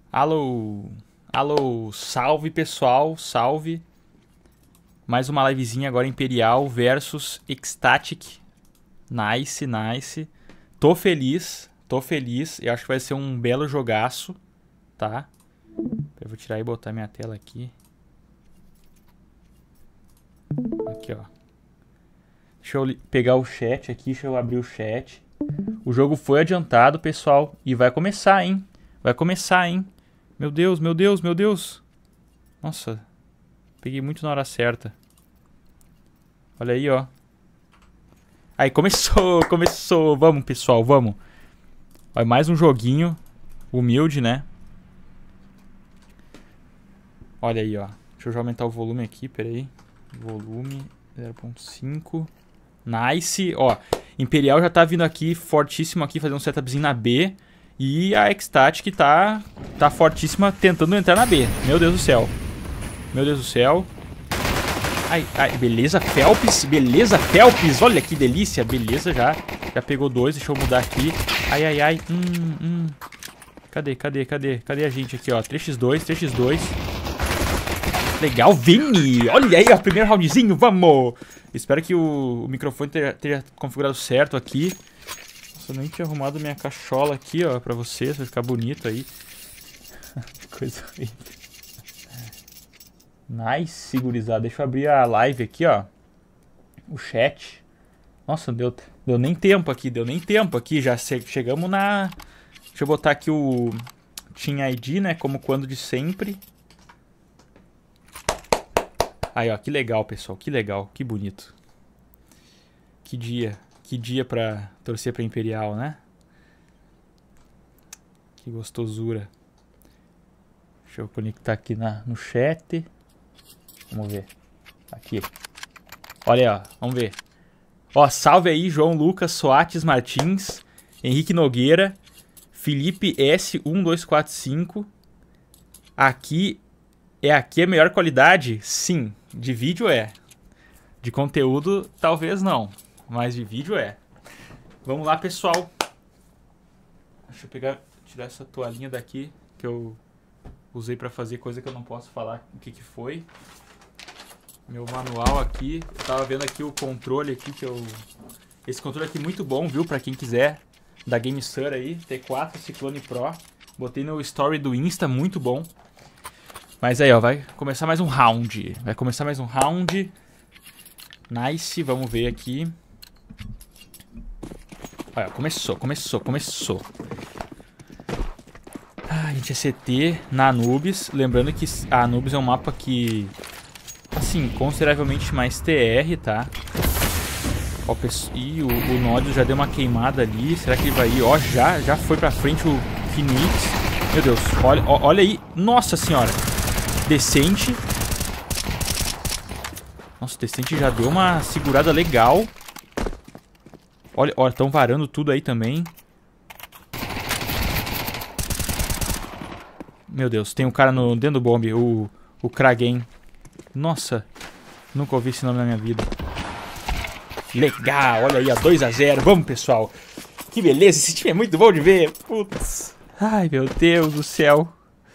Alô, alô, salve pessoal, salve. Mais uma livezinha agora Imperial versus Ecstatic. Nice, nice. Tô feliz, tô feliz. Eu acho que vai ser um belo jogaço, tá? Eu vou tirar e botar minha tela aqui. Aqui, ó. Deixa eu pegar o chat aqui, deixa eu abrir o chat. O jogo foi adiantado, pessoal, e vai começar, hein? Vai começar, hein? Meu Deus, meu Deus, meu Deus. Nossa, peguei muito na hora certa. Olha aí, ó. Aí, começou, começou. Vamos, pessoal, vamos. Olha, mais um joguinho humilde, né? Olha aí, ó. Deixa eu já aumentar o volume aqui, peraí. Volume 0.5. Nice. Ó, Imperial já tá vindo aqui, fortíssimo aqui, fazer um setupzinho na B. E a Ecstatic tá fortíssima, tentando entrar na B. Meu Deus do céu. Meu Deus do céu. Ai, ai, beleza, Phelps. Beleza, Phelps. Olha que delícia. Beleza, já pegou dois. Deixa eu mudar aqui. Ai, ai, ai. Cadê a gente aqui, ó? 3x2, 3x2. Legal, Vini. Olha aí, ó, primeiro roundzinho, vamos. Espero que o microfone tenha configurado certo aqui. Nossa, eu nem tinha arrumado minha cachola aqui, ó, pra vocês, vai ficar bonito aí. Que coisa horrível. Nice, gurizada. Deixa eu abrir a live aqui, ó. O chat. Nossa, deu nem tempo aqui, Já chegamos na... Deixa eu botar aqui o Team ID, né, como quando de sempre. Aí, ó, que legal, pessoal, que legal, que bonito. Que dia pra torcer pra Imperial, né? Que gostosura. Deixa eu conectar aqui no chat. Vamos ver. Aqui. Olha aí, ó, vamos ver. Ó, salve aí, João Lucas Soares Martins, Henrique Nogueira, Felipe S1245. Aqui a melhor qualidade? Sim. De vídeo é. De conteúdo, talvez não. Mas de vídeo é. Vamos lá, pessoal. Deixa eu tirar essa toalhinha daqui que eu usei pra fazer coisa que eu não posso falar o que foi. Meu manual aqui. Eu tava vendo aqui o controle aqui esse controle aqui muito bom, viu? Pra quem quiser. Da GameSir aí. T4 Cyclone Pro. Botei no story do Insta, muito bom. Mas aí, ó, vai começar mais um round. Nice, vamos ver aqui. Olha, começou. Ah, a gente é CT na Anubis. Lembrando que a Anubis é um mapa que, assim, consideravelmente mais TR, tá? Ó, e o Nodius já deu uma queimada ali. Será que ele vai ir? Ó, já foi pra frente o Phoenix. Meu Deus, olha aí. Nossa senhora. Decente. Nossa, o Decente já deu uma segurada legal. Olha, estão varando tudo aí também. Meu Deus, tem um cara dentro do bombe, o Kragen. Nossa, nunca ouvi esse nome na minha vida. Legal, olha aí, ó, 2-0. Vamos, pessoal. Que beleza, esse time é muito bom de ver. Putz. Ai, meu Deus do céu.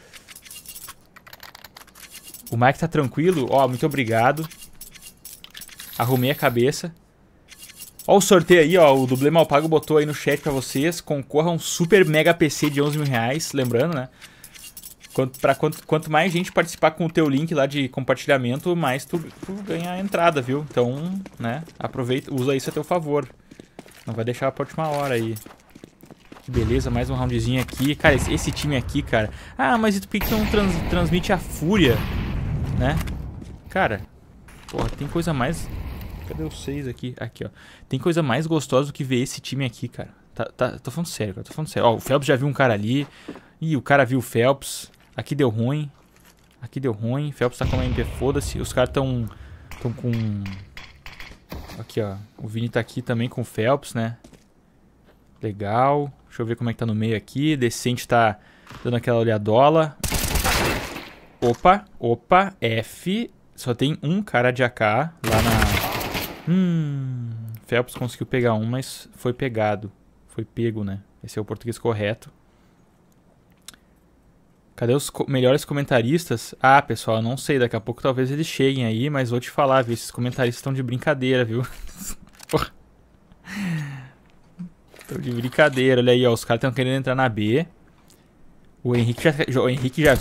O Mike tá tranquilo. Ó, muito obrigado. Arrumei a cabeça. Ó o sorteio aí, ó. O Dublê Malpago botou aí no chat pra vocês. Concorra a um super mega PC de 11 mil reais. Lembrando, né? Quanto mais gente participar com o teu link lá de compartilhamento, mais tu ganha a entrada, viu? Então, né? Aproveita, usa isso a teu favor. Não vai deixar pra última hora aí. Que beleza, mais um roundzinho aqui. Cara, esse time aqui, cara... Ah, mas por que não transmite a fúria? Né? Cara, porra, tem coisa mais... Cadê os 6 aqui? Aqui, ó. Tem coisa mais gostosa do que ver esse time aqui, cara. Tô falando sério, cara. Tô falando sério. Ó, o Phelps já viu um cara ali. Ih, o cara viu o Phelps. Aqui deu ruim. Phelps tá com uma MP, foda-se. Os caras tão com... Aqui, ó. O Vini tá aqui também com o Phelps, né? Legal. Deixa eu ver como é que tá no meio aqui. Decente tá dando aquela olhadola. Opa, F. Só tem um cara de AK lá na... Phelps conseguiu pegar um, mas foi pegado. Foi pego, né? Esse é o português correto. Cadê os melhores comentaristas? Ah, pessoal, eu não sei. Daqui a pouco talvez eles cheguem aí, mas vou te falar, viu? Esses comentaristas estão de brincadeira, viu? Estão de brincadeira. Olha aí, ó. Os caras estão querendo entrar na B. O Henrique já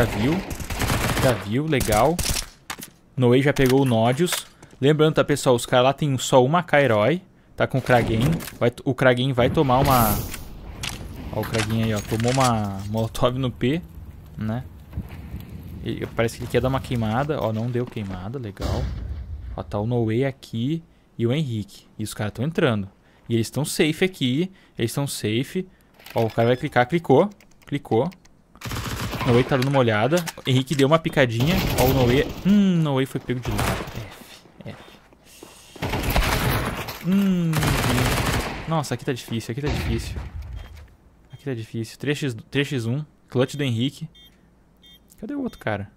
viu, legal. Noé já pegou o Nodius. Lembrando, tá, pessoal? Os caras lá tem só uma K-Herói. Tá com o Kragen. O Kragen vai tomar uma... Ó, o Kragen aí, ó. Tomou uma Molotov no P, né? Parece que ele quer dar uma queimada. Ó, não deu queimada, legal. Ó, tá o Noé aqui e o Henrique. E os caras estão entrando. E eles estão safe aqui. Eles estão safe. Ó, o cara vai clicar, clicou. Clicou. Noé tá dando uma olhada. Henrique deu uma picadinha. Ó, o Noé... Noé foi pego de lado. F. Nossa, aqui tá difícil, aqui tá difícil. Aqui tá difícil. 3x1. Clutch do Henrique. Cadê o outro cara?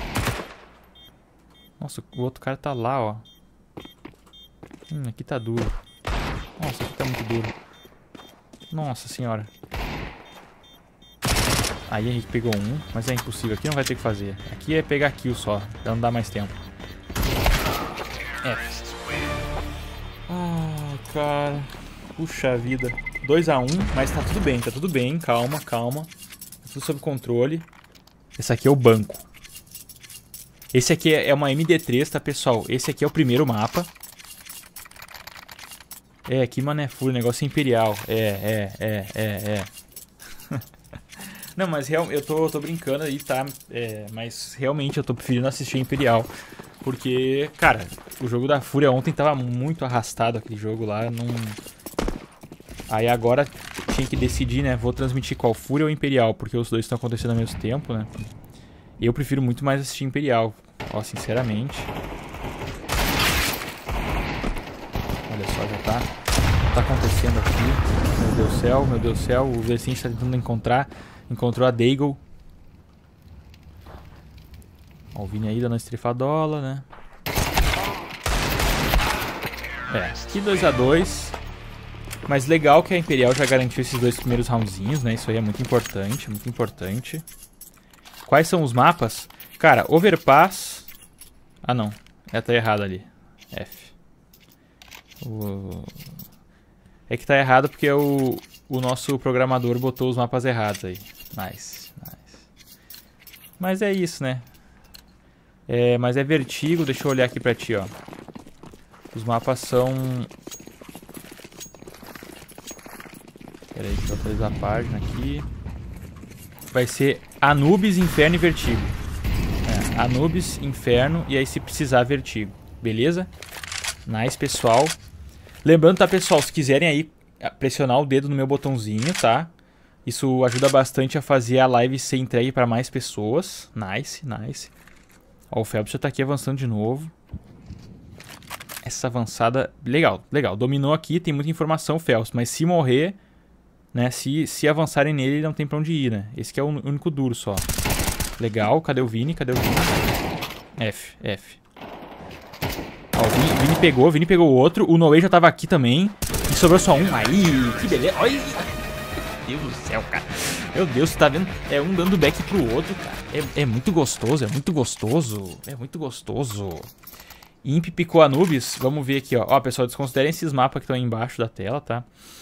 Nossa, o outro cara tá lá, ó. Aqui tá duro. Nossa, aqui tá muito duro. Nossa senhora. Aí o Henrique pegou um, mas é impossível. Aqui não vai ter o que fazer. Aqui é pegar kill só. Não dá mais tempo. Ai, cara. Puxa vida. 2x1, mas tá tudo bem, tá tudo bem. Calma, calma. Tá tudo sob controle. Esse aqui é o banco. Esse aqui é uma MD3, tá, pessoal? Esse aqui é o primeiro mapa. É, aqui, mano, é full, negócio imperial. É. Não, mas eu tô brincando aí, tá? Mas realmente eu tô preferindo assistir Imperial. Porque, cara, o jogo da Fúria ontem tava muito arrastado, aquele jogo lá. Não... Aí agora tinha que decidir, né? Vou transmitir qual Fúria ou Imperial, porque os dois estão acontecendo ao mesmo tempo, né? Eu prefiro muito mais assistir Imperial, ó, sinceramente. Olha só, já tá acontecendo aqui. Meu Deus do céu, o Vercinge tá tentando encontrou a Deagle. Ó, o Vini aí dando uma estrifadola, né? Aqui 2x2. Mas legal que a Imperial já garantiu esses dois primeiros roundzinhos, né? Isso aí é muito importante, muito importante. Quais são os mapas? Cara, Overpass... Ah, não. Tá errado ali. F. É que tá errado porque o nosso programador botou os mapas errados aí. Nice. Mas é isso, né? Mas é Vertigo. Deixa eu olhar aqui pra ti, ó. Os mapas são... Pera aí, deixa eu atualizar a página aqui. Vai ser Anubis, Inferno e Vertigo. Anubis, Inferno e aí se precisar Vertigo. Beleza? Nice, pessoal. Lembrando, tá, pessoal? Se quiserem aí pressionar o dedo no meu botãozinho, tá? Isso ajuda bastante a fazer a live ser entregue para mais pessoas. Nice. Ó, o Phelps já tá aqui avançando de novo. Essa avançada... Legal. Dominou aqui, tem muita informação, Phelps. Mas se morrer, né? Se avançarem nele, ele não tem pra onde ir, né? Esse que é o único duro só. Legal. Cadê o Vini? F. Ó, o Vini pegou o outro. O Noé já tava aqui também. E sobrou só um. Aí, que beleza. Olha. Meu Deus do céu, cara. Meu Deus, você tá vendo? É um dando back pro outro, cara. É muito gostoso. Imp picou Anubis. Vamos ver aqui, ó. Ó, pessoal, desconsiderem esses mapas que estão aí embaixo da tela, tá?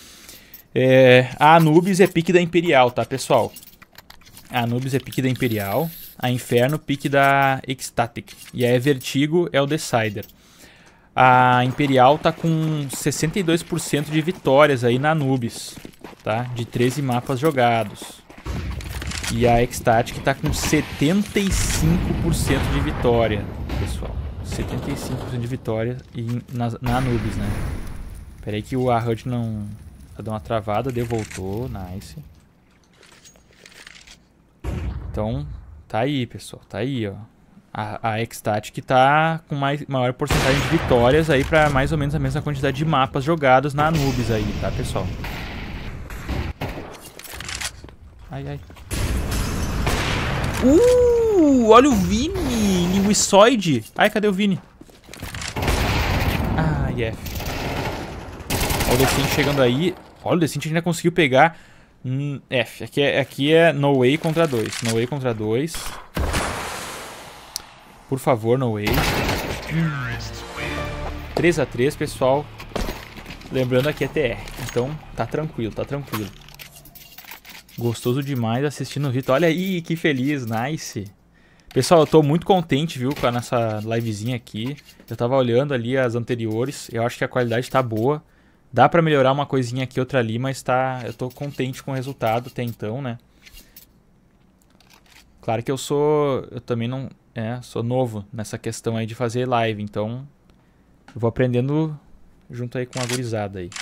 A Anubis é pique da Imperial, tá, pessoal? A Anubis é pique da Imperial. A Inferno, pique da Ecstatic. E a Vertigo é o Decider. A Imperial tá com 62% de vitórias aí na Anubis, tá? De 13 mapas jogados. E a Ecstatic tá com 75% de vitória, pessoal. 75% de vitória na Anubis, né? Pera aí que a HUD não... Tá dando uma travada, voltou, nice. Então, tá aí, pessoal. Tá aí, ó. A Ecstatic tá com maior porcentagem de vitórias aí pra mais ou menos a mesma quantidade de mapas jogados na Anubis aí, tá, pessoal? Ai. Olha o Vini! Linguiçoide! Ai, cadê o Vini? F. Olha o Decente chegando aí. Olha, o Decente ainda conseguiu pegar F. Aqui é no way contra 2. No way contra 2. Por favor, no way. 3 a 3, pessoal. Lembrando aqui é TR. Então, tá tranquilo, tá tranquilo. Gostoso demais assistindo o Vitor. Olha aí, que feliz, nice. Pessoal, eu tô muito contente, viu, com a nossa livezinha aqui. Eu tava olhando ali as anteriores. Eu acho que a qualidade tá boa. Dá pra melhorar uma coisinha aqui, outra ali, mas tá... Eu tô contente com o resultado até então, né? Claro que eu também não... sou novo nessa questão aí de fazer live, então... Eu vou aprendendo junto aí com a gurizada aí.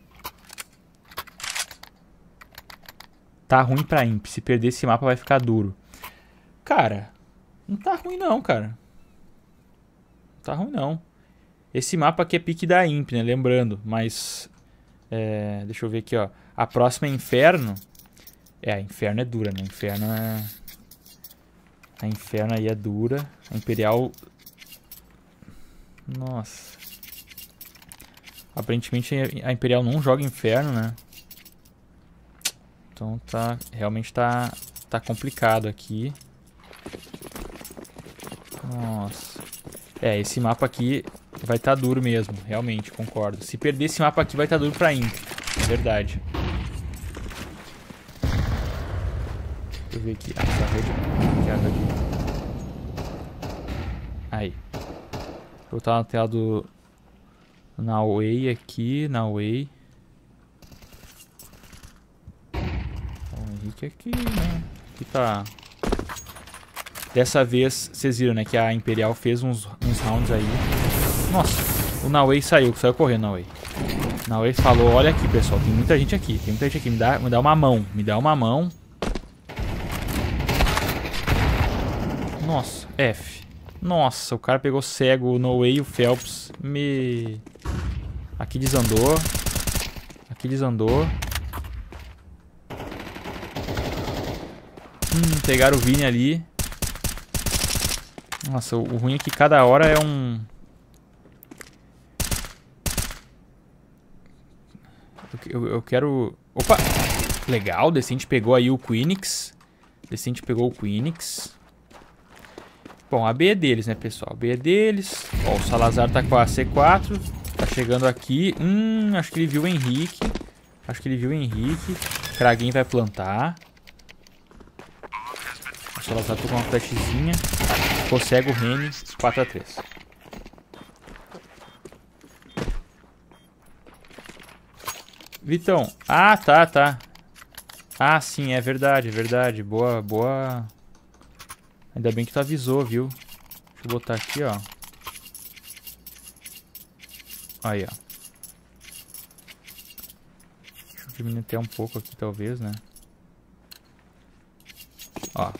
Tá ruim pra imp. Se perder esse mapa vai ficar duro. Cara, não tá ruim não, cara. Não tá ruim não. Esse mapa aqui é pique da imp, né? Lembrando, mas... deixa eu ver aqui, ó. A próxima é Inferno. A Inferno é dura, né? A Inferno aí é dura. A Imperial... Nossa. Aparentemente a Imperial não joga Inferno, né? Então realmente tá complicado aqui. Nossa. Esse mapa aqui vai estar duro mesmo, realmente, concordo. Se perder esse mapa aqui vai estar duro pra imp. É verdade. Deixa eu ver aqui. Essa rede. Aqui é a rede. Aí. Vou botar na tela do... Na Way aqui, na Way. O Henrique aqui, né? Aqui tá... Dessa vez, vocês viram, né? Que a Imperial fez uns rounds aí. Nossa, o Nawei saiu correndo, Nawei. Nawei falou, olha aqui, pessoal, tem muita gente aqui. Me dá uma mão, me dá uma mão. Nossa, F. Nossa, o cara pegou cego, o Nawei e o Phelps. Aqui desandou. Aqui desandou. Pegaram o Vini ali. Nossa, o ruim é que cada hora é um... Eu quero... Opa! Legal, o Decente pegou aí o Queenix. Decente pegou o Queenix. Bom, a B é deles, né, pessoal? A B é deles. Ó, o Salazar tá com a C4. Tá chegando aqui. Acho que ele viu o Henrique. Kraguin vai plantar. O Salazar tá com uma flashzinha. Ficou cego o Rene. 4 a 3. Vitão. Ah, tá. Ah, sim, é verdade. Boa. Ainda bem que tu avisou, viu? Deixa eu botar aqui, ó. Aí, ó. Deixa eu diminuir até um pouco aqui, talvez, né? Ó.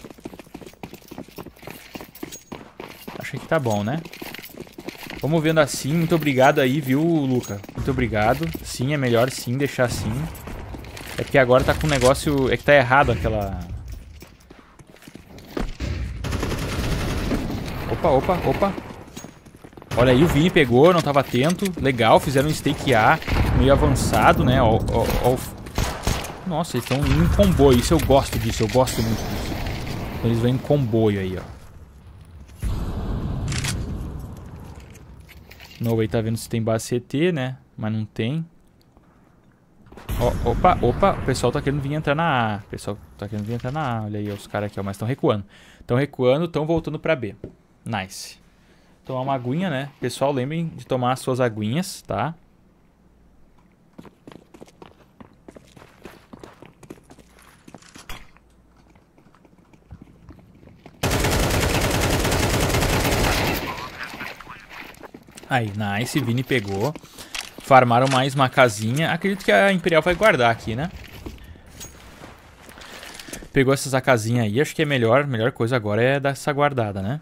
Acho que tá bom, né? Vamos vendo assim. Muito obrigado aí, viu, Luca? Muito obrigado. Sim, é melhor sim deixar assim. É que agora tá com um negócio... É que tá errado aquela... Opa. Olha aí, o Vini pegou, não tava atento. Legal, fizeram um stake A meio avançado, né? Nossa, eles estão indo em comboio. Isso eu gosto disso, eu gosto muito disso. Então eles vêm em comboio aí, ó. No aí tá vendo se tem base CT, né? Mas não tem. Opa. O pessoal tá querendo vir entrar na A. Olha aí, os caras aqui, ó. Mas estão recuando. Estão voltando pra B. Nice. Tomar uma aguinha, né? Pessoal, lembrem de tomar as suas aguinhas, tá? Aí, nice. Vini pegou. Farmaram mais uma casinha. Acredito que a Imperial vai guardar aqui, né? Pegou essas AKzinhas aí. Acho que é melhor coisa agora é dar essa guardada, né?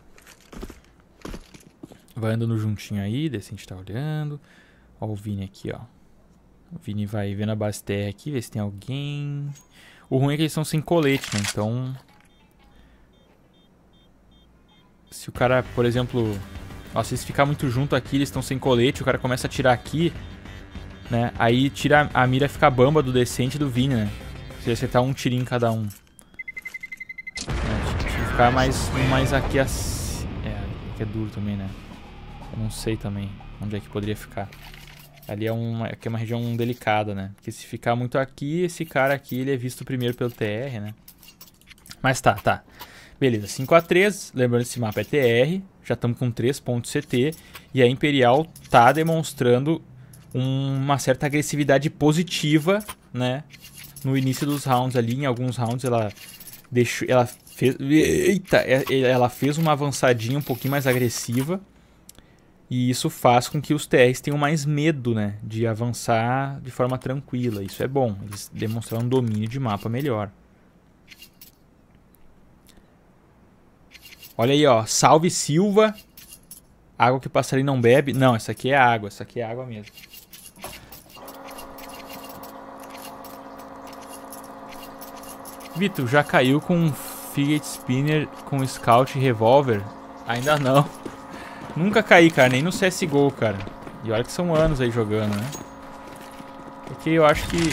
Vai andando juntinho aí. Decente tá olhando. Ó o Vini aqui, ó. O Vini vai vendo a base TR aqui. Ver se tem alguém. O ruim é que eles estão sem colete, né? Então... Se o cara, por exemplo... Ó, se eles ficar muito junto aqui, eles estão sem colete. O cara começa a atirar aqui, né? Aí tira a mira, fica a bamba do Decente e do Vini, né? Queria acertar um tirinho em cada um. Tinha que ficar mais aqui assim. Aqui é duro também, né? Eu não sei também onde é que poderia ficar. Ali aqui é uma região delicada, né? Porque se ficar muito aqui, esse cara aqui ele é visto primeiro pelo TR, né? Mas tá. Beleza, 5-3. Lembrando que esse mapa é TR. Já estamos com 3 pontos CT. E a Imperial tá demonstrando uma certa agressividade positiva, né? No início dos rounds ali. Em alguns rounds ela fez uma avançadinha um pouquinho mais agressiva. E isso faz com que os TRs tenham mais medo, né? De avançar de forma tranquila. Isso é bom. Eles demonstraram um domínio de mapa melhor. Olha aí, ó. Salve Silva. Água que passarinho não bebe. Não, essa aqui é água. Essa aqui é água mesmo. Vitor, já caiu com Fidget Spinner com Scout e Revolver? Ainda não. Nunca caí, cara. Nem no CSGO, cara. E olha que são anos aí jogando, né? Porque eu acho que...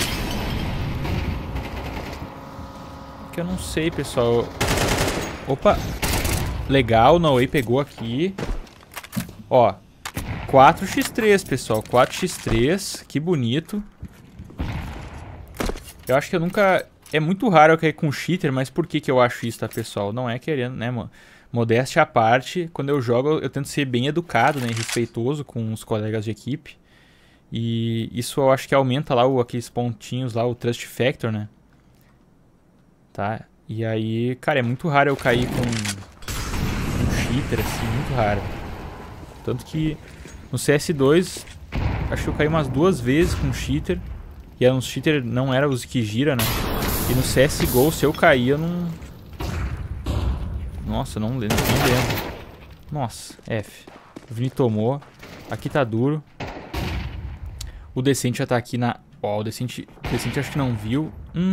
Porque eu não sei, pessoal. Opa! Legal, no way pegou aqui. Ó, 4x3, pessoal. 4x3, que bonito. Eu acho que eu nunca... É muito raro eu cair com cheater, mas por que eu acho isso, tá, pessoal? Não é querendo, né, mano? Modéstia à parte, quando eu jogo eu tento ser bem educado, né, e respeitoso com os colegas de equipe. E isso eu acho que aumenta lá aqueles pontinhos lá, o Trust Factor, né? Tá? E aí, cara, é muito raro eu cair com cheater, assim, muito raro. Tanto que no CS2, acho que eu caí umas 2 vezes com cheater. E era um cheater, não era os que gira, né? E no CSGO, se eu cair, eu não... Nossa, não lembro. Nossa, F. O Vini tomou. Aqui tá duro. O Decente já tá aqui na... Ó, o Decente acho que não viu.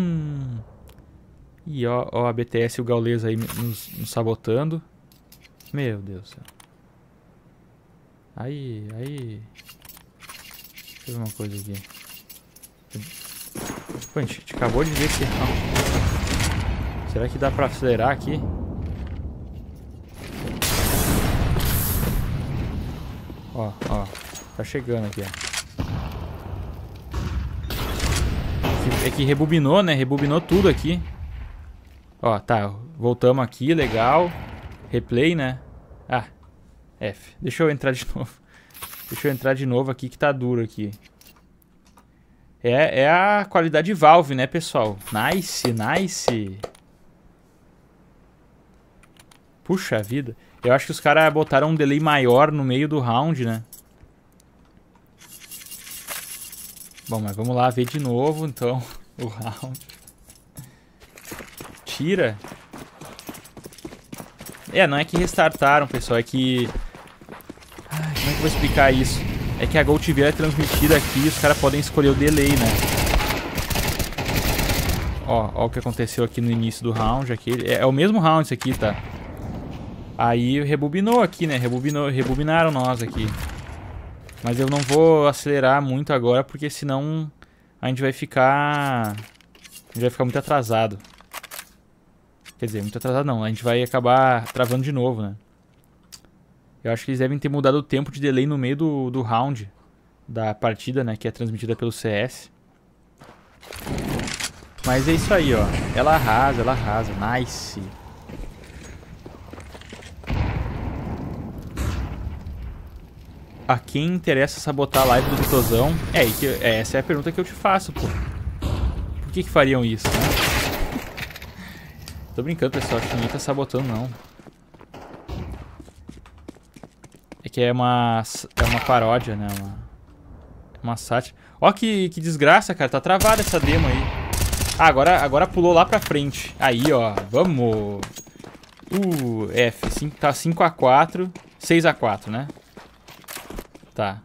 E ó a BTS e o Gaules aí nos sabotando. Meu Deus do céu. Aí. Deixa eu ver uma coisa aqui. Pô, a gente acabou de ver que... Será que dá pra acelerar aqui? Ó. Tá chegando aqui, ó. É que rebobinou, né? Rebobinou tudo aqui. Ó, tá. Voltamos aqui, legal. Replay, né? Ah, F. Deixa eu entrar de novo. Deixa eu entrar de novo aqui que tá duro aqui. É a qualidade Valve, né, pessoal? Nice. Puxa vida. Eu acho que os caras botaram um delay maior no meio do round, né? Bom, mas vamos lá ver de novo, então, o round. Tira. Não é que restartaram, pessoal, é que... Ai, como é que eu vou explicar isso? É que a Gol TV é transmitida aqui e os caras podem escolher o delay, né? Ó o que aconteceu aqui no início do round. Aqui. É o mesmo round isso aqui, tá? Aí rebobinou aqui, né? Rebobinaram nós aqui. Mas eu não vou acelerar muito agora, porque senão a gente vai ficar... muito atrasado. Quer dizer, muito atrasado não. A gente vai acabar travando de novo, né? Eu acho que eles devem ter mudado o tempo de delay no meio do round da partida, né? Que é transmitida pelo CS. Mas é isso aí, ó. Ela arrasa. Nice. A quem interessa sabotar a live do Vitozão? Essa é a pergunta que eu te faço, pô. Por que fariam isso, né? Tô brincando, pessoal. Acho que ninguém tá sabotando, não. É que é uma paródia, né? Uma sátira. Ó que desgraça, cara. Tá travada essa demo aí. Ah, agora pulou lá pra frente. Aí, ó. Vamos. F. Tá 5-4. 6-4, né? Tá.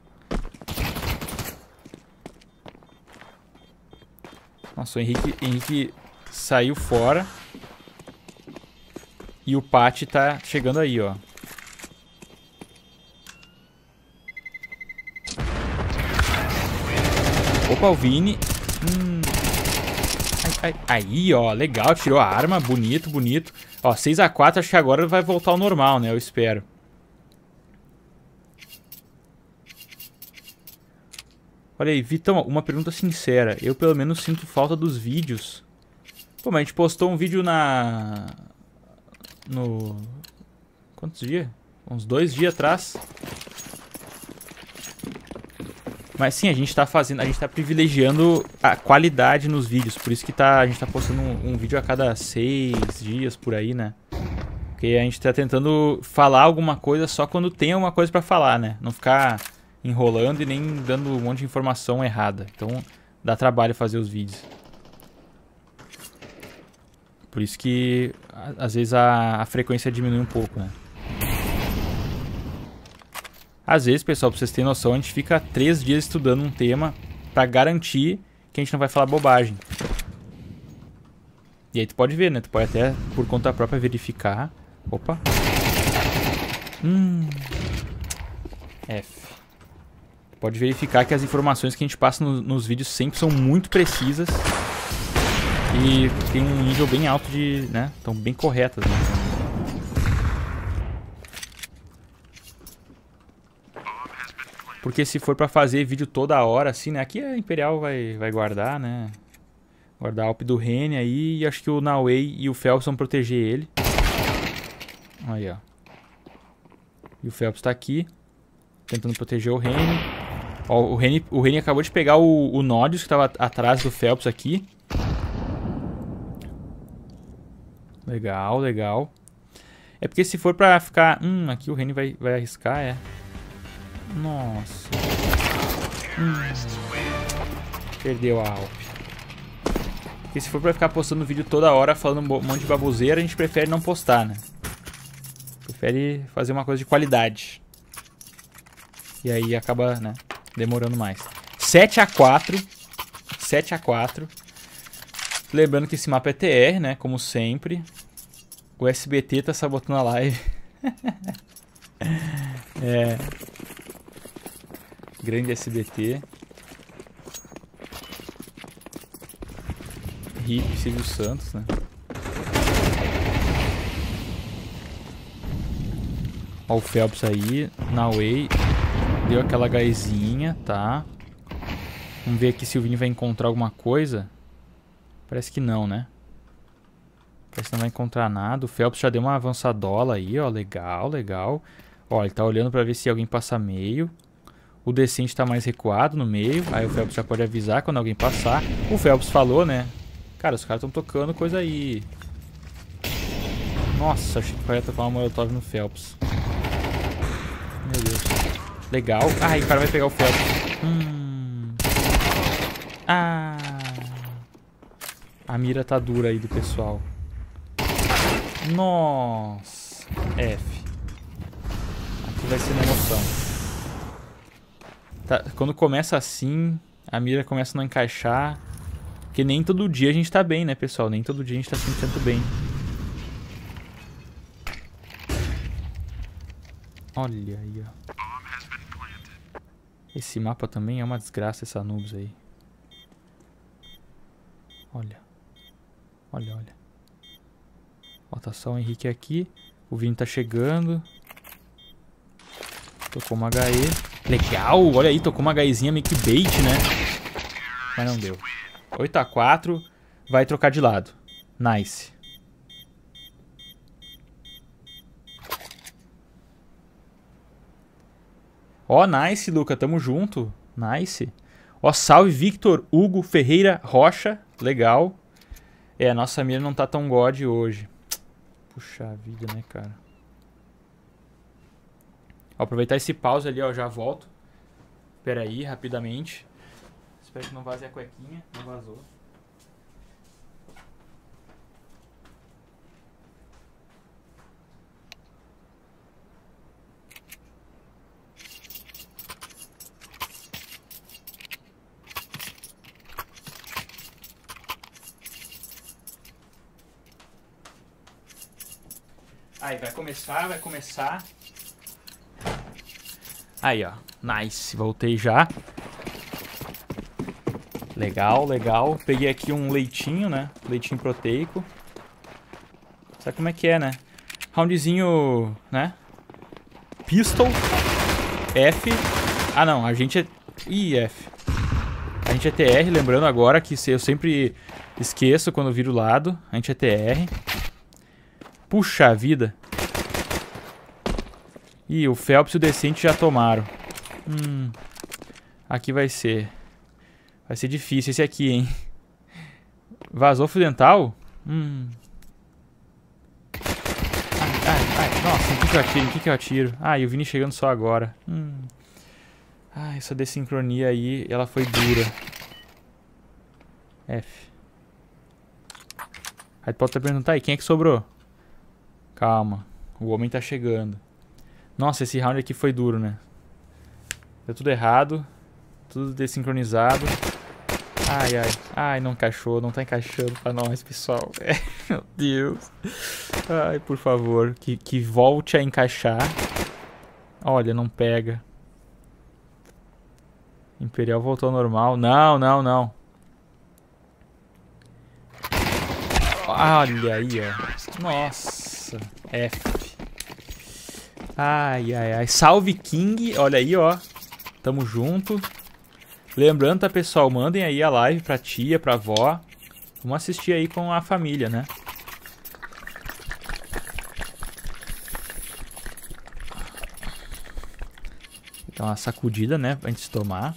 Nossa, o Henrique saiu fora. E o Pat tá chegando aí, ó. Opa, o Vini. Aí, ó, legal, tirou a arma, bonito, bonito. Ó, 6x4, acho que agora vai voltar ao normal, né? Eu espero. Olha aí, Vitão, uma pergunta sincera. Eu, pelo menos, sinto falta dos vídeos. Pô, mas a gente postou um vídeo no... Quantos dias? Uns 2 dias atrás. Mas sim, a gente tá privilegiando a qualidade nos vídeos. Por isso que a gente tá postando um vídeo a cada 6 dias, por aí, né? Porque a gente tá tentando falar alguma coisa só quando tem alguma coisa pra falar, né? Não ficar enrolando e nem dando um monte de informação errada. Então, dá trabalho fazer os vídeos. Por isso que, às vezes, a frequência diminui um pouco, né? Às vezes, pessoal, pra vocês terem noção, a gente fica 3 dias estudando um tema pra garantir que a gente não vai falar bobagem. E aí tu pode ver, né? Tu pode até, por conta própria, verificar. Opa. F. Tu pode verificar que as informações que a gente passa nos vídeos sempre são muito precisas. E tem um nível bem alto de... né? Estão bem corretas, né? Porque se for pra fazer vídeo toda hora, assim, né? Aqui a Imperial vai guardar, né? Guardar a Alp do Rene aí. E acho que o Naui e o Phelps vão proteger ele. Aí, ó. E o Phelps tá aqui. Tentando proteger o Rene. Ó, o Rene acabou de pegar o Nodius, que tava atrás do Phelps aqui. Legal, legal. É porque se for pra ficar... aqui o Rene vai arriscar, é... Nossa. Perdeu a Alp. Porque se for pra ficar postando vídeo toda hora falando um monte de baboseira, a gente prefere não postar, né? Prefere fazer uma coisa de qualidade. E aí acaba, né, demorando mais. 7x4. 7x4. Lembrando que esse mapa é TR, né? Como sempre. O SBT tá sabotando a live. É... Grande SBT. RIP Silvio Santos, né? Ó o Phelps aí. Naui. Deu aquela gaizinha, tá? Vamos ver aqui se o Vini vai encontrar alguma coisa. Parece que não, né? Parece que não vai encontrar nada. O Phelps já deu uma avançadola aí, ó. Legal, legal. Ó, ele tá olhando pra ver se alguém passa meio. O Descente tá mais recuado no meio. Aí o Phelps já pode avisar quando alguém passar. O Phelps falou, né? Cara, os caras estão tocando coisa aí. Nossa, achei que eu ia tocar uma molotov no Phelps. Meu Deus. Legal. Ai, o cara vai pegar o Phelps. Ah. A mira tá dura aí do pessoal. Nossa. F. Aqui vai ser na emoção. Tá, quando começa assim, a mira começa a não encaixar. Porque nem todo dia a gente tá bem, né, pessoal? Nem todo dia a gente tá se sentindo bem. Olha aí, ó. Esse mapa também é uma desgraça, essa Anubis aí. Olha. Olha, olha. Ó, tá só o Henrique aqui. O Vini tá chegando. Tocou uma HE. Legal, olha aí, tocou uma HEzinha meio que bait, né? Mas não deu. 8x4. Vai trocar de lado. Nice. Ó, nice, Luca. Tamo junto. Nice. Ó, salve, Victor, Hugo, Ferreira, Rocha. Legal. É, a nossa mira não tá tão god hoje. Puxa vida, né, cara? Ó, aproveitar esse pause ali, ó. Já volto. Pera aí, rapidamente. Espero que não vaze a cuequinha. Não vazou. Aí, vai começar, vai começar. Aí, ó. Nice. Voltei já. Legal, legal. Peguei aqui um leitinho, né? Leitinho proteico. Sabe como é que é, né? Roundzinho, né? Pistol. F. Ah, não. A gente é... Ih, F. A gente é TR, lembrando agora que eu sempre esqueço quando eu viro o lado. A gente é TR. Puxa vida. Ih, o Phelps e o Decente já tomaram. Aqui vai ser... Vai ser difícil esse aqui, hein? Vazou fio dental? Ai, nossa, em que eu atiro? Ah, e o Vini chegando só agora. Ah, essa desincronia aí, ela foi dura. F. Aí tu pode até perguntar, e quem é que sobrou? Calma, o homem tá chegando. Nossa, esse round aqui foi duro, né? Deu tudo errado. Tudo desincronizado. Ai, não encaixou, não tá encaixando pra nós, pessoal. Meu Deus. Ai, por favor, que volte a encaixar. Olha, não pega. Imperial voltou ao normal. Não. Olha aí, ó. Nossa. F. Ai. Salve, King. Olha aí, ó. Tamo junto. Lembrando, tá, pessoal? Mandem aí a live pra tia, pra avó. Vamos assistir aí com a família, né? Dá uma sacudida, né? Antes de tomar.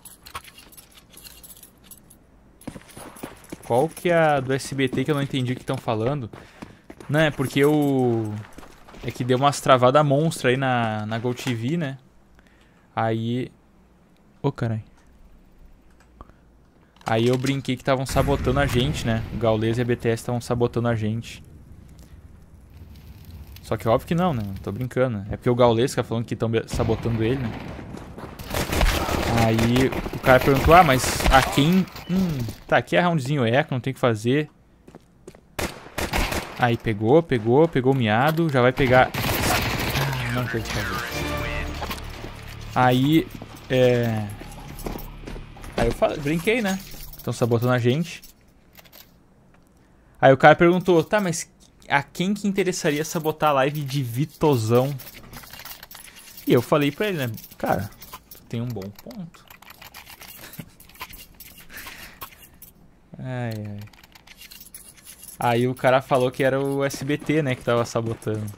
Qual que é a do SBT que eu não entendi o que estão falando? Não, é porque eu... É que deu umas travadas monstras aí na GoTV, né? Aí... Ô, caralho. Aí eu brinquei que estavam sabotando a gente, né? O Gaules e a BTS estavam sabotando a gente. Só que é óbvio que não, né? Tô brincando. É porque o Gaules fica falando que estão sabotando ele, né? Aí o cara perguntou, ah, mas a quem... tá, aqui é roundzinho eco, não tem o que fazer. Aí pegou o miado, já vai pegar... Ah, não tem o que fazer. Aí, Aí eu brinquei, né? Estão sabotando a gente. Aí o cara perguntou, tá, mas a quem que interessaria sabotar a live de Vitozão? E eu falei pra ele, né? Cara, tu tem um bom ponto. Ai. Aí o cara falou que era o SBT, né, que tava sabotando.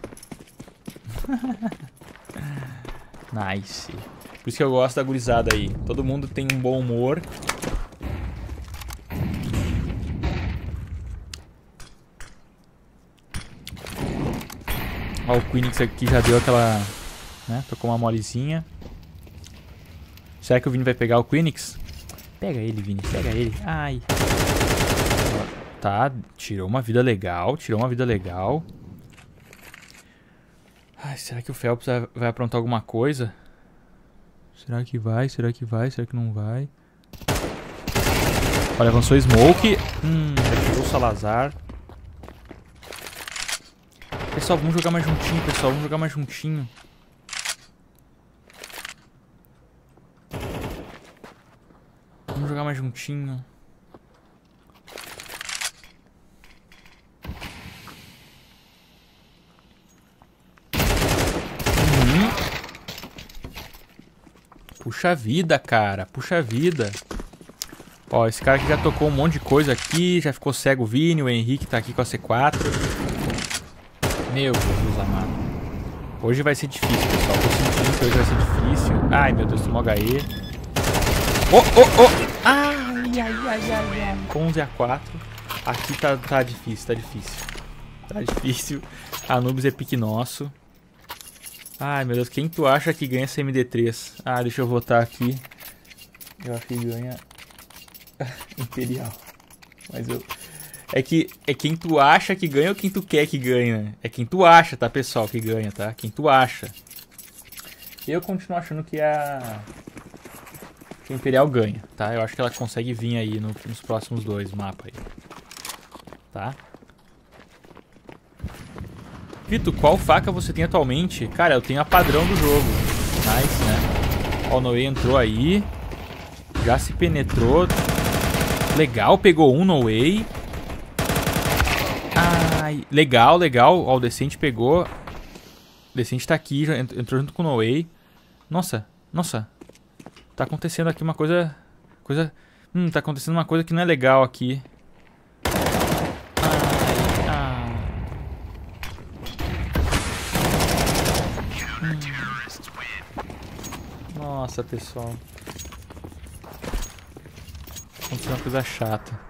Nice. Por isso que eu gosto da gurizada aí. Todo mundo tem um bom humor. Ó, o Queenix aqui já deu aquela... né? Tocou uma molezinha. Será que o Vini vai pegar o Queenix? Pega ele, Vini. Pega ele. Ai. Tá, tirou uma vida legal. Ai, será que o Phelps vai aprontar alguma coisa? Será que vai? Será que não vai? Olha, avançou Smoke. Já tirou o Salazar. Pessoal, vamos jogar mais juntinho, pessoal. Vamos jogar mais juntinho. Vamos jogar mais juntinho. Puxa vida, cara. Puxa vida. Ó, esse cara aqui já tocou um monte de coisa aqui. Já ficou cego o Vini. O Henrique tá aqui com a C4. Meu Jesus amado. Hoje vai ser difícil, pessoal. Tô sentindo que hoje vai ser difícil. Ai, meu Deus, tomou HE. Ai. 11-4. Aqui tá difícil, Tá difícil. Anubis é pique nosso. Ai, meu Deus, quem tu acha que ganha essa MD3? Ah, deixa eu votar aqui. Eu acho que ganha Imperial. Mas eu... É quem tu acha que ganha ou quem tu quer que ganha? É quem tu acha, tá, pessoal, que ganha, tá? Quem tu acha. Eu continuo achando que a Imperial ganha, tá? Eu acho que ela consegue vir aí nos próximos dois mapas aí. Tá? Vitor, qual faca você tem atualmente? Cara, eu tenho a padrão do jogo. Nice, né? Ó, o Noé entrou aí. Já se penetrou. Legal, pegou um no way. Ai, legal, legal. Ó, o Decente pegou. O Decente tá aqui, já entrou junto com o No Way. Nossa, nossa. Tá acontecendo aqui uma coisa... tá acontecendo uma coisa que não é legal aqui. Ai, Nossa, pessoal. Aconteceu uma coisa chata.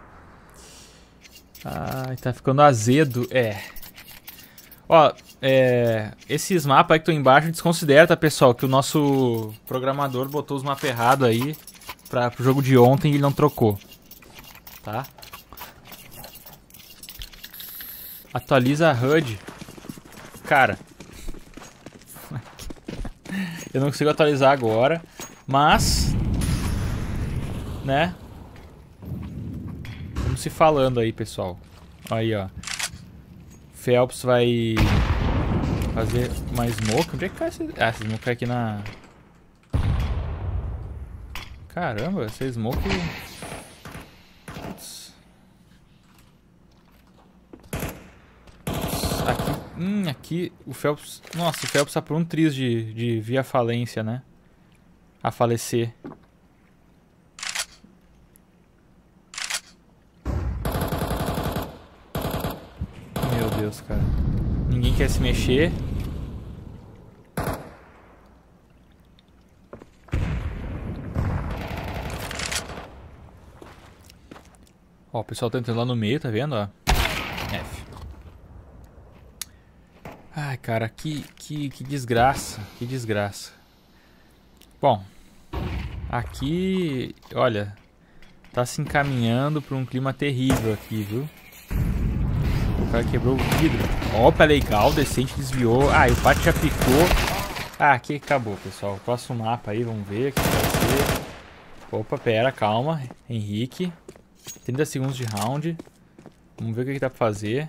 Ai, tá ficando azedo. Ó, esses mapas aí que estão embaixo, desconsidera, tá, pessoal? Que o nosso programador botou os mapas errados aí pro jogo de ontem e ele não trocou. Tá? Atualiza a HUD. Cara. Eu não consigo atualizar agora. Mas... né? Vamos se falando aí, pessoal. Aí, ó. Phelps vai fazer mais smoke. Onde é que cai esse... Ah, esse smoke cai aqui na... Caramba, esse smoke... Putz. Aqui o Phelps... Nossa, o Phelps tá por um triz de via falência, né? A falecer. Meu Deus, cara. Ninguém quer se mexer. Ó, o pessoal tá entrando lá no meio, tá vendo, ó? F. Ai, cara, que desgraça. Que desgraça. Bom. Aqui, olha. Tá se encaminhando pra um clima terrível aqui, viu? O cara quebrou o vidro. Opa, legal, Decente desviou. Ah, e o Pat já picou. Ah, aqui acabou, pessoal. Próximo mapa aí, vamos ver o que vai ser. Opa, pera, calma. Henrique. 30 segundos de round. Vamos ver o que dá pra fazer.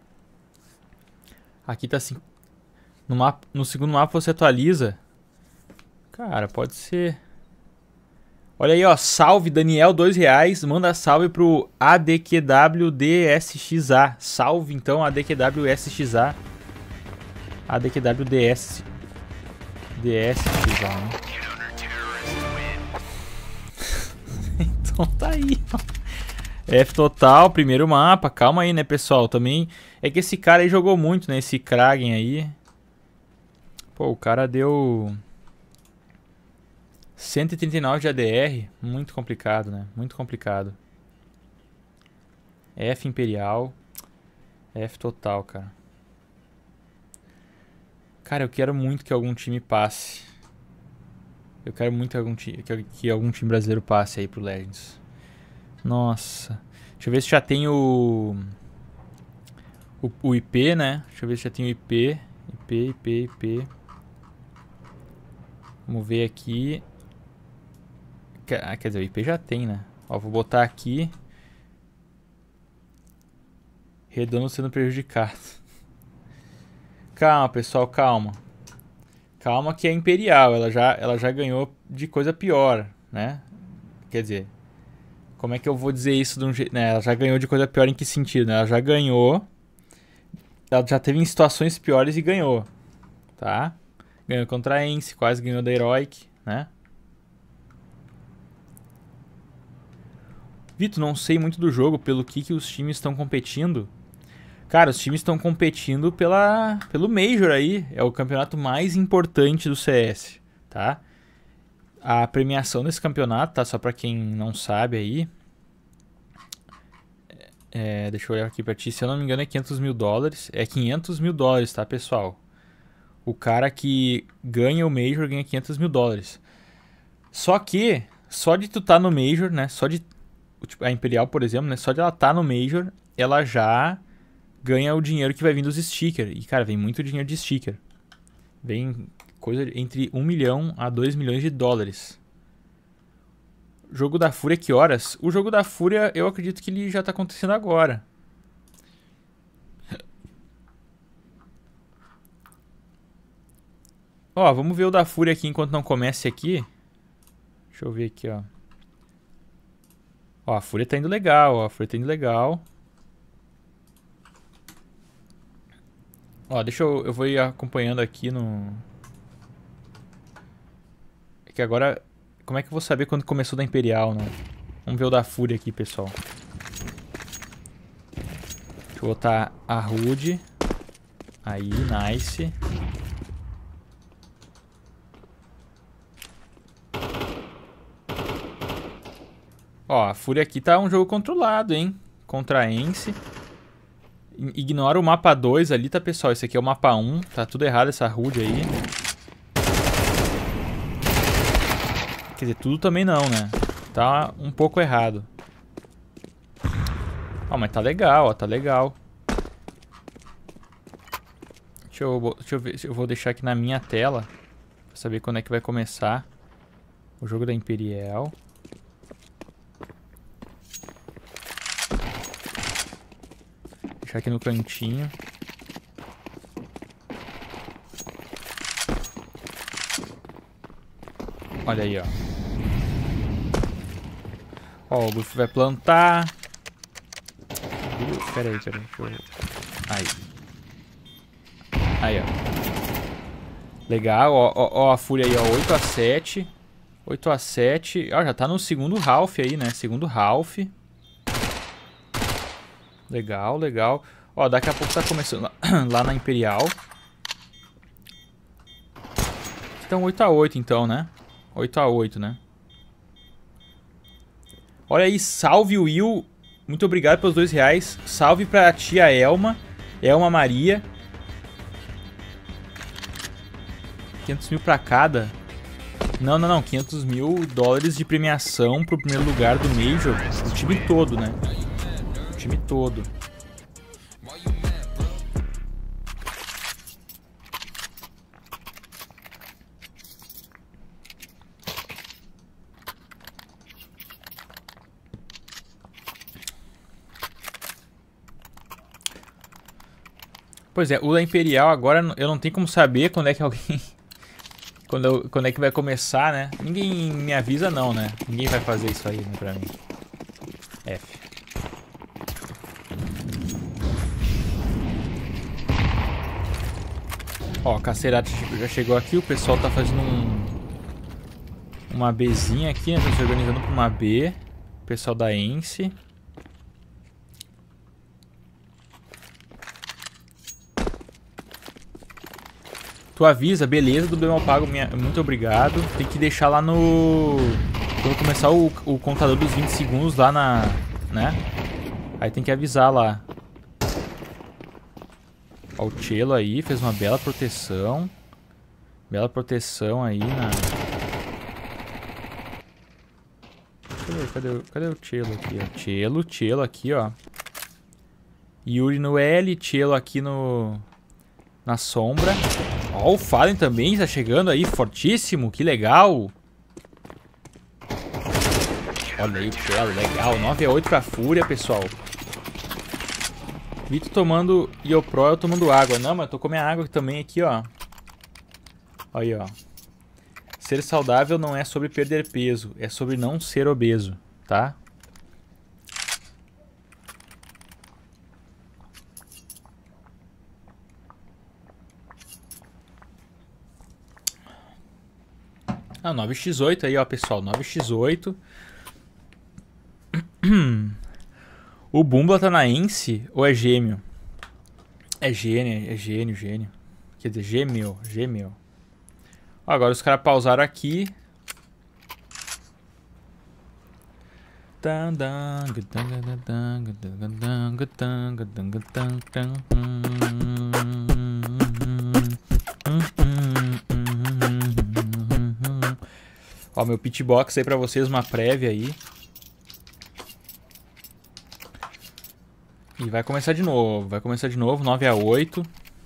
Aqui tá assim. No segundo mapa você atualiza. Cara, pode ser. Olha aí, ó. Salve, Daniel, R$2. Manda salve pro ADQWDSXA. Salve, então, ADQWSXA. ADQWDS. DSXA, né? Então tá aí, ó. F total, primeiro mapa. Calma aí, né, pessoal? Também é que esse cara aí jogou muito, né? Esse Kragen aí. Pô, o cara deu 139 de ADR. Muito complicado, né? Muito complicado. F Imperial. F total, cara. Cara, eu quero muito que algum time passe. Eu quero muito que algum time brasileiro passe aí pro Legends. Nossa. Deixa eu ver se já tem o IP, né? Deixa eu ver se já tem o IP. IP. Vamos ver aqui. Quer dizer, o IP já tem, né? Ó, vou botar aqui. Redondo sendo prejudicado. Calma, pessoal, calma. Calma que é Imperial. Ela já ganhou de coisa pior, né? Quer dizer... Como é que eu vou dizer isso de um jeito... Né, ela já ganhou de coisa pior em que sentido? Né? Ela já ganhou. Ela já teve em situações piores e ganhou. Tá? Ganhou contra a Ence, quase ganhou da Heroic, né? Vitor, não sei muito do jogo, pelo que os times estão competindo. Cara, os times estão competindo pelo Major aí. É o campeonato mais importante do CS, tá? A premiação desse campeonato, tá? Só pra quem não sabe aí. Deixa eu olhar aqui pra ti. Se eu não me engano é $500 mil. É $500 mil, tá, pessoal? O cara que ganha o Major ganha $500 mil. Só que, só de tu tá no Major, né? Só de... Tipo, a Imperial, por exemplo, né? Só de ela tá no Major, ela já ganha o dinheiro que vai vir dos stickers. E, cara, vem muito dinheiro de sticker. Vem... coisa entre 1 milhão a 2 milhões de dólares. Jogo da Fúria, que horas? O jogo da Fúria, eu acredito que ele já tá acontecendo agora. Ó, vamos ver o da Fúria aqui enquanto não comece aqui. Deixa eu ver aqui, ó. Ó, a Fúria tá indo legal, ó. A Fúria tá indo legal. Ó, deixa eu vou ir acompanhando aqui no... É que agora... Como é que eu vou saber quando começou da Imperial, né? Vamos ver o da Fúria aqui, pessoal. Deixa eu botar a Rude. Aí, nice. Ó, a Fúria aqui tá um jogo controlado, hein? Contra a Ence. Ignora o mapa 2 ali, tá, pessoal? Esse aqui é o mapa 1. Tá tudo errado essa Rude aí. Quer dizer, tudo também não, né? Tá um pouco errado. Ó, mas tá legal, ó. Tá legal. Deixa eu ver. Eu vou deixar aqui na minha tela. Pra saber quando é que vai começar o jogo da Imperial. Deixar aqui no cantinho. Olha aí, ó. Ó, o Luffy vai plantar. Pera aí. Deixa eu... Aí. Aí, ó. Legal, ó a Fúria aí, ó. 8-7. 8-7. Ó, já tá no segundo half aí, né? Segundo half. Legal, legal. Ó, daqui a pouco tá começando lá na Imperial. Então 8-8 então, né? 8-8, né? Olha aí, salve Will. Muito obrigado pelos R$2. Salve pra tia Elma. Elma Maria. 500 mil pra cada. Não. 500 mil dólares de premiação pro primeiro lugar do Major. O time todo, né? O time todo. Pois é, o da Imperial agora eu não tenho como saber quando é que alguém... quando é que vai começar, né? Ninguém me avisa não, né? Ninguém vai fazer isso aí, né, pra mim. F. Ó, a Cacerati já chegou aqui, o pessoal tá fazendo uma Bzinha aqui, né? Tá se organizando pra uma B. O pessoal da Ence. Tu avisa, beleza, do Bem Mal Pago, muito obrigado. Tem que deixar lá no... Quando começar o contador dos 20 segundos lá na... Né? Aí tem que avisar lá. Ó, o Cello aí fez uma bela proteção. Bela proteção aí na... Cadê o Cello aqui, ó? Cello aqui, ó. Yuri no L, Cello aqui no... Na sombra. Ó, o Fallen também tá chegando aí, fortíssimo, que legal. Olha aí o Cello, legal. 9-8 pra Fúria, pessoal. Vitor tomando Iopro, eu tomando água. Não, mas eu tô comendo água também aqui, ó. Aí, ó. Ser saudável não é sobre perder peso, é sobre não ser obeso, tá? Ah, 9x8 aí, ó, pessoal. 9x8. O Bumba tá na Ence ou é gêmeo? É gênio. Quer dizer, gêmeo. Ó, agora os caras pausaram aqui. Ó, meu pitbox aí pra vocês, uma prévia aí. E vai começar de novo, 9-8.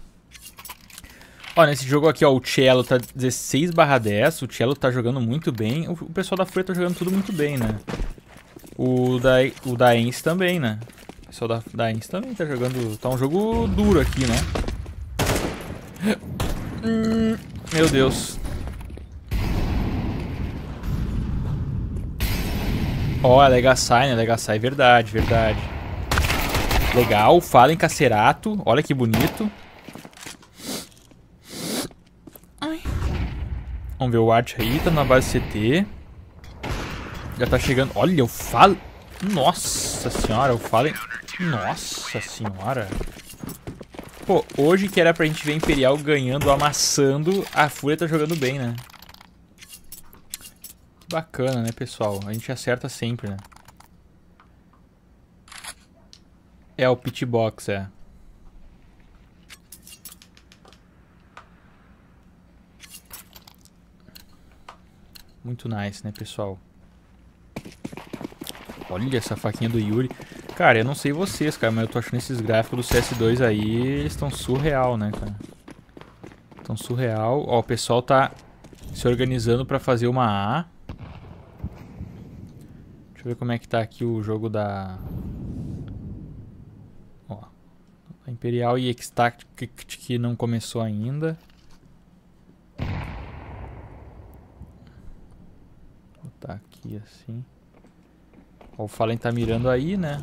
Ó, nesse jogo aqui, ó, o Cello tá 16/10, o Cello tá jogando muito bem. O pessoal da Fúria tá jogando tudo muito bem, né? O da Ence também, né? O pessoal da Ence também tá jogando... Tá um jogo duro aqui, né? Meu Deus. Ó, a Legacy, né? Legacy, verdade, verdade. Legal, Fallen Cacerato. Olha que bonito. Ai. Vamos ver o Art aí, tá na base CT. Já tá chegando. Olha, o Fallen. Nossa senhora, o Fallen. Nossa senhora. Pô, hoje que era pra gente ver Imperial ganhando, amassando, a Fúria tá jogando bem, né? Bacana, né, pessoal? A gente acerta sempre, né? É o Pitbox, é. Muito nice, né, pessoal? Olha essa faquinha do Yuri. Cara, eu não sei vocês, cara, mas eu tô achando esses gráficos do CS2 aí, eles estão surreal, né, cara? Estão surreal. Ó, o pessoal tá se organizando pra fazer uma A. Deixa eu ver como é que tá aqui o jogo da... Ó, a Imperial e Extact que não começou ainda. Vou botar aqui assim. Ó, o Fallen tá mirando aí, né?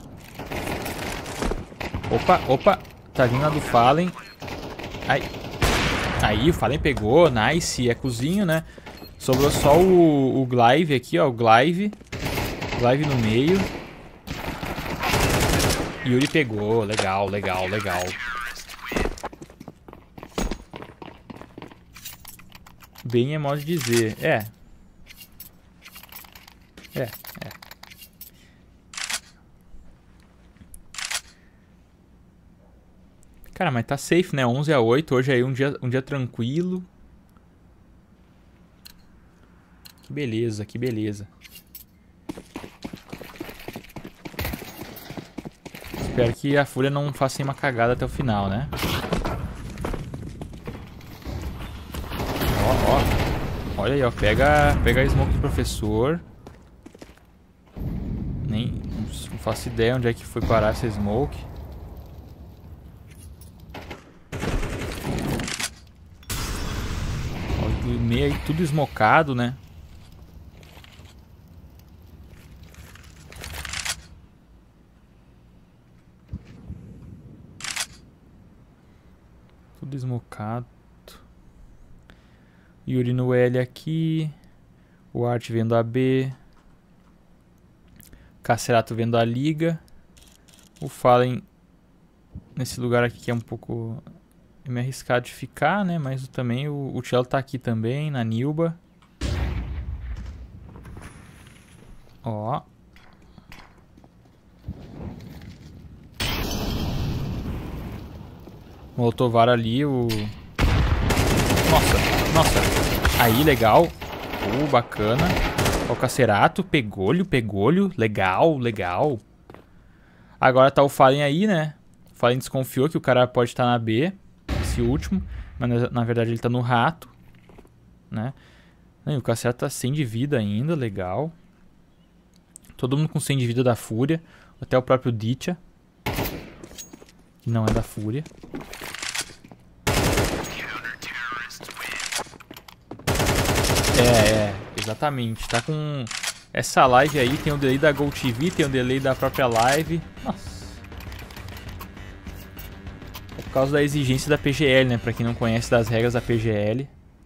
Opa, opa. Tá vindo a do Fallen. Ai. Aí, o Fallen pegou. Nice. É cozinho, né? Sobrou só o Glaive aqui, ó. O Glaive. Glaive no meio. Yuri pegou. Legal, legal, legal. Bem é modo de dizer. É. Cara, mas tá safe, né? 11-8. Hoje aí um dia tranquilo. Que beleza, que beleza. Espero que a Fúria não faça nenhuma cagada até o final, né? Ó, ó. Olha aí, ó. Pega a smoke do professor. Nem... Não faço ideia onde é que foi parar essa smoke. Meio aí tudo esmocado, né? Tudo esmocado. Yuri no L aqui. O Art vendo a B. Cacerato vendo a liga. O Fallen nesse lugar aqui que é um pouco... É meio arriscado de ficar, né? Mas também o Cello tá aqui também, na Nilba. Ó. Moltovar ali, o... Nossa, nossa. Aí, legal. Bacana. Ó, o Cacerato, pegou-lhe. Legal, legal. Agora tá o Fallen aí, né? O Fallen desconfiou que o cara pode estar na B. Esse último, mas na verdade ele tá no rato, né? E o Cacerato tá 100 de vida ainda, legal. Todo mundo com 100 de vida da Fúria, até o próprio Ditya, que não é da Fúria. Exatamente. Tá com essa live aí, tem o delay da GoTV, tem o delay da própria live. Nossa. Por causa da exigência da PGL, né? Pra quem não conhece das regras da PGL.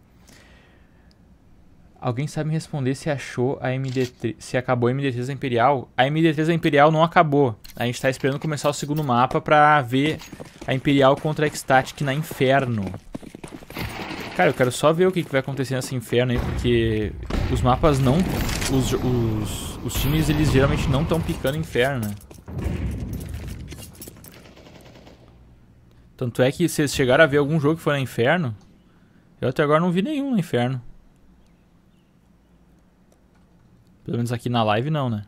Alguém sabe me responder se achou a MD3, se acabou a MD3 da Imperial? A MD3 da Imperial não acabou. A gente tá esperando começar o segundo mapa pra ver a Imperial contra a Ecstatic na Inferno. Cara, eu quero só ver o que vai acontecer nessa Inferno aí, porque os mapas não... Os times, eles geralmente não estão picando Inferno, né? Tanto é que se vocês chegaram a ver algum jogo que foi na Inferno, eu até agora não vi nenhum no Inferno. Pelo menos aqui na live não, né?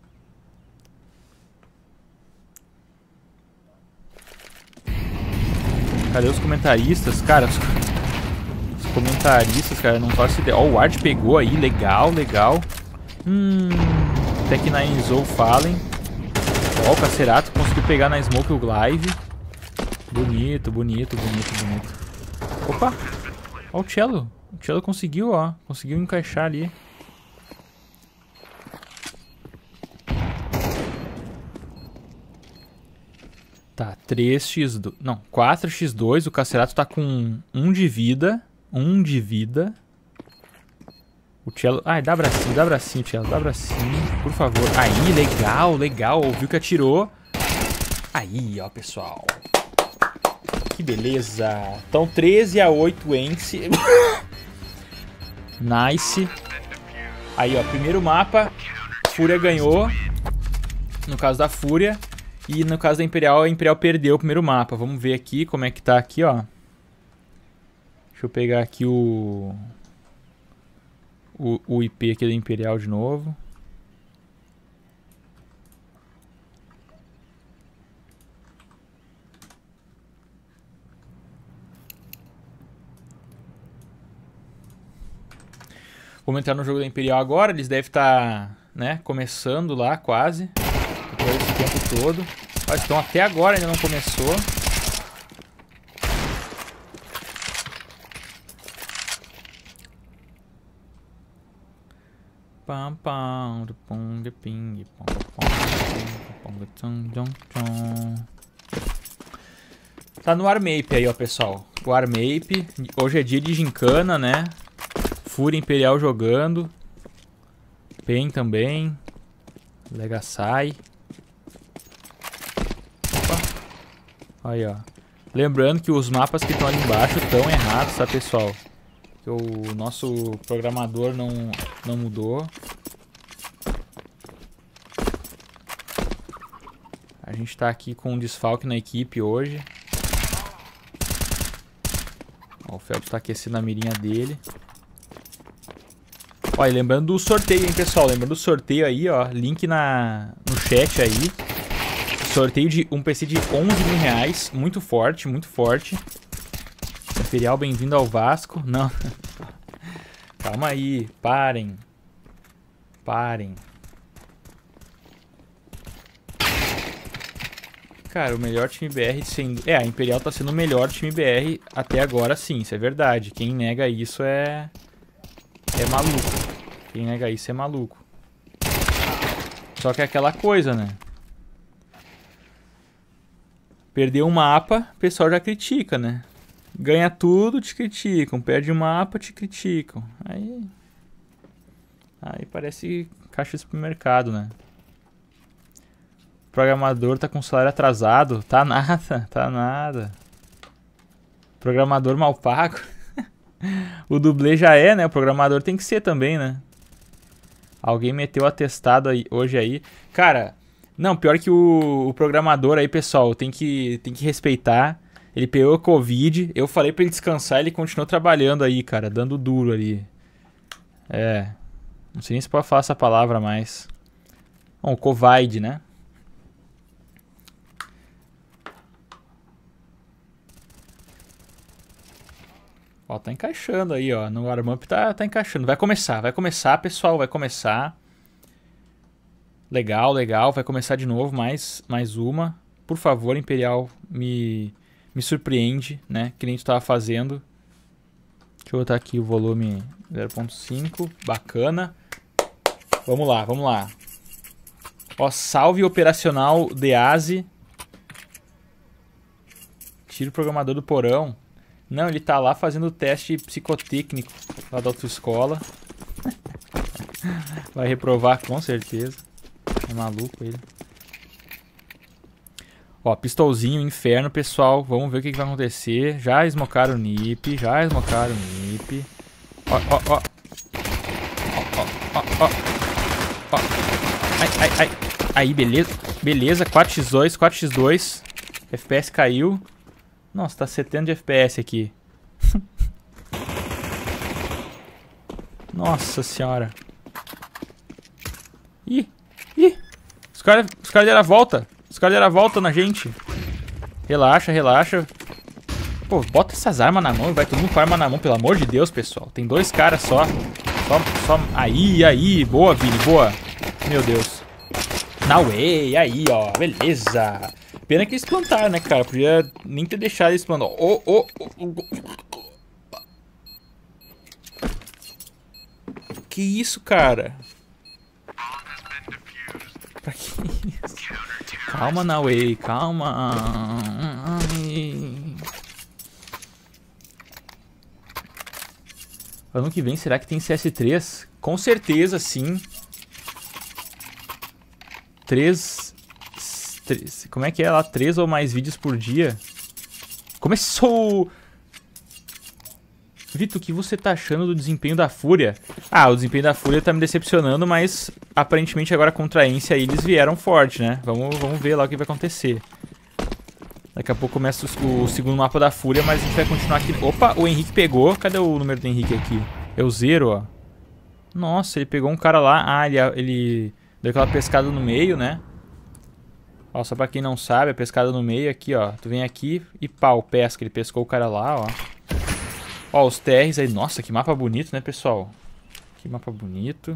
Cadê os comentaristas? Cara, os comentaristas, cara, não faço ideia. Ó, o Ward pegou aí, legal, legal. Até que na Enzo Fallen. Ó, o Cacerato conseguiu pegar na Smoke o Glaive. Bonito, bonito, bonito, bonito. Opa! Ó o Cello. O Cello conseguiu, ó. Conseguiu encaixar ali. 3x2. Não, 4x2. O Cacerato tá com 1 de vida. 1 de vida. O Cello... Ai, dá bracinho, Cello. Dá bracinho, por favor. Aí, legal, legal. Ouviu que atirou. Aí, ó, pessoal. Que beleza. Então, 13-8 Ence. Nice. Aí, ó, primeiro mapa. Fúria ganhou. No caso da Fúria. E no caso da Imperial, a Imperial perdeu o primeiro mapa. Vamos ver aqui como é que tá aqui, ó. Deixa eu pegar aqui o IP aqui da Imperial de novo. Vamos entrar no jogo da Imperial agora. Eles devem estar, né, começando lá quase. Depois desse tempo todo. Ó, estão até agora, ainda não começou. Pam pam, pong ping, tá no Armap aí, ó, pessoal. O Armap. Hoje é dia de gincana, né? Fúria Imperial jogando. Pen também. Legacy. Opa. Aí, ó. Lembrando que os mapas que estão ali embaixo estão errados, tá, pessoal? Que o nosso programador não mudou. A gente tá aqui com um desfalque na equipe hoje. Ó, o Phelps tá aquecendo a mirinha dele. Ó, e lembrando do sorteio, hein, pessoal? Lembrando do sorteio aí, ó. Link no chat aí. Sorteio de um PC de 11 mil reais. Muito forte, muito forte. Imperial, bem-vindo ao Vasco. Não. Calma aí. Parem. Parem. Cara, o melhor time BR sendo... a Imperial tá sendo o melhor time BR até agora, sim. Isso é verdade. Quem nega isso é maluco. Quem nega isso é maluco. Só que é aquela coisa, né? Perdeu um mapa, o pessoal já critica, né? Ganha tudo, te criticam. Perde um mapa, te criticam. Aí parece caixa de supermercado, né? O programador tá com salário atrasado. Tá nada, tá nada. Programador mal pago. O dublê já é, né? O programador tem que ser também, né? Alguém meteu atestado aí, hoje aí. Cara, não, pior que o programador aí, pessoal, tem que respeitar. Ele pegou Covid. Eu falei pra ele descansar, ele continuou trabalhando aí, cara. Dando duro ali. É. Não sei nem se pode falar essa palavra mais. Bom, Covid, né? Ó, tá encaixando aí, ó. No warm-up tá encaixando. Vai começar, pessoal. Vai começar. Legal, legal. Vai começar de novo, mais uma. Por favor, Imperial, me surpreende, né? Que nem tu tava fazendo. Deixa eu botar aqui o volume 0.5. Bacana. Vamos lá, vamos lá. Ó, salve operacional Dease. Tira o programador do porão. Não, ele tá lá fazendo o teste psicotécnico lá da autoescola. Vai reprovar com certeza. É maluco ele. Ó, pistolzinho, inferno, pessoal. Vamos ver o que vai acontecer. Já esmocaram o NIP. Já esmocaram o NIP. Ó, ó, ó. Ó, ó, ó, ó. Ai. Aí, beleza. Beleza, 4x2, 4x2. FPS caiu. Nossa, tá 70 de FPS aqui. Nossa senhora. Ih. Os caras deram a volta. Os caras deram a volta na gente. Relaxa. Pô, bota essas armas na mão e vai todo mundo com arma na mão, pelo amor de Deus, pessoal. Tem 2 caras só. Aí. Boa, Vini, boa. Meu Deus. Na way, aí, ó. Beleza. Pena que eles plantaram, né, cara? Podia nem ter deixado eles plantar. Que isso, cara? Pra que isso? Calma, Naue, calma. Ano que vem, será que tem CS3? Com certeza, sim. 3... Como é que é lá? 3 ou mais vídeos por dia. Começou! Vitor, o que você tá achando do desempenho da Fúria? Ah, o desempenho da Fúria tá me decepcionando, mas aparentemente agora contra a Ence aí eles vieram forte, né? Vamos ver lá o que vai acontecer. Daqui a pouco começa o segundo mapa da Fúria, mas a gente vai continuar aqui. Opa, o Henrique pegou. Cadê o número do Henrique aqui? É o 0, ó. Nossa, ele pegou um cara lá. Ah, ele deu aquela pescada no meio, né? Ó, só pra quem não sabe, a pescada no meio aqui, ó. Tu vem aqui e pau, pesca. Ele pescou o cara lá, ó. Ó, os TRs aí. Nossa, que mapa bonito, né, pessoal? Que mapa bonito.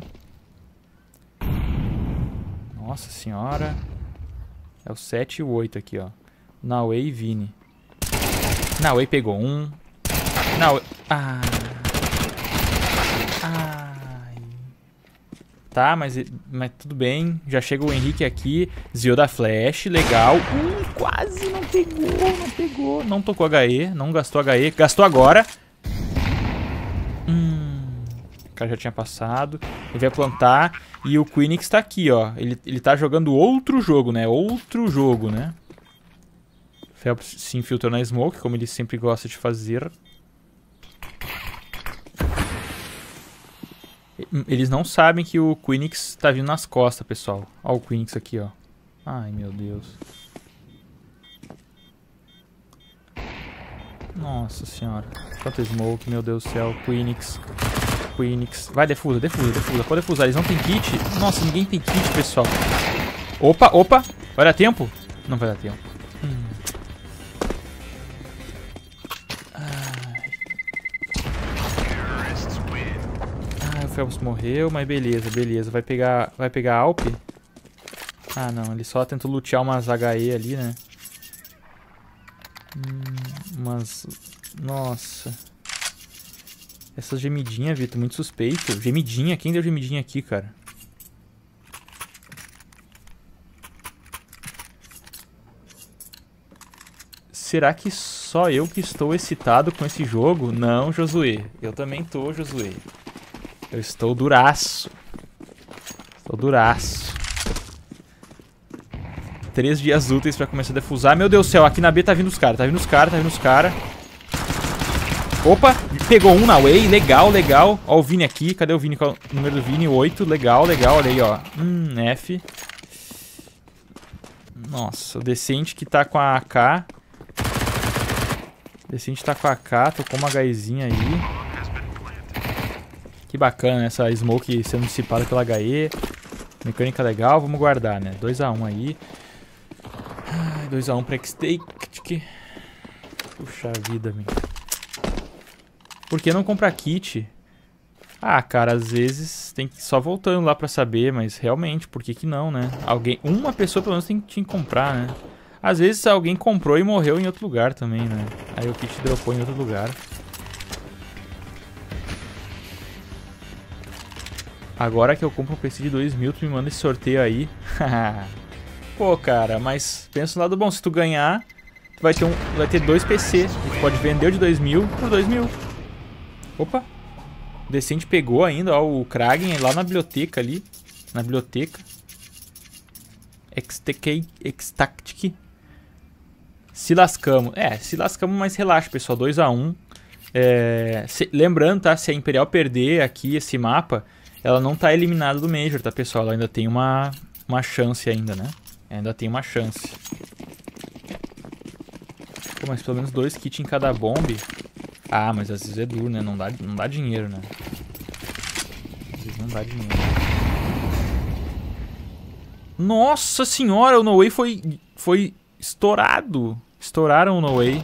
Nossa senhora. É o 7 e o 8 aqui, ó. Naue e Vini. Naue pegou um. Naue... Ah. Ai. Tá, mas tudo bem. Já chega o Henrique aqui. Desviou da flash. Legal. Quase não pegou. Não pegou. Não tocou HE. Não gastou HE. Gastou agora. O cara já tinha passado. Ele vai plantar. E o Queenix tá aqui, ó. Ele tá jogando outro jogo, né? Outro jogo, né? Phelps se infiltrou na smoke, como ele sempre gosta de fazer. Eles não sabem que o Queenix tá vindo nas costas, pessoal. Ó o Queenix aqui, ó. Ai, meu Deus. Nossa senhora. Quanto smoke, meu Deus do céu. Queenix. Queenix. Vai, defusa. Pode defusar. Eles não tem kit. Nossa, ninguém tem kit, pessoal. Opa. Vai dar tempo? Não vai dar tempo. O Phelps morreu, mas beleza. Vai pegar Alp? Ah, não. Ele só tentou lutear umas HE ali, né? Nossa. Essas gemidinhas, Vitor, muito suspeito. Gemidinha? Quem deu gemidinha aqui, cara? Será que só eu que estou excitado com esse jogo? Não, Josué. Eu também tô, Josué. Eu estou duraço. 3 dias úteis pra começar a defusar. Meu Deus do céu, aqui na B tá vindo os caras. Opa, pegou um na Way. Legal. Ó o Vini aqui. Cadê o Vini? Qual é o número do Vini? 8. Legal. Olha aí, ó. F. Nossa, o Decente que tá com a AK. Tocou uma HEzinha aí. Que bacana, né? Essa smoke sendo dissipada pela HE. Mecânica legal, vamos guardar, né? 2 a 1 aí. 2 a 1 pra X-Take. Puxa vida, meu. Por que não comprar kit? Ah, cara, às vezes tem que ir só voltando lá pra saber, mas realmente, por que que não, né? Uma pessoa pelo menos tem que comprar, né? Às vezes alguém comprou e morreu em outro lugar também, né? Aí o kit dropou em outro lugar. Agora que eu compro um PC de 2.000, tu me manda esse sorteio aí. Pô, cara, mas pensa no lado bom. Se tu ganhar, tu vai ter 2 PC. E tu pode vender o de 2.000 por 2.000. Opa. O Decente pegou ainda, ó, o Kragen lá na biblioteca ali. Na biblioteca. X-Tactic. Se lascamos. Se lascamos, mas relaxa, pessoal. 2 a 1. Lembrando, tá? Se a Imperial perder aqui esse mapa, ela não tá eliminada do Major, tá, pessoal? Ela ainda tem uma chance ainda, né? Ainda tem uma chance. Pô, mas pelo menos 2 kits em cada bomb. Ah, mas às vezes é duro, né? Não dá dinheiro, né? Às vezes não dá dinheiro. Nossa senhora, o No Way foi estourado. Estouraram o No Way.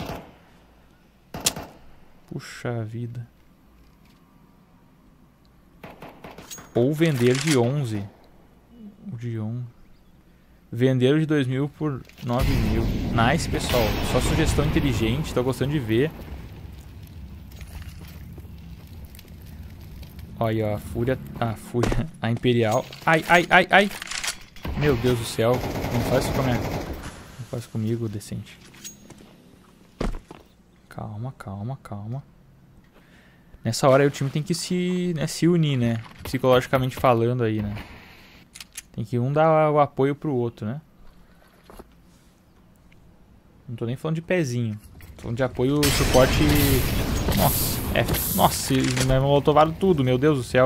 Puxa vida. Ou vender de 11. O de 11. Vender o de 2.000 por 9.000. Nice, pessoal. Só sugestão inteligente. Tô gostando de ver. Olha, ó. A Fúria. A Imperial. Ai. Meu Deus do céu. Não faz isso comigo. Não faz comigo, Decente. Calma. Nessa hora aí o time tem que se unir, né? Psicologicamente falando aí, né? Tem que um dar o apoio pro outro, né? Não tô nem falando de pezinho. Tô falando de apoio, suporte... Nossa, Nossa, me molotovaram tudo, meu Deus do céu.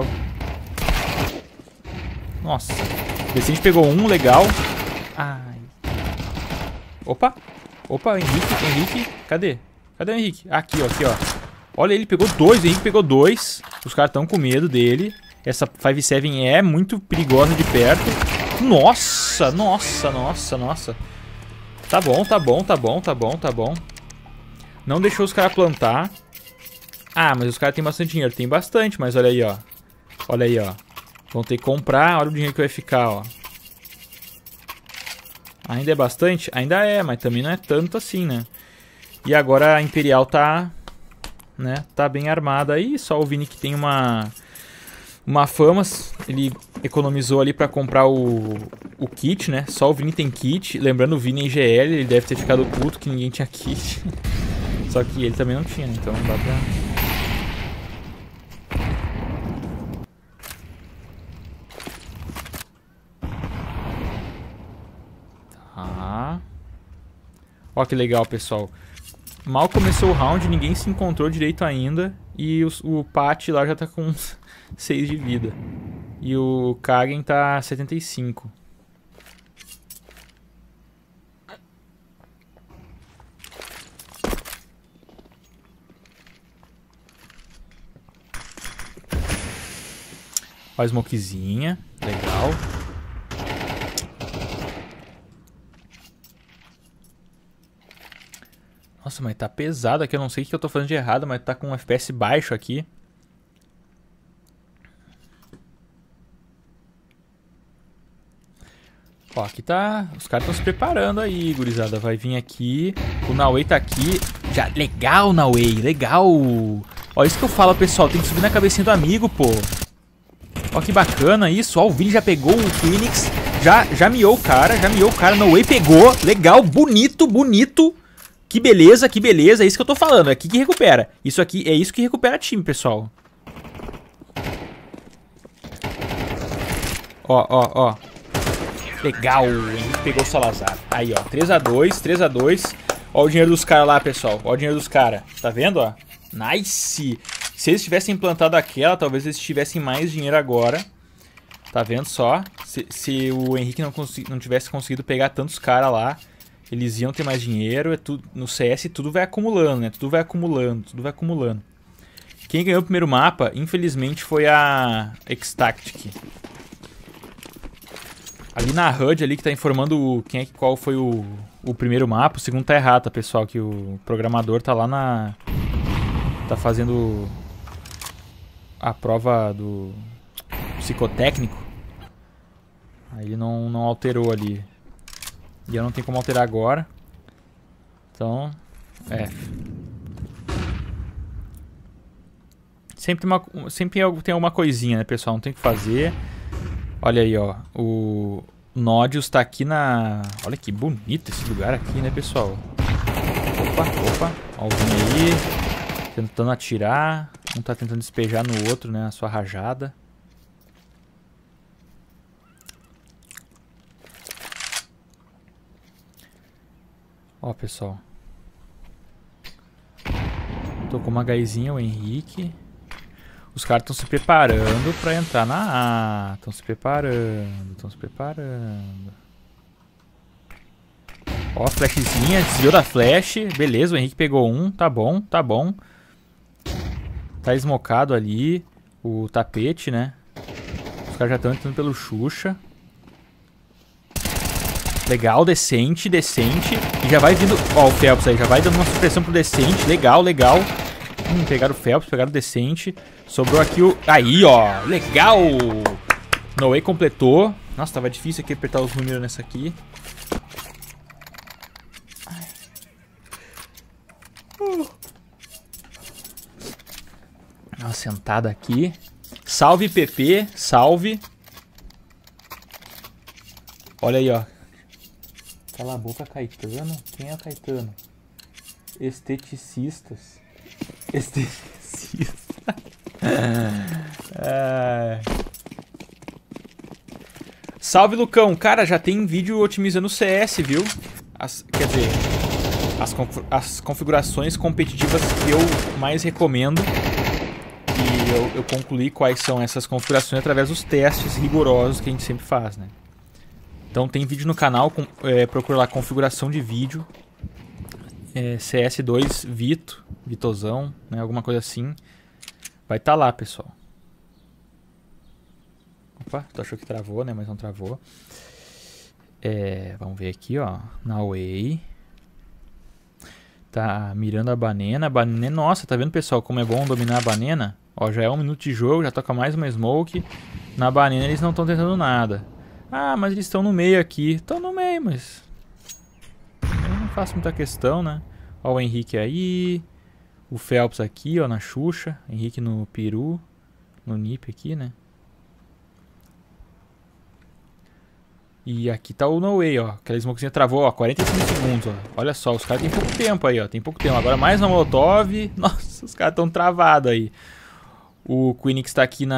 Nossa. Decente pegou um, legal. Ai. Opa. Opa, Henrique. Cadê? Cadê o Henrique? Aqui, ó, aqui, ó. Olha, ele pegou dois, o Henrique pegou dois. Os caras estão com medo dele. Essa 5-7 é muito perigosa de perto. Nossa. Tá bom. Não deixou os caras plantar. Ah, mas os caras têm bastante dinheiro. Tem bastante, mas olha aí, ó. Olha aí, ó. Vão ter que comprar. Olha o dinheiro que vai ficar, ó. Ainda é bastante? Ainda é, mas também não é tanto assim, né? E agora a Imperial tá... né? Tá bem armada aí. Só o Vini que tem uma Famas. Ele economizou ali pra comprar o kit, né? Só o Vini tem kit. Lembrando, o Vini é IGL. Ele deve ter ficado puto que ninguém tinha kit. Só que ele também não tinha, né? Então não dá pra... Ó que legal, pessoal. Mal começou o round, ninguém se encontrou direito ainda. E o Pat lá já tá com 6 de vida. E o Kagen tá 75. Ó a smokezinha. Legal. Nossa, mas tá pesado aqui. Eu não sei o que eu tô fazendo de errado, mas tá com um FPS baixo aqui. Ó, aqui tá... Os caras estão se preparando aí, gurizada. Vai vir aqui. O Naui tá aqui. Já... Legal, Naui. Legal. Ó, isso que eu falo, pessoal. Tem que subir na cabecinha do amigo, pô. Ó, que bacana isso. Ó, o Vini já pegou o Phoenix. Já miou o cara. Naui pegou. Legal. Bonito. Que beleza. É isso que eu tô falando. É aqui que recupera. Isso aqui é isso que recupera time, pessoal. Ó. Legal. O Henrique pegou o Salazar. Aí, ó. 3x2. Ó o dinheiro dos caras lá, pessoal. Ó o dinheiro dos caras. Tá vendo, ó? Nice. Se eles tivessem implantado aquela, talvez eles tivessem mais dinheiro agora. Tá vendo só? Se o Henrique não tivesse conseguido pegar tantos caras lá, eles iam ter mais dinheiro. É tudo, no CS tudo vai acumulando, né? Tudo vai acumulando. Quem ganhou o primeiro mapa, infelizmente, foi a X-Tactic. Ali na HUD ali que tá informando qual foi o primeiro mapa. O segundo tá errado, tá, pessoal? Que o programador tá lá na... Tá fazendo a prova do psicotécnico. Aí ele não alterou ali. E eu não tenho como alterar agora. Então, Sempre tem alguma coisinha, né, pessoal? Não tem o que fazer. Olha aí, ó. O Nodius tá aqui na... Olha que bonito esse lugar aqui, né, pessoal? Opa. Ó o Vini aí. Tentando atirar. Um tá tentando despejar no outro, né? A sua rajada. Ó, pessoal. Tocou uma gaizinha o Henrique. Os caras estão se preparando pra entrar na A. Estão se preparando. Ó, flashzinha. Desviou da flash. Beleza, o Henrique pegou um. Tá bom. Tá esmocado ali. O tapete, né? Os caras já estão entrando pelo Xuxa. Legal, decente. E já vai vindo... Ó, o Phelps aí. Já vai dando uma supressão pro decente. Legal. Pegaram o Phelps, pegaram o decente. Sobrou aqui o... Aí, ó. Legal. Noé completou. Nossa, tava difícil aqui apertar os números nessa aqui. Dá uma sentada aqui. Salve, PP. Salve. Olha aí, ó. Cala a boca, Caetano. Quem é o Caetano? Esteticistas. Salve, Lucão. Cara, já tem vídeo otimizando o CS, viu? Quer dizer, as configurações competitivas que eu mais recomendo. E eu concluí quais são essas configurações através dos testes rigorosos que a gente sempre faz, né? Então tem vídeo no canal, procura lá configuração de vídeo. CS2 Vitozão, né? Alguma coisa assim. Vai estar lá, pessoal. Opa, tu achou que travou, né? Mas não travou. Vamos ver aqui, ó. Na Way. Tá mirando a banana. Nossa, tá vendo, pessoal, como é bom dominar a banana? Ó, já é 1 minuto de jogo, já toca mais uma smoke. Na banana eles não estão tentando nada. Ah, mas eles estão no meio aqui. Estão no meio, mas... eu não faço muita questão, né? Ó o Henrique aí. O Phelps aqui, ó, na Xuxa. Henrique no Peru. No Nip aqui, né? E aqui tá o No Way, ó. Aquela smokezinha travou, ó. 45 segundos, ó. Olha só, os caras tem pouco tempo aí, ó. Tem pouco tempo. Agora mais uma Molotov. Nossa, os caras tão travados aí. O Queenix tá aqui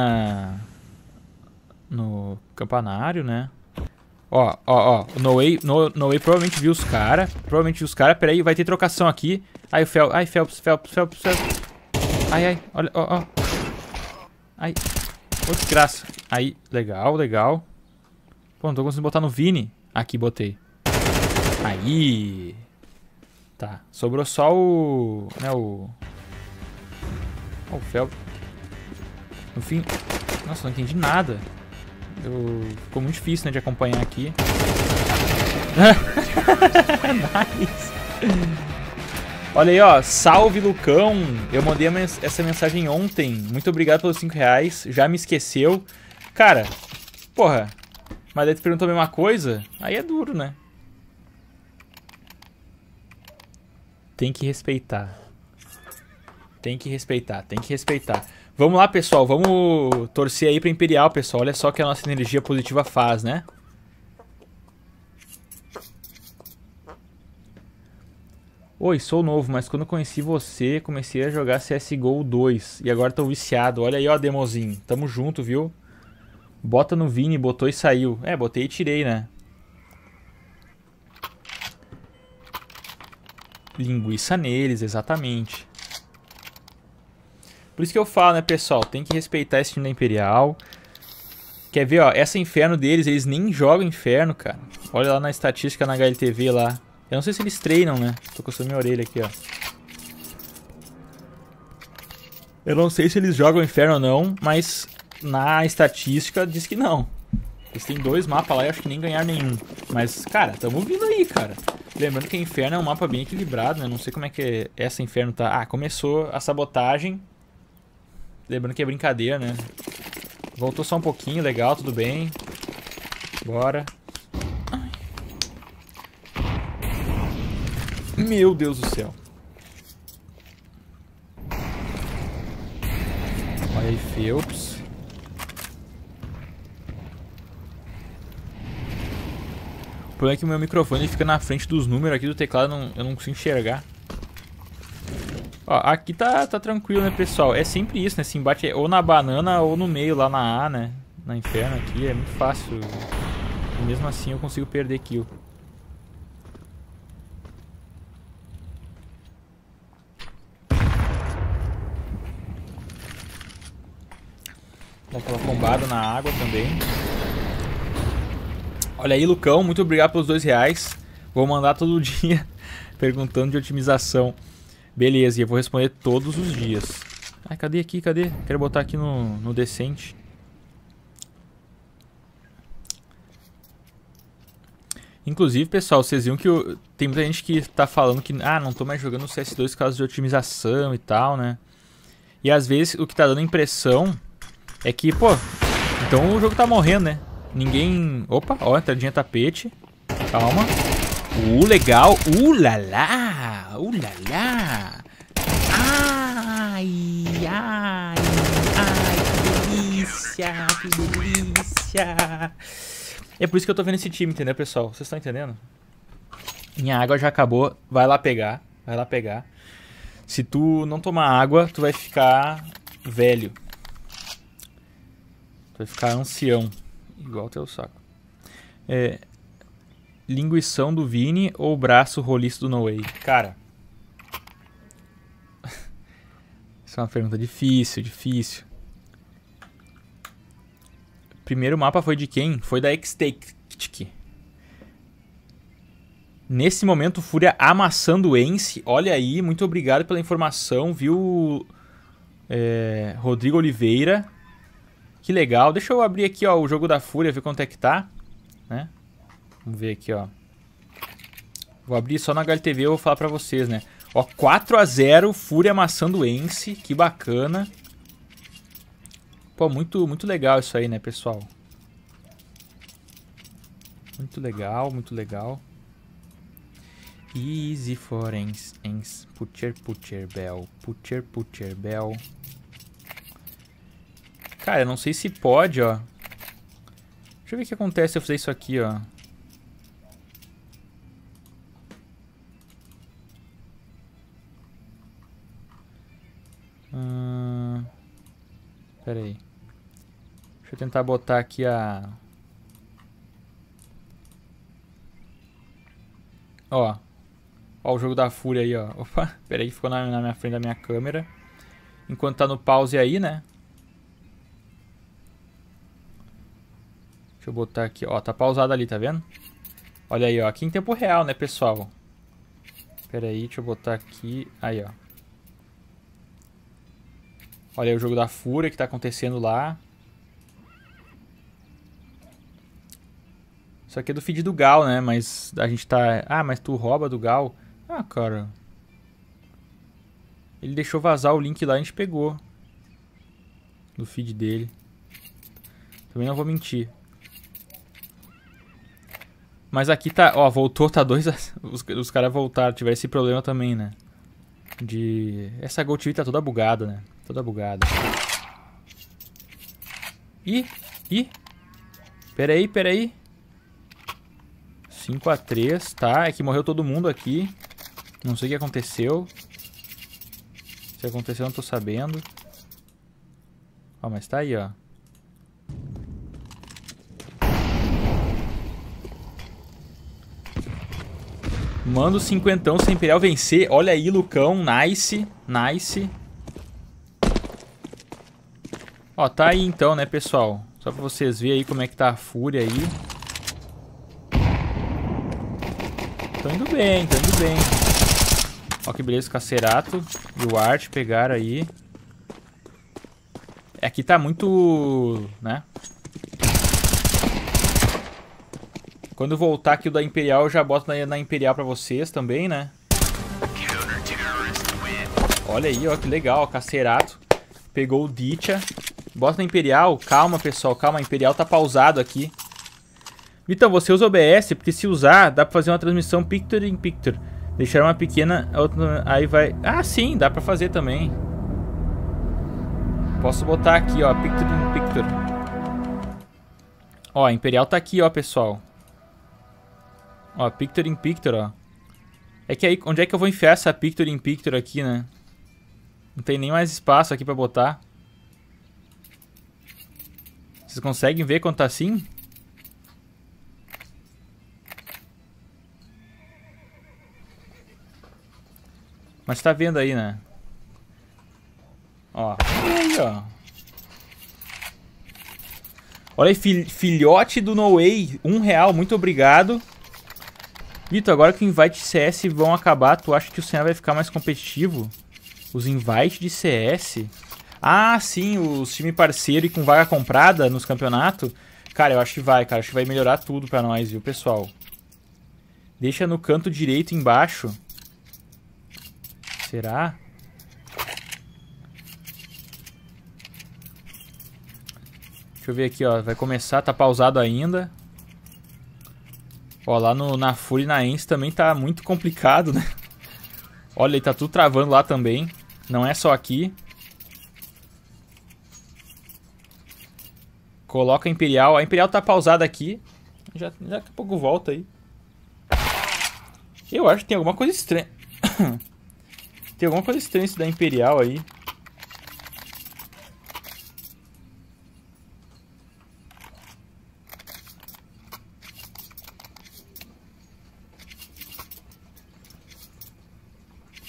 no campanário, né? Ó. O No Way provavelmente viu os caras. Pera aí, vai ter trocação aqui. Aí o Phelps. Ai, Phelps. Ai. Olha, ó. Ai. Ô, desgraça. Aí, legal. Pô, não tô conseguindo botar no Vini. Aqui, botei. Aí. Tá. Sobrou só o... né, o Phelps. No fim... nossa, não entendi nada. Ficou muito difícil, né, de acompanhar aqui. Nice. Olha aí, ó. Salve, Lucão. Eu mandei essa mensagem ontem. Muito obrigado pelos 5 reais. Já me esqueceu. Cara, porra. Mas daí tu perguntou a mesma coisa. Aí é duro, né? Tem que respeitar. Vamos lá, pessoal. Vamos torcer aí pra Imperial, pessoal. Olha só o que a nossa energia positiva faz, né? Oi, sou novo, mas quando conheci você, comecei a jogar CSGO 2. E agora tô viciado. Olha aí, ó, Demozinho. Tamo junto, viu? Bota no Vini, botou e saiu. Botei e tirei, né? Linguiça neles, exatamente. Por isso que eu falo, né, pessoal? Tem que respeitar esse time da Imperial. Quer ver, ó? Essa Inferno deles, eles nem jogam Inferno, cara. Olha lá na estatística na HLTV lá. Eu não sei se eles treinam, né? Tô coçando minha orelha aqui, ó. Eu não sei se eles jogam Inferno ou não, mas na estatística diz que não. Eles têm 2 mapas lá e acho que nem ganharam nenhum. Mas, cara, tamo vindo aí, cara. Lembrando que a Inferno é um mapa bem equilibrado, né? Não sei como é que essa Inferno tá... Ah, começou a sabotagem. Lembrando que é brincadeira, né? Voltou só um pouquinho, legal, tudo bem. Bora. Ai. Meu Deus do céu. Olha aí, Phelps. O problema é que o meu microfone fica na frente dos números aqui do teclado, eu não consigo enxergar. Ó, aqui tá tranquilo, né, pessoal? É sempre isso, né? Se embate ou na banana ou no meio, lá na A, né? Na Inferno aqui, é muito fácil. E mesmo assim eu consigo perder kill. Dá aquela combada na água também. Olha aí, Lucão, muito obrigado pelos 2 reais. Vou mandar todo dia perguntando de otimização. Beleza, e eu vou responder todos os dias. Ai, cadê aqui? Cadê? Quero botar aqui no decente. Inclusive, pessoal, vocês viram que tem muita gente que tá falando que não tô mais jogando CS2 por causa de otimização e tal, né? E às vezes o que tá dando impressão é que, pô, então o jogo tá morrendo, né? Ninguém... Opa, ó, entradinha tapete. Calma. Legal. Lalá. Lalá. Ai, que delícia. É por isso que eu tô vendo esse time, entendeu, pessoal? Vocês estão entendendo? Minha água já acabou. Vai lá pegar. Se tu não tomar água, tu vai ficar velho. vai ficar ancião. Igual teu saco. Linguição do Vini ou braço roliço do No Way? Cara... Isso é uma pergunta difícil, difícil. Primeiro mapa foi de quem? Foi da X-Take. Nesse momento, Fúria amassando o Ence. Olha aí, muito obrigado pela informação, viu, Rodrigo Oliveira. Que legal. Deixa eu abrir aqui, ó, o jogo da Fúria, ver quanto é que tá, né? Vamos ver aqui, ó. Vou abrir só na HLTV e vou falar pra vocês, né? Ó, 4-0, Fúria amassando o Ence. Que bacana. Pô, muito legal isso aí, né, pessoal? Muito legal, muito legal. Easy for Ence. Putcher, bell. Putcher, bell. Cara, eu não sei se pode, ó. Deixa eu ver o que acontece se eu fizer isso aqui, ó. Pera aí. Deixa eu tentar botar aqui a... Ó o jogo da Fúria aí, ó. Opa, pera aí, ficou na minha frente da minha câmera. Enquanto tá no pause aí, né? Deixa eu botar aqui, ó. Tá pausado ali, tá vendo? Olha aí, ó. Aqui em tempo real, né, pessoal? Pera aí, deixa eu botar aqui. Aí, ó. Olha aí o jogo da Fúria que tá acontecendo lá. Isso aqui é do feed do Gal, né? Mas a gente tá... Ah, mas tu rouba do Gal? Ah, cara. Ele deixou vazar o link lá e a gente pegou. Do feed dele. Também não vou mentir. Mas aqui tá... Ó, voltou, tá 2... Os caras voltaram, tiveram esse problema também, né? Essa Gol TV tá toda bugada, né? Toda bugada. Ih! Pera aí. 5-3, tá? É que morreu todo mundo aqui. Não sei o que aconteceu. Se aconteceu, eu não tô sabendo. Ó, mas tá aí, ó. Manda o 50 sem Imperial vencer. Olha aí, Lucão. Nice. Ó, tá aí então, né, pessoal? Só pra vocês verem aí como é que tá a Fúria aí. Tô indo bem. Ó que beleza, o Cacerato e o Art pegaram aí. Aqui tá muito... né? Quando voltar aqui o da Imperial, eu já boto na Imperial pra vocês também, né? Olha aí, ó, que legal, ó, Cacerato. Pegou o Ditcha. Bota na Imperial. Calma, pessoal, calma. A Imperial tá pausado aqui. Vitão, você usa OBS? Porque se usar, dá pra fazer uma transmissão Picture in Picture. Deixar uma pequena... Aí vai... Ah, sim, dá pra fazer também. Posso botar aqui, ó, Picture in Picture. Ó, a Imperial tá aqui, ó, pessoal. Ó, Picture in Picture, ó. É que aí, onde é que eu vou enfiar essa Picture in Picture aqui, né? Não tem nem mais espaço aqui pra botar. Vocês conseguem ver quando tá assim? Mas tá vendo aí, né? Ó. E aí, ó. Olha aí, filhote do No Way. R$1, muito obrigado. Vitor, agora que o invite de CS vão acabar, tu acha que o cenário vai ficar mais competitivo? Os invites de CS? Ah, sim, os time parceiro e com vaga comprada nos campeonatos. Cara, eu acho que vai, cara. Acho que vai melhorar tudo pra nós, viu, pessoal? Deixa no canto direito embaixo. Será? Deixa eu ver aqui, ó. Vai começar, tá pausado ainda. Ó, lá na Fúria e na Ence também tá muito complicado, né? Olha, ele tá tudo travando lá também. Não é só aqui. Coloca a Imperial. A Imperial tá pausada aqui. Já daqui a pouco volta aí. Eu acho que tem alguma coisa estranha. Tem alguma coisa estranha isso da Imperial aí.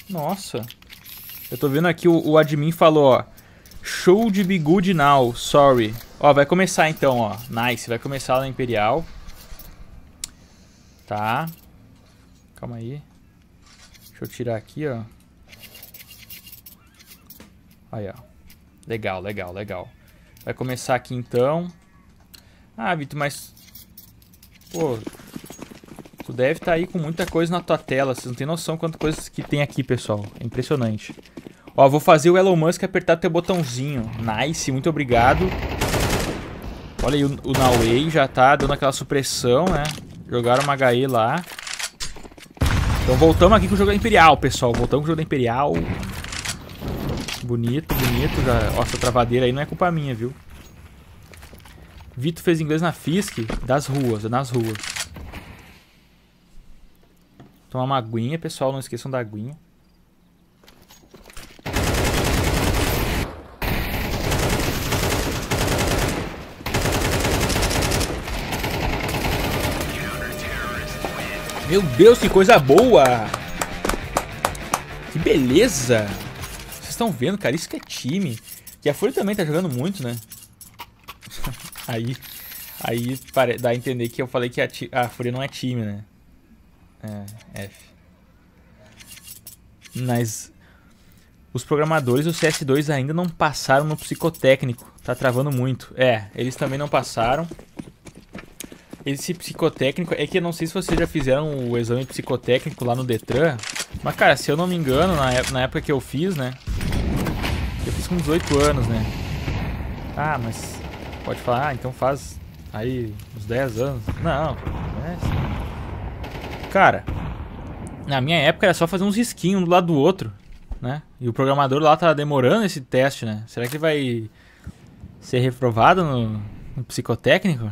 Nossa. Eu tô vendo aqui o admin falou, ó. Should be good now, sorry. Ó, vai começar então, ó. Nice, vai começar lá na Imperial. Tá. Calma aí. Deixa eu tirar aqui, ó. Aí, ó. Legal, legal, legal. Vai começar aqui então. Ah, Vitor, mas... Pô... Tu deve estar aí com muita coisa na tua tela. Vocês não tem noção quantas coisas que tem aqui, pessoal. É impressionante. Ó, vou fazer o Elon Musk apertar teu botãozinho. Nice, muito obrigado. Olha aí, o Naui já tá dando aquela supressão, né? Jogaram uma HE lá. Então voltamos aqui com o jogo da Imperial, pessoal. Voltamos com o jogo da Imperial. Bonito, bonito. Já... Ó, essa travadeira aí não é culpa minha, viu? Vitor fez inglês na FISC das ruas, nas ruas. Tomar uma aguinha, pessoal. Não esqueçam da aguinha. Meu Deus, que coisa boa! Que beleza! Vocês estão vendo, cara? Isso que é time. E a Fúria também tá jogando muito, né? Aí dá a entender que eu falei que a Fúria não é time, né? É, F. Mas os programadores do CS2 ainda não passaram no psicotécnico. Tá travando muito. Eles também não passaram. Esse psicotécnico, é que eu não sei se vocês já fizeram o exame psicotécnico lá no Detran. Mas, cara, se eu não me engano, na época que eu fiz, né? Eu fiz com 18 anos, né? Ah, mas pode falar, então faz aí uns 10 anos. Não, é assim. Cara, na minha época era só fazer uns risquinhos um do lado do outro, né? E o programador lá tá demorando esse teste, né? Será que ele vai ser reprovado no psicotécnico?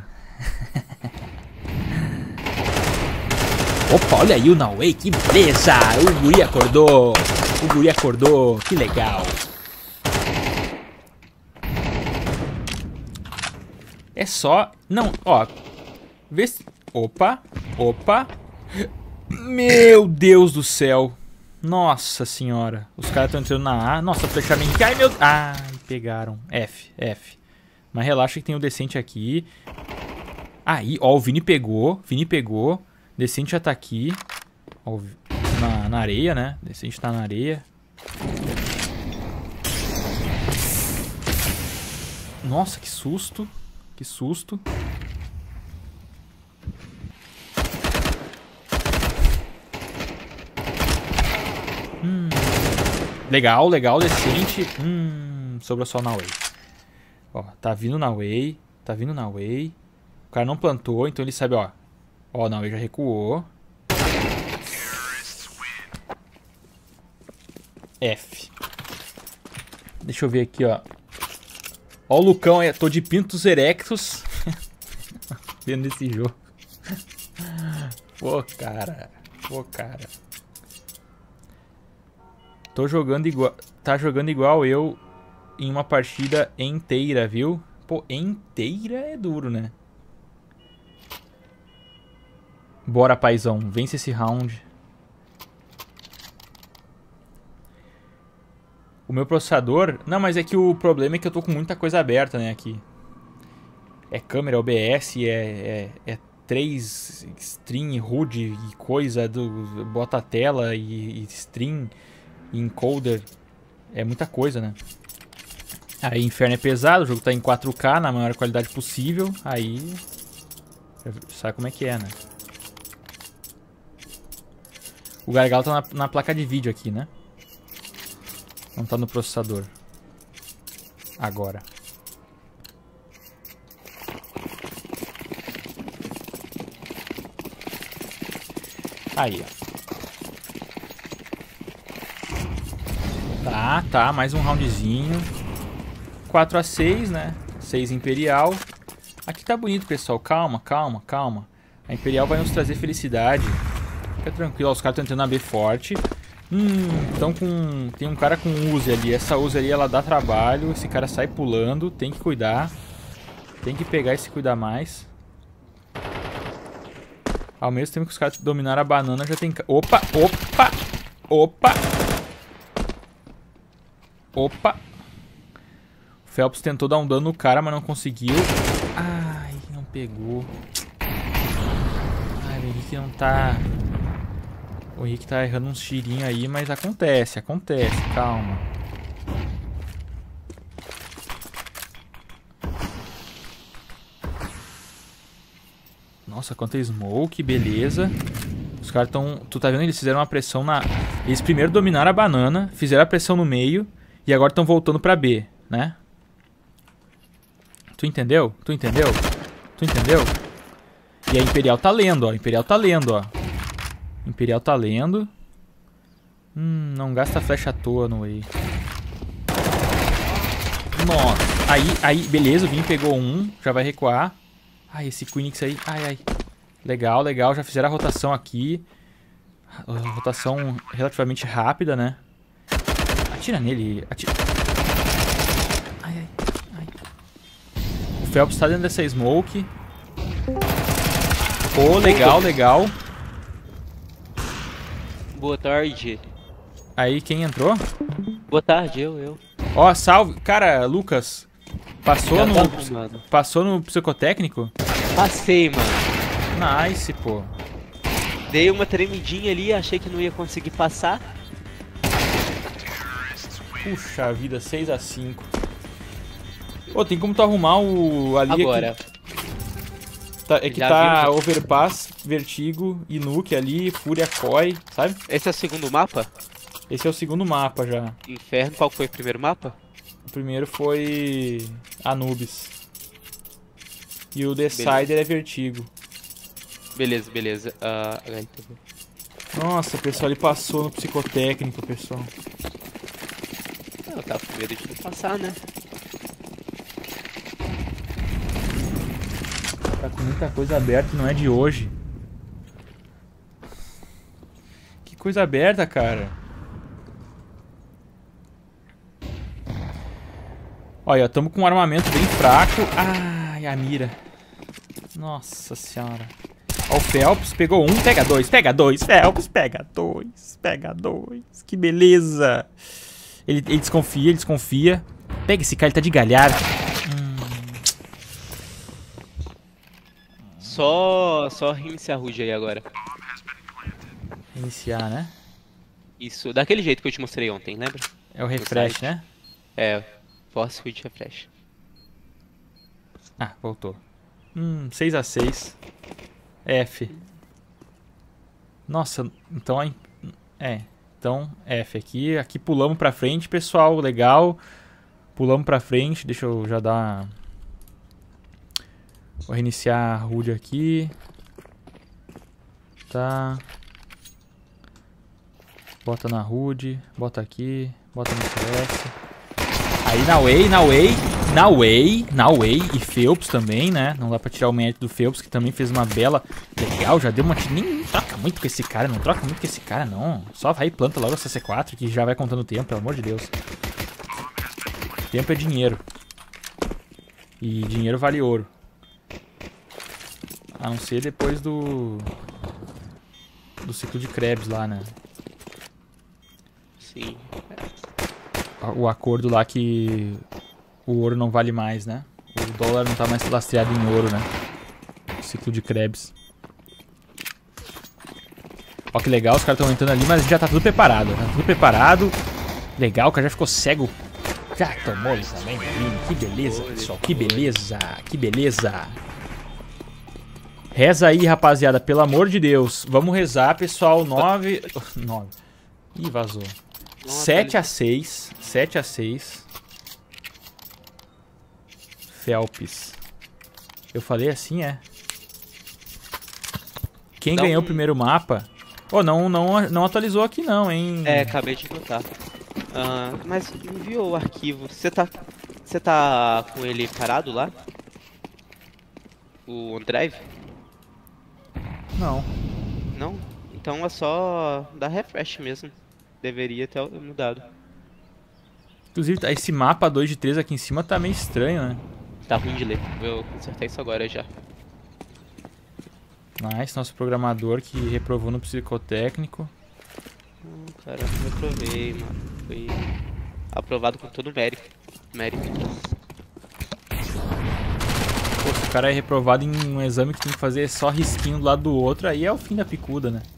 Opa, olha aí o Naui, que beleza! O guri acordou! O guri acordou, que legal! É só... Não, ó... Vê se... Opa, opa... Meu Deus do céu! Nossa senhora! Os caras estão entrando na A. Nossa, flechamento... Ai, meu... Ai, pegaram. F. Mas relaxa que tem o Decente aqui. Aí, ó, o Vini pegou. Decente já tá aqui. Ó, na areia, né? Decente tá na areia. Nossa, que susto. Que susto. Legal, legal, Decente. Sobrou só na Way. Ó, tá vindo na Way. O cara não plantou, então ele sabe, ó. Ó, não, ele já recuou. F. Deixa eu ver aqui, ó. Ó o Lucão aí, tô de pintos erectos. Vendo esse jogo. Pô, cara. Tô jogando igual... Tá jogando igual eu em uma partida inteira, viu? Pô, inteira é duro, né? Bora, paizão. Vence esse round. O meu processador... Não, mas é que o problema é que eu tô com muita coisa aberta, né, aqui. É câmera, OBS, é 3 stream, HUD e coisa, bota a tela e stream, e encoder. É muita coisa, né? Aí Inferno é pesado, o jogo tá em 4K na maior qualidade possível. Aí... Sabe como é que é, né? O gargalo tá na placa de vídeo aqui, né? Não tá no processador. Agora. Aí, ó. Tá. Mais um roundzinho. 4-6, né? 6 Imperial. Aqui tá bonito, pessoal. Calma. A Imperial vai nos trazer felicidade. Fica tranquilo, ó, os caras estão entrando na B forte. Então tem um cara com Uzi ali. Essa Uzi ali, ela dá trabalho. Esse cara sai pulando, tem que cuidar. Tem que pegar e se cuidar mais. Ao mesmo tempo que os caras dominaram a banana, já tem... Opa! Opa. O Phelps tentou dar um dano no cara, mas não conseguiu. Ai, não pegou. Ai, o Henrique não tá... O Henrique tá errando uns tirinhos aí, mas acontece, calma. Nossa, quanta smoke, beleza. Os caras estão... Tu tá vendo? Eles fizeram uma pressão na... Eles primeiro dominaram a banana, fizeram a pressão no meio e agora estão voltando pra B, né? Tu entendeu? Tu entendeu? Tu entendeu? E a Imperial tá lendo, ó. Imperial tá lendo, ó. Imperial tá lendo. Não gasta flecha à toa no Way. Nossa. Aí, beleza. O Vim pegou um. Já vai recuar. Ai, esse Queenix aí. Ai. Legal, legal. Já fizeram a rotação aqui. Rotação relativamente rápida, né? Atira nele. Atira. Ai. O Phelps tá dentro dessa smoke. Pô, legal. Boa tarde. Aí, quem entrou? Boa tarde, eu. Ó, salve. Cara, Lucas, passou no psicotécnico? Passei, mano. Nice, pô. Dei uma tremidinha ali, achei que não ia conseguir passar. Puxa vida, 6 a 5. Pô, tem como tu arrumar o... ali agora. É que tá Overpass, Vertigo, Inuk ali, Fúria, Koi, sabe? Esse é o segundo mapa? Esse é o segundo mapa já. Inferno, qual foi o primeiro mapa? O primeiro foi Anubis. E o Decider é Vertigo. Beleza. Nossa, pessoal, ele passou no psicotécnico, pessoal. Eu tava com medo de não passar, né? Tá com muita coisa aberta, não é de hoje. Que coisa aberta, cara. Olha, tamo com um armamento bem fraco. Ai, a mira. Nossa senhora. Ó, o Phelps pegou um, pega dois. Phelps, pega dois. Que beleza. Ele desconfia. Pega esse cara, ele tá de galhar. Só reiniciar a HUD aí agora. Iniciar, né? Isso, daquele jeito que eu te mostrei ontem, lembra? É o refresh, né? É, Force HUD Refresh. Ah, voltou. 6 a 6. F. Nossa, então... Então, F aqui. Aqui pulamos pra frente, pessoal. Legal. Pulamos pra frente. Deixa eu já dar... Vou reiniciar a HUD aqui. Tá. Bota na HUD. Bota aqui. Bota no CS. Aí na Way. E Phelps também, né? Não dá pra tirar o mérito do Phelps, que também fez uma bela... Legal, já deu uma... Nem troca muito com esse cara, não troca muito com esse cara, não. Só vai e planta logo a CC4, que já vai contando o tempo, pelo amor de Deus. Tempo é dinheiro. E dinheiro vale ouro. A não ser depois do ciclo de Krebs lá, né? Sim. O acordo lá que o ouro não vale mais, né? O dólar não tá mais lastreado em ouro, né? O ciclo de Krebs. Ó que legal, os caras estão entrando ali, mas já tá tudo preparado. Legal, o cara já ficou cego. Já tomou ele também, que beleza, pessoal. Que beleza. Reza aí, rapaziada, pelo amor de Deus. Vamos rezar, pessoal. 9. Ih, vazou. 7 a 6. Phelps. Eu falei assim, é. Quem ganhou o primeiro mapa... Oh, não atualizou aqui não, hein? É, acabei de botar. Mas enviou o arquivo. Você tá com ele parado lá? O OneDrive? Não. Não? Então é só dar refresh mesmo. Deveria ter mudado. Inclusive, esse mapa 2 de 3 aqui em cima tá meio estranho, né? Tá ruim de ler. Vou consertar isso agora já. Nice, nosso programador que reprovou no psicotécnico. Cara, eu reprovei, mano. Foi aprovado com todo o mérito. Pô, se o cara é reprovado em um exame que tem que fazer só risquinho do lado do outro, aí é o fim da picuda, né?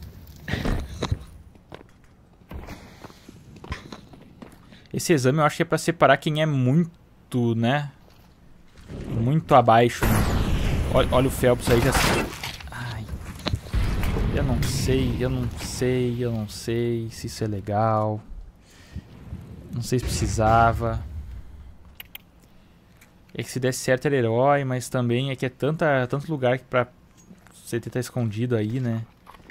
Esse exame eu acho que é pra separar quem é muito, né? Muito abaixo, né? Olha o Phelps aí já... Ai. Eu não sei se isso é legal. Não sei se precisava. É que se desse certo era herói, mas também é que é tanto lugar que pra você tentar escondido aí, né?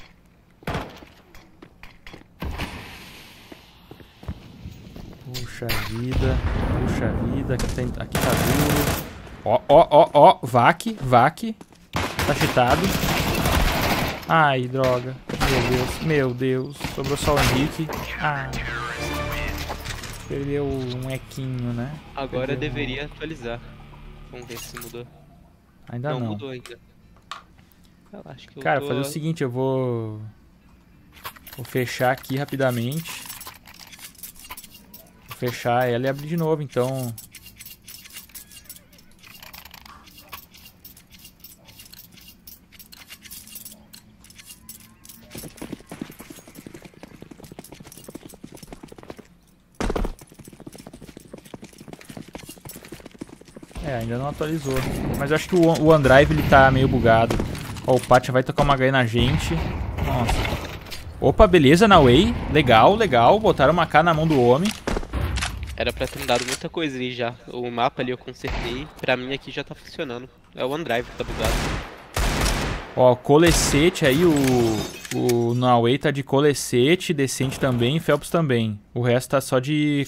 Puxa vida, aqui tá duro. Ó, Vac. Tá cheatado. Ai, droga. Meu Deus. Sobrou só o Henrique. Ah. Perdeu um equinho, né? Agora deveria atualizar. Vamos ver se mudou. Ainda não. Mudou ainda. Eu acho que Cara, fazer o seguinte, eu vou fechar aqui rapidamente. Vou fechar ela e abrir de novo, então. É, ainda não atualizou. Mas eu acho que o OneDrive ele tá meio bugado. Ó, o Pat vai tocar uma H na gente. Nossa. Opa, beleza, na Way. Legal. Botaram uma K na mão do homem. Era pra ter dado muita coisa ali já. O mapa ali eu consertei. Pra mim aqui já tá funcionando. É o OneDrive que tá bugado. Ó, colecete aí, o Naue tá de colecete, decente também, Phelps também. O resto tá só de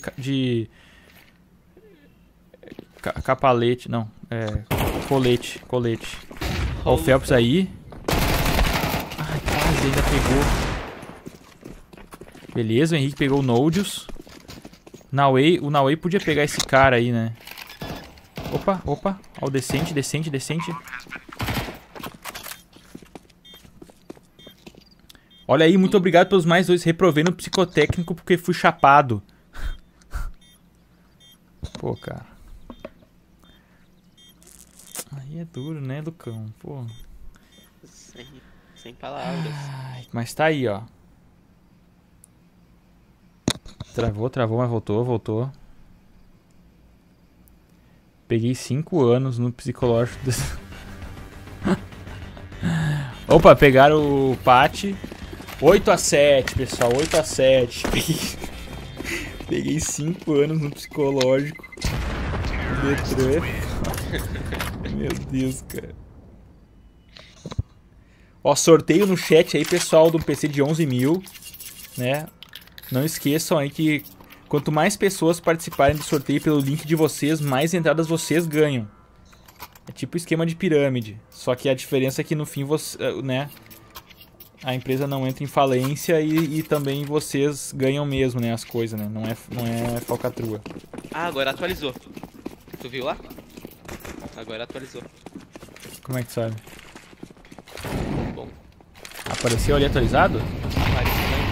capalete, não, colete. Ó, o Phelps aí. Ai, quase, ainda pegou. Beleza, o Henrique pegou o Nodius. O Naue podia pegar esse cara aí, né? Opa, ó o decente. Olha aí, muito obrigado pelos mais 2. Reprovei no psicotécnico porque fui chapado. Pô, cara. Aí é duro, né, Lucão? Pô. Sem palavras. Ai, mas tá aí, ó. Travou, mas voltou. Peguei 5 anos no psicológico. Opa, pegaram o Pat. 8-7, pessoal, 8-7. Peguei 5 anos no psicológico. Detran. Meu Deus, cara. Ó, sorteio no chat aí, pessoal, do PC de 11 mil, né? Não esqueçam aí que quanto mais pessoas participarem do sorteio pelo link de vocês, mais entradas vocês ganham. É tipo esquema de pirâmide. Só que a diferença é que no fim, você, né? A empresa não entra em falência e também vocês ganham mesmo, né, as coisas, né? Não é falcatrua. Ah, agora atualizou. Tu viu lá? Agora atualizou. Como é que sabe? Bom. Apareceu ali atualizado? Apareceu lá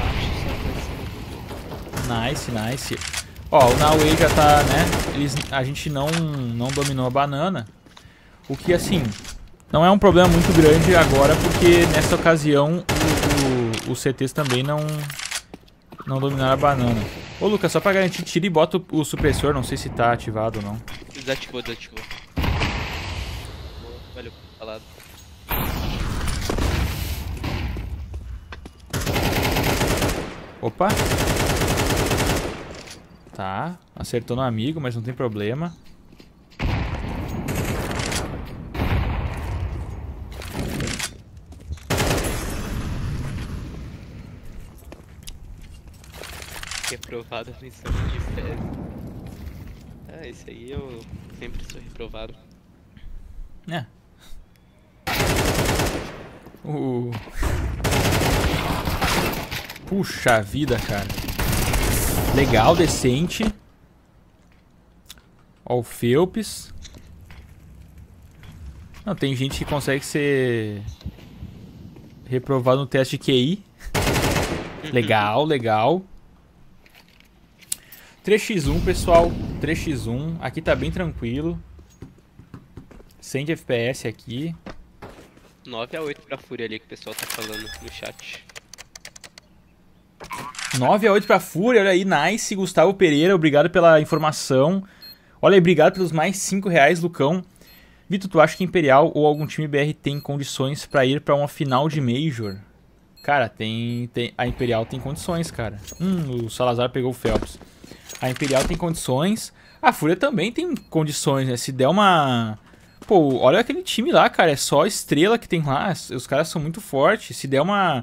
embaixo, só Nice. Ó, o Naue já tá, né? A gente não dominou a banana. O que, assim, não é um problema muito grande agora, porque nessa ocasião os CTs também não dominaram a banana. Ô, Lucas, só pra garantir, tira e bota o supressor. Não sei se tá ativado ou não. Desativou. Valeu por falar. Opa. Tá, acertou no amigo, mas não tem problema. Reprovado no exame de fezes. Ah, esse aí eu sempre sou reprovado. É. Puxa vida, cara. Legal, decente. Ó, o Phelps. Não, tem gente que consegue ser reprovado no teste de QI. Legal. 3x1, pessoal. 3x1. Aqui tá bem tranquilo. 100 de FPS aqui. 9-8 pra Fúria ali que o pessoal tá falando no chat. 9-8 pra Fúria, olha aí, nice. Gustavo Pereira, obrigado pela informação. Olha aí, obrigado pelos mais 5 reais, Lucão. Vitor, tu acha que Imperial ou algum time BR tem condições pra ir pra uma final de Major? Cara, a Imperial tem condições, cara. O Salazar pegou o Phelps. A Imperial tem condições. A Fúria também tem condições, né? Se der uma... Pô, olha aquele time lá, cara. É só estrela que tem lá. Os caras são muito fortes. Se der uma...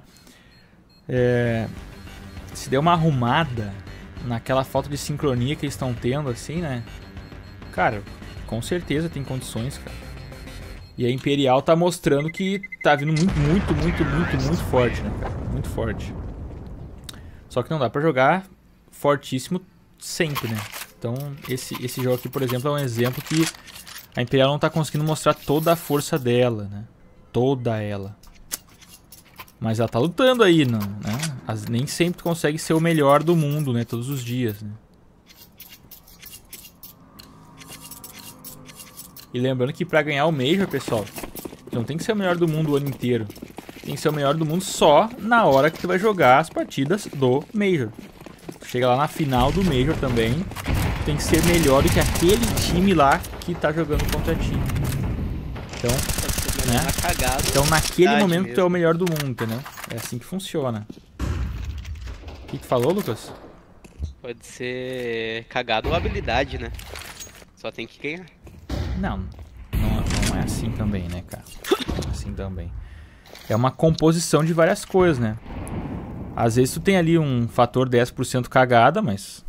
Se der uma arrumada naquela falta de sincronia que eles estão tendo, assim, né? Cara, com certeza tem condições, cara. E a Imperial tá mostrando que tá vindo muito forte, né, cara? Muito forte. Só que não dá pra jogar fortíssimo sempre, né? Então, esse jogo aqui, por exemplo, é um exemplo que a Imperial não tá conseguindo mostrar toda a força dela, né? Toda ela. Mas ela tá lutando aí, não, né? Nem sempre consegue ser o melhor do mundo, né? Todos os dias, né? E lembrando que pra ganhar o Major, pessoal, não tem que ser o melhor do mundo o ano inteiro. Tem que ser o melhor do mundo só na hora que tu vai jogar as partidas do Major. Chega lá na final do Major também, tem que ser melhor do que aquele time lá que tá jogando contra ti. Então, né? Então naquele momento mesmo. Tu é o melhor do mundo, entendeu? É assim que funciona. O que tu falou, Lucas? Pode ser cagado ou habilidade, né? Só tem que ganhar. Não é assim também, né, cara? Não é assim também. É uma composição de várias coisas, né? Às vezes tu tem ali um fator 10% cagada, mas...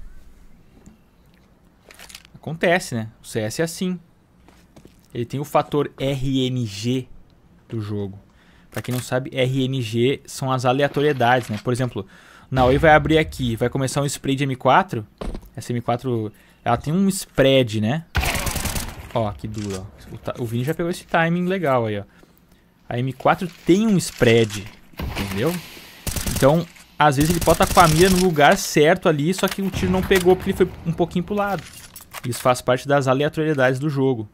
acontece, né? O CS é assim. Ele tem o fator RNG do jogo. Pra quem não sabe, RNG são as aleatoriedades, né? Por exemplo, Naoi vai abrir aqui, vai começar um spray de M4. Essa M4, ela tem um spread, né? Ó, que duro, ó. O Vini já pegou esse timing legal aí, ó. A M4 tem um spread, entendeu? Então, às vezes ele pode estar com a mira no lugar certo ali, só que o tiro não pegou porque ele foi um pouquinho pro lado. Isso faz parte das aleatoriedades do jogo.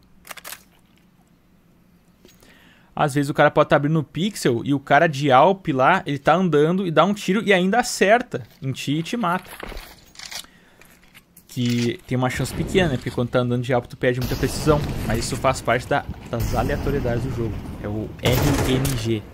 Às vezes o cara pode estar abrindo no pixel e o cara de Alp lá, ele tá andando e dá um tiro e ainda acerta em ti e te mata. Que tem uma chance pequena, né? Porque quando tá andando de Alp tu perde muita precisão. Mas isso faz parte das aleatoriedades do jogo. É o RNG.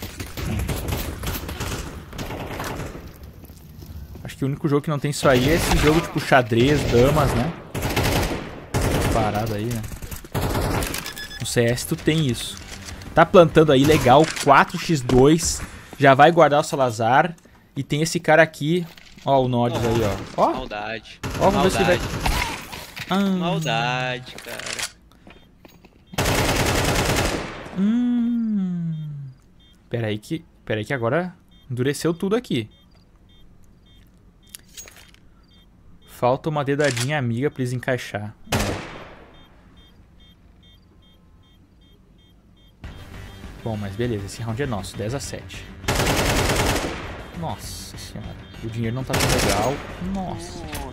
Acho que o único jogo que não tem isso aí é esse jogo tipo xadrez, damas, né? Parada aí, né? No CS tu tem isso. Tá plantando aí, legal, 4x2. Já vai guardar o Salazar. E tem esse cara aqui. Ó o Nodes aí, ó. Ó. Maldade. Ó, vamos ver se vai... Maldade, cara. Pera aí que agora endureceu tudo aqui. Falta uma dedadinha amiga pra eles encaixar. Bom, mas beleza, esse round é nosso, 10-7. Nossa senhora, o dinheiro não tá tão legal. Nossa senhora,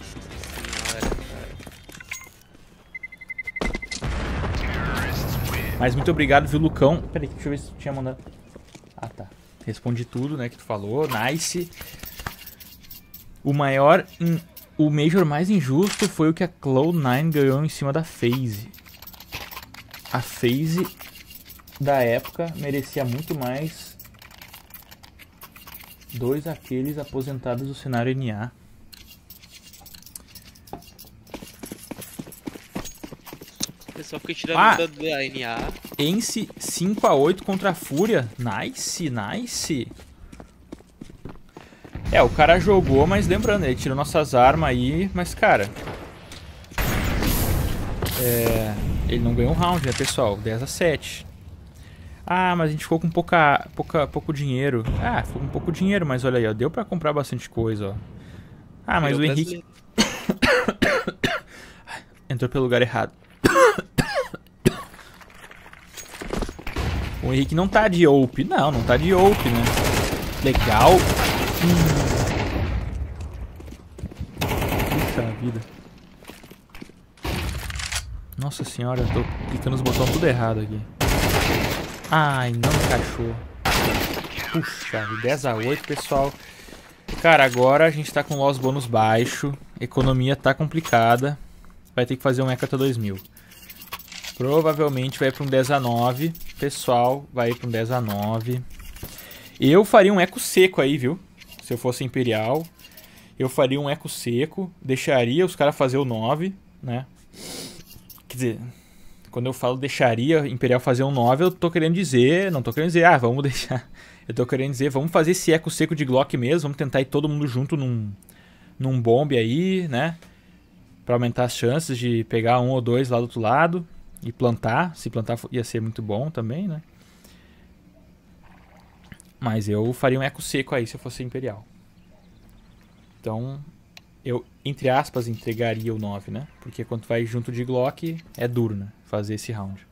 cara. Mas muito obrigado, viu, Lucão? Peraí, deixa eu ver se tu tinha mandado. Ah, tá. Respondi tudo, né, que tu falou. Nice. O Major mais injusto foi o que a Cloud9 ganhou em cima da FaZe. A FaZe da época merecia muito mais dois aqueles aposentados do cenário NA. O pessoal fica tirando da NA. Ence 5-8 contra a Fúria. Nice, nice. É, o cara jogou, mas lembrando, ele tirou nossas armas aí, mas cara... ele não ganhou um round, né, pessoal? 10-7. Ah, mas a gente ficou com pouco dinheiro. Ah, ficou com pouco dinheiro, mas olha aí, ó, deu pra comprar bastante coisa, ó. Ah, mas o Henrique... Entrou pelo lugar errado. O Henrique não tá de OP. Não tá de OP, né? Legal. Puxa vida. Nossa senhora, eu tô clicando nos botões tudo errado aqui. Ai, não encaixou. Puxa, 10-8, pessoal. Cara, agora a gente tá com loss bônus baixo. Economia tá complicada. Vai ter que fazer um Hecata 2000. Provavelmente vai pra um 10-9. Pessoal, vai pra um 10-9. Eu faria um eco seco aí, viu? Se eu fosse Imperial. Eu faria um eco seco. Deixaria os caras fazer o 9, né? Quer dizer, quando eu falo deixaria Imperial fazer um 9, eu tô querendo dizer... Não tô querendo dizer, ah, vamos deixar... Eu tô querendo dizer, vamos fazer esse eco seco de Glock mesmo. Vamos tentar ir todo mundo junto num bombe aí, né? Pra aumentar as chances de pegar um ou dois lá do outro lado. E plantar. Se plantar ia ser muito bom também, né? Mas eu faria um eco seco aí se eu fosse Imperial. Então, eu, entre aspas, entregaria o 9, né? Porque quando vai junto de Glock, é duro, né? Fazer esse round.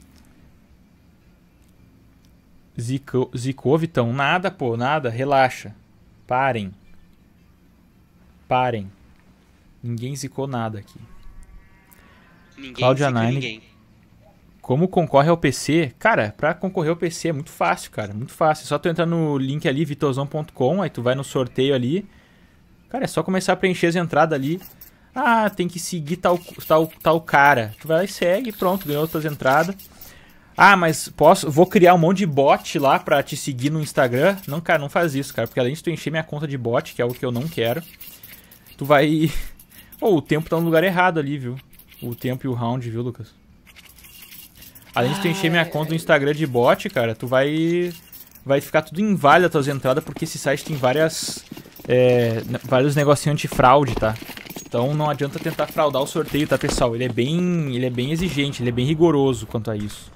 Zicou, Vitão? Nada, pô, nada. Relaxa. Parem. Parem. Ninguém zicou nada aqui. Ninguém Cláudia zica Nine. ninguém. Como concorre ao PC? Cara, pra concorrer ao PC é muito fácil, cara. Muito fácil. É só tu entrar no link ali, vitorzão.com, aí tu vai no sorteio ali. Cara, é só começar a preencher as entradas ali. Ah, tem que seguir tal cara. Tu vai lá e segue, pronto, ganhou outras entradas. Ah, mas vou criar um monte de bot lá pra te seguir no Instagram? Não, cara, não faz isso, cara. Porque além de tu encher minha conta de bot, que é algo que eu não quero, tu vai... Oh, o tempo tá no lugar errado ali, viu? O tempo e o round, viu, Lucas? Além de tu encher minha conta no Instagram de bot, cara, tu vai ficar tudo inválido as tuas entradas, porque esse site tem vários negocinhos anti-fraude, tá? Então não adianta tentar fraudar o sorteio, tá, pessoal? Ele é bem exigente, ele é bem rigoroso quanto a isso.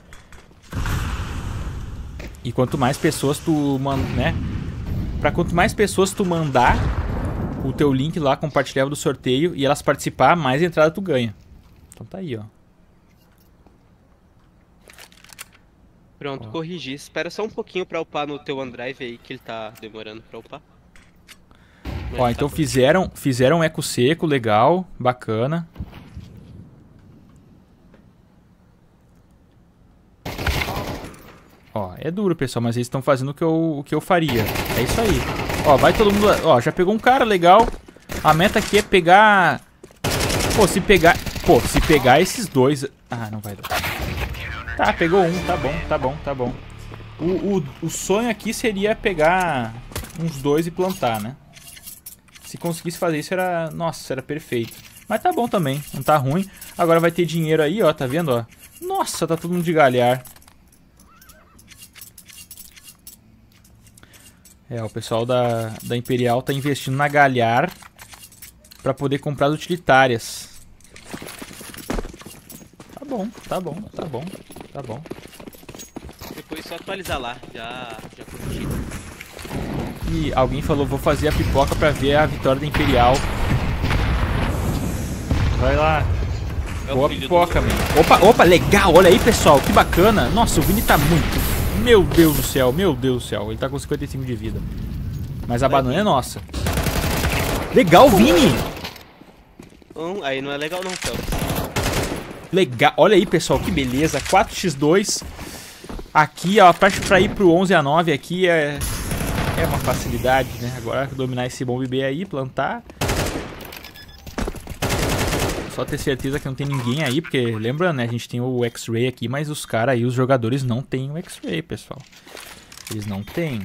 E quanto mais pessoas tu né? Pra quanto mais pessoas tu mandar o teu link lá compartilhável do sorteio e elas participar, mais entrada tu ganha. Então tá aí, ó. Pronto, corrigi. Espera só um pouquinho pra upar no teu OneDrive aí, que ele tá demorando pra upar. Ó, então fizeram um eco seco, legal, bacana. Ó, é duro, pessoal, mas eles estão fazendo o que eu faria. É isso aí. Ó, vai todo mundo... Ó, já pegou um cara, legal. A meta aqui é pegar... Pô, se pegar esses dois... Ah, não vai dar. Tá, pegou um, tá bom. O sonho aqui seria pegar uns dois e plantar, né? Se conseguisse fazer isso, nossa, era perfeito. Mas tá bom também, não tá ruim. Agora vai ter dinheiro aí, ó, tá vendo, ó? Nossa, tá todo mundo de galhar. É, o pessoal da Imperial tá investindo na galhar pra poder comprar as utilitárias. Tá bom. Depois só atualizar lá, já corrigi. E alguém falou, vou fazer a pipoca pra ver a vitória da Imperial. Vai lá. Boa pipoca, mano. Opa, legal, olha aí, pessoal, que bacana. Nossa, o Vini tá muito... Meu Deus do céu, ele tá com 55 de vida. Mas a banana é nossa. Legal, Vini! Aí não é legal não, Felps. Legal, olha aí, pessoal, que beleza. 4x2. Aqui, ó, pra ir pro 11-9 aqui é uma facilidade, né? Agora dominar esse bomb B aí, plantar. Só ter certeza que não tem ninguém aí, porque lembrando, né? A gente tem o X-Ray aqui, mas os caras aí, os jogadores não tem o X-Ray, pessoal. Eles não têm.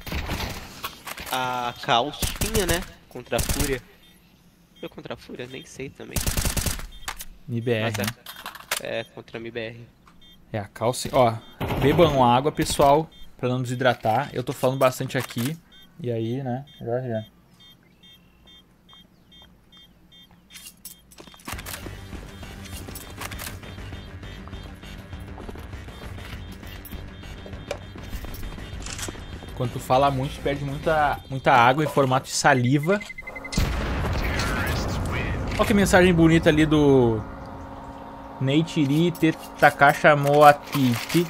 A Caos tinha, né? Contra a Fúria. Foi contra a Fúria? Nem sei também. MBR, né? É, contra a MBR. É, a calça... Ó, bebam água, pessoal, pra não desidratar. Eu tô falando bastante aqui. E aí, né? Já. Quando tu fala muito, tu perde muita água em formato de saliva. Olha que mensagem bonita ali do... Neichiri Tetakacha Moatiti.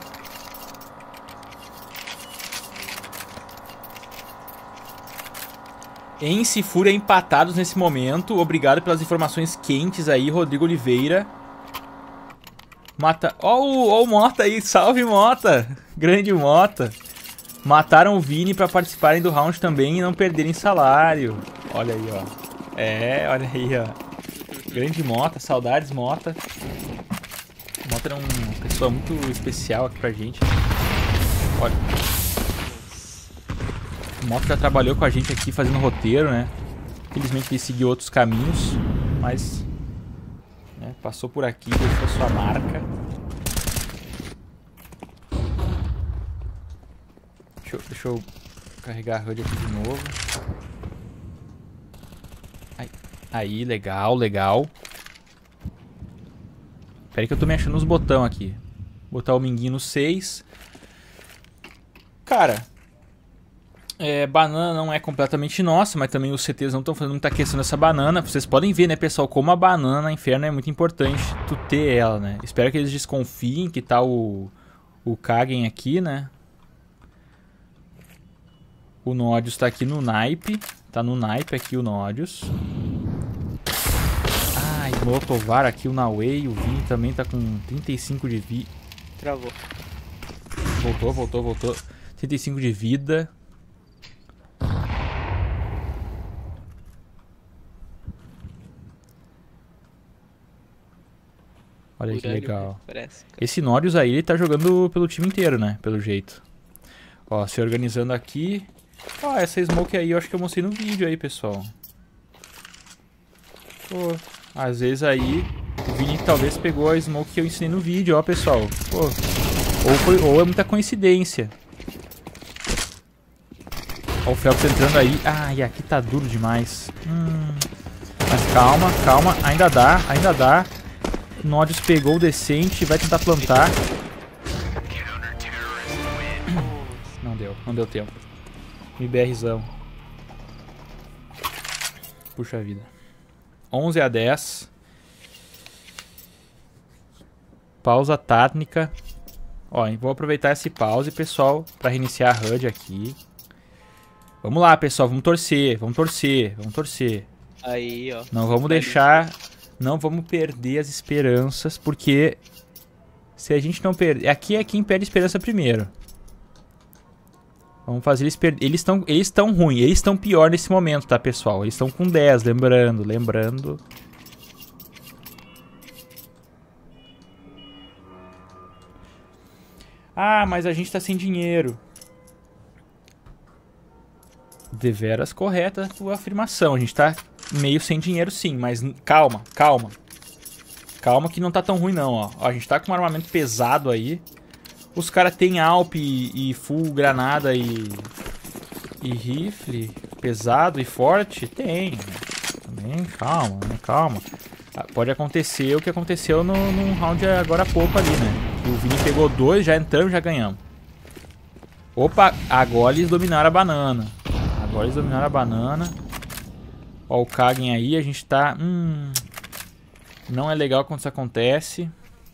Ence e Fúria empatados nesse momento. Obrigado pelas informações quentes aí, Rodrigo Oliveira. Ó o Mota aí, salve Mota. Grande Mota. Mataram o Vini pra participarem do round também e não perderem salário. Olha aí, ó. É, olha aí, ó. Grande Mota, saudades Mota. Mota era uma pessoa muito especial aqui pra gente. Olha. O Mota já trabalhou com a gente aqui fazendo roteiro, né? Infelizmente ele seguiu outros caminhos, mas né, passou por aqui, deixou sua marca. Deixa eu carregar a HUD aqui de novo. Aí, legal, legal. Pera aí que eu tô me achando os botão aqui. Botar o minguinho no 6. Cara, banana não é completamente nossa, mas também os CTs não estão fazendo muita questão dessa banana. Vocês podem ver, né, pessoal, como a banana Inferno é muito importante tu ter ela, né? Espero que eles desconfiem que tá o Kagen aqui, né? O Nodius tá aqui no naipe. Tá no naipe aqui o Nodius. Ah, Molotvar aqui o Nawei. O Vini também tá com 35 de vida. Travou. Voltou. 35 de vida. Olha que legal. Esse Nodius aí, ele tá jogando pelo time inteiro, né? Pelo jeito. Ó, se organizando aqui. Ó, essa smoke aí eu acho que eu mostrei no vídeo aí, pessoal. Pô, às vezes aí o Vini talvez pegou a smoke que eu ensinei no vídeo, ó, pessoal. Pô, ou é muita coincidência. Ó, o Phelps entrando aí. Ah, e aqui tá duro demais. Mas calma, ainda dá. O Nodius pegou o decente, vai tentar plantar. Não deu tempo. MBRzão. Puxa vida. 11-10. Pausa técnica. Ó, vou aproveitar esse pause, pessoal, para reiniciar a HUD aqui. Vamos lá, pessoal, vamos torcer. Aí, ó. Não vamos deixar, não vamos perder as esperanças, porque se a gente não perder, aqui é quem perde esperança primeiro. Vamos fazer eles perder. Eles estão ruins, eles estão pior nesse momento, tá, pessoal? Eles estão com 10, lembrando. Ah, mas a gente tá sem dinheiro. Deveras correta a tua afirmação. A gente tá meio sem dinheiro sim, mas calma. Calma que não tá tão ruim não, ó. A gente tá com um armamento pesado aí. Os caras tem Alp e full granada e rifle pesado e forte? Tem. Também, calma. Pode acontecer o que aconteceu num round agora há pouco ali, né? O Vini pegou 2, já entramos, já ganhamos. Opa, agora eles dominaram a banana. Ó, o Kagen aí, a gente tá... Não é legal quando isso acontece.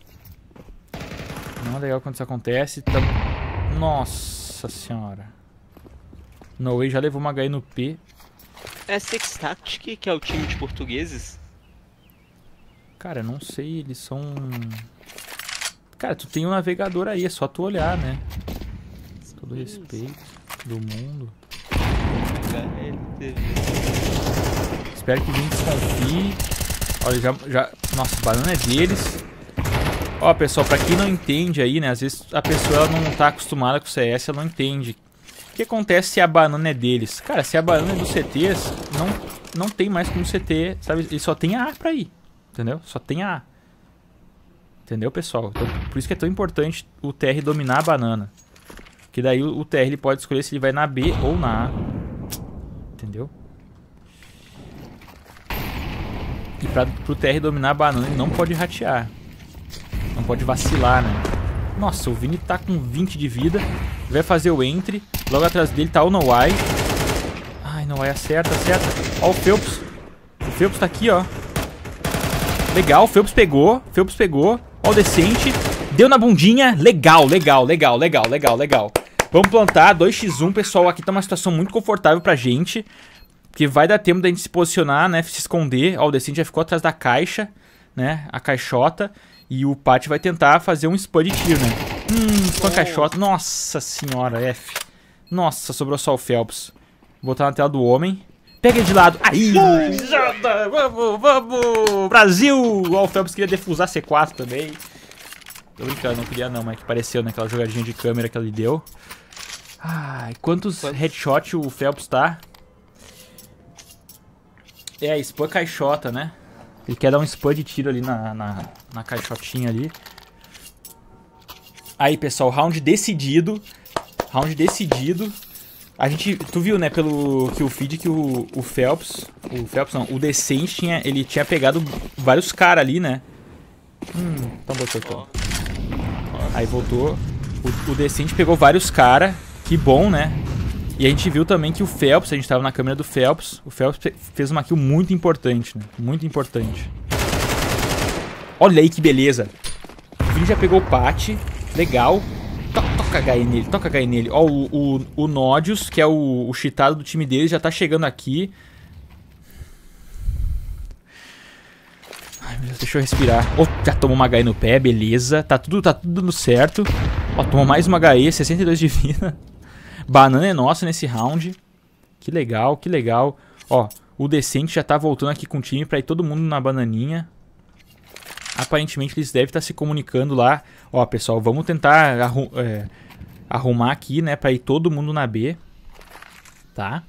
Nossa senhora. No Way já levou uma HE no P. É Six Tactic, que é o time de portugueses? Cara, não sei, eles são... Cara, tu tem um navegador aí, é só tu olhar, né? Todo respeito do mundo. Espero que o Vini desconfie. Olha, já... Nossa, a banana é deles. Ó, pessoal, pra quem não entende aí, né? Às vezes a pessoa ela não tá acostumada com o CS, ela não entende. O que acontece se a banana é deles? Cara, se a banana é dos CTs, não tem mais como CT, sabe? Ele só tem a A pra ir, entendeu? Só tem a A. Entendeu, pessoal? Então, por isso que é tão importante o TR dominar a banana. Que daí o TR ele pode escolher se ele vai na B ou na A. Entendeu? E pro TR dominar a banana, ele não pode ratear. Não pode vacilar, né? Nossa, o Vini tá com 20 de vida. Vai fazer o entry. Logo atrás dele tá o Noai. Ai, Noai acerta. Ó o Phelps. O Phelps tá aqui, ó. Legal, o Phelps pegou. Ó o decente. Deu na bundinha. Legal. Vamos plantar 2x1, pessoal. Aqui tá uma situação muito confortável pra gente. Porque vai dar tempo da gente se posicionar, né? Se esconder. Ó, o Descent já ficou atrás da caixa, né? A caixota. E o Pat vai tentar fazer um spam de tiro, né? Spam caixota. Nossa senhora, F. Nossa, sobrou só o Phelps. Vou botar na tela do homem. Pega ele de lado. Aí! Vamos, vamos! Brasil! Ó, o Phelps queria defusar C4 também. Tô brincando, não queria não, mas que pareceu naquela jogadinha de câmera que ele deu. Ai, quantos headshots o Phelps tá? É, spam caixota, né? Ele quer dar um spam de tiro ali na caixotinha ali. Aí, pessoal, round decidido. Round decidido. A gente, tu viu, né, pelo kill feed que o Phelps não, o Descent ele tinha pegado vários caras ali, né? Então botou então. Aí voltou. O Descent pegou vários caras. Que bom, né? E a gente viu também que o Phelps, a gente tava na câmera do Phelps. O Phelps fez uma kill muito importante, né? Muito importante. Olha aí que beleza. O Vini já pegou o Pat. Legal. Toca HE nele, toca HE nele. Ó, o Nodius, que é o cheatado do time dele, já tá chegando aqui. Ai, meu Deus, deixa eu respirar. Ó, já tomou uma HE no pé, beleza. Tá tudo dando certo. Ó, tomou mais uma HE, 62 de vida. Banana é nossa nesse round. Que legal, que legal. Ó, o Descent já tá voltando aqui com o time pra ir todo mundo na bananinha. Aparentemente eles devem estar se comunicando lá. Ó, pessoal, vamos tentar arrumar aqui, né, pra ir todo mundo na B. Tá?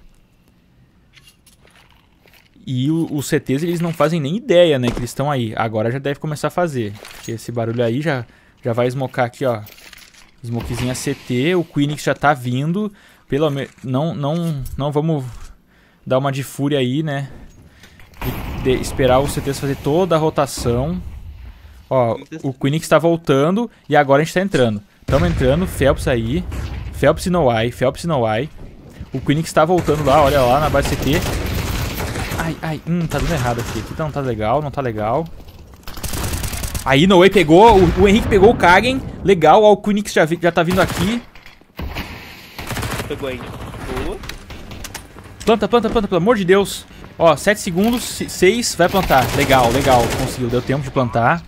E os CTs, eles não fazem nem ideia, né, que eles estão aí. Agora já deve começar a fazer. Porque esse barulho aí já vai smocar aqui, ó. Smokezinha CT, o Queenix já tá vindo. Pelo menos não vamos dar uma de fúria aí, né? E esperar os CTs fazer toda a rotação. Ó, o Queenix tá voltando e agora a gente tá entrando. Tamo entrando, Phelps aí. Phelps e Noai, Phelps e Noai. O Queenix tá voltando lá, olha lá na base CT. Ai, tá dando errado aqui. Aqui não tá legal, não tá legal. Aí, Noé pegou, o Henrique pegou o Kagen. Legal, ó, o Queenix já tá vindo aqui. Pegou ainda. Boa. Planta, pelo amor de Deus. Ó, 7 segundos, 6, vai plantar. Legal, conseguiu, deu tempo de plantar.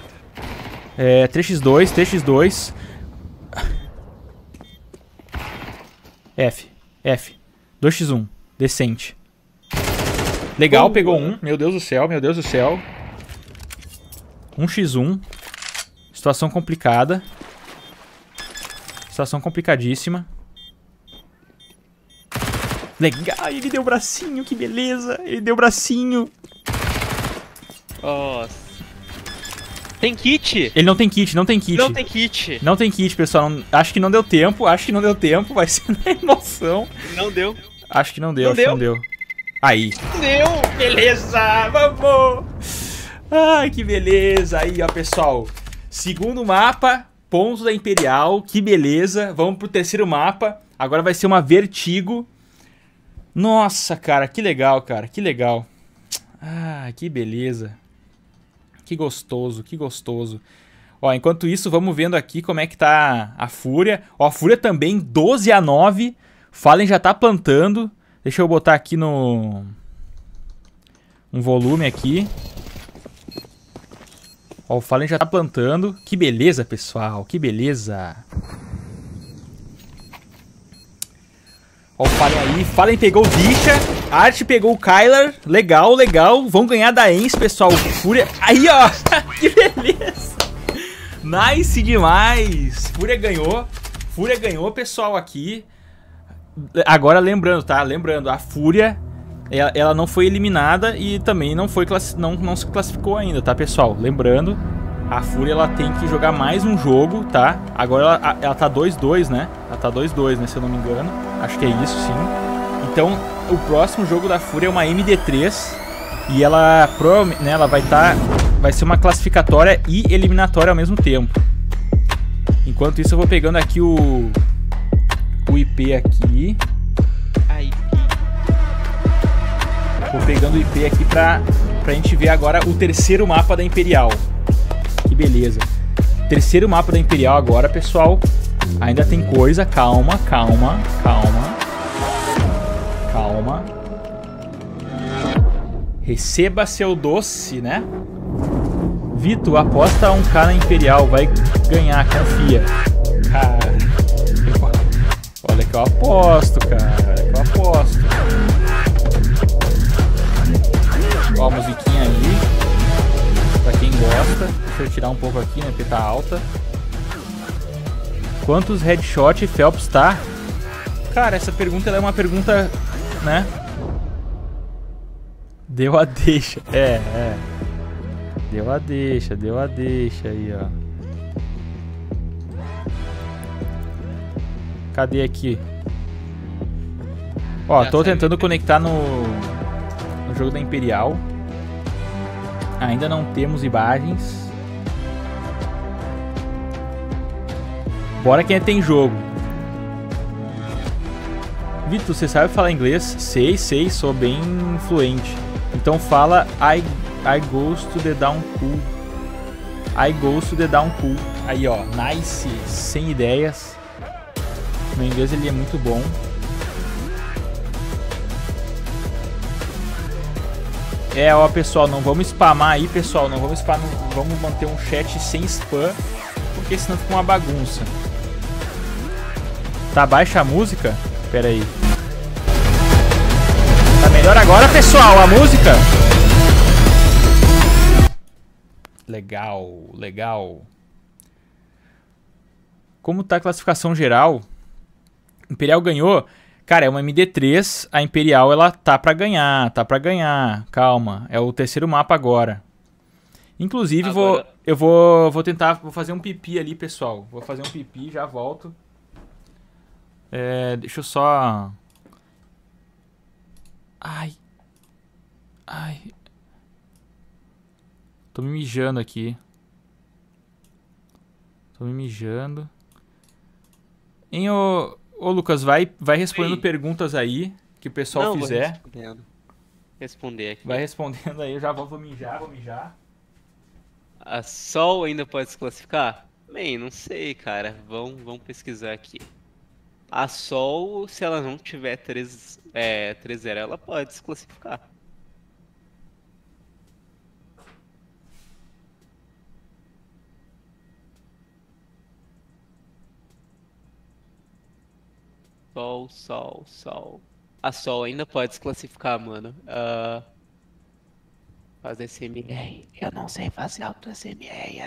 3x2. F. 2x1, decente. Legal, pegou um. Meu Deus do céu. 1x1. Situação complicada. Situação complicadíssima. Legal, ele deu o bracinho, que beleza. Ele deu o bracinho. Nossa. Tem kit? Ele não tem kit. Não tem kit. Não tem kit, pessoal. Acho que não deu tempo. Vai ser na emoção. Não deu. Acho que não deu. Aí. Deu. Beleza, vamos. Ai, que beleza. Aí, ó, pessoal. Segundo mapa, ponto da Imperial. Que beleza. Vamos pro terceiro mapa. Agora vai ser uma Vertigo. Nossa, cara, que legal, Que beleza. Que gostoso. Ó, enquanto isso, vamos vendo aqui como é que tá a Fúria. Ó, a Fúria também, 12-9. Fallen já tá plantando. Deixa eu botar aqui um volume aqui. Ó, o Fallen já tá plantando. Que beleza, pessoal. Que beleza. Ó, o Fallen aí. Fallen pegou o Disha. Art pegou o Kyler. Legal. Vão ganhar da Ence, pessoal. Fúria. Aí, ó. Que beleza. Nice demais. Fúria ganhou, pessoal, aqui. Agora lembrando, tá? A Fúria, ela não foi eliminada e também não se classificou ainda, tá, pessoal? Lembrando, a Fúria, ela tem que jogar mais um jogo, tá? Agora ela tá 2-2, né? Se eu não me engano. Acho que é isso, sim. Então, o próximo jogo da Fúria é uma MD3 e ela provavelmente, né, ela vai ser uma classificatória e eliminatória ao mesmo tempo. Enquanto isso, eu vou pegando aqui o IP aqui. Vou pegando o IP aqui pra gente ver agora o terceiro mapa da Imperial. Que beleza. Terceiro mapa da Imperial agora, pessoal. Ainda tem coisa. Calma. Receba seu doce, né? Vitor, aposta 1k na Imperial. Vai ganhar, confia. Cara, olha que eu aposto, cara. Olha que eu aposto. Ó a musiquinha aí. Pra quem gosta. Deixa eu tirar um pouco aqui, né? Porque tá alta. Quantos headshot Phelps tá? Cara, essa pergunta ela é uma pergunta, né? Deu a deixa. Deu a deixa aí, ó. Cadê aqui? Ó, tô tentando conectar no jogo da Imperial. Ainda não temos imagens. Bora quem tem jogo. Vitor, você sabe falar inglês? Sei, sou bem fluente. Então fala I goes to the down cool. I goes to the down cool. Aí, ó, nice, sem ideias. Meu inglês ele é muito bom. Ó, pessoal, não vamos spamar aí, pessoal. Não vamos spamar, vamos manter um chat sem spam, porque senão fica uma bagunça. Tá baixa a música? Pera aí. Tá melhor agora, pessoal, a música? Legal. Como tá a classificação geral? Imperial ganhou. Cara, é uma MD3. A Imperial, ela tá pra ganhar. Calma. É o terceiro mapa agora. Inclusive, agora... eu vou tentar... Vou fazer um pipi ali, pessoal. Vou fazer um pipi, já volto. Deixa eu só... Ai. Tô me mijando aqui. Hein, ô Lucas, vai respondendo perguntas aí que o pessoal fizer. Responder aqui. Vai respondendo aí, eu já vou mijar. A Sol ainda pode se classificar? Bem, não sei, cara. Vamos pesquisar aqui. A Sol, se ela não tiver 3-0, ela pode se classificar. Sol. A Sol ainda pode se classificar, mano. Fazer SMR. Eu não sei fazer auto SMR.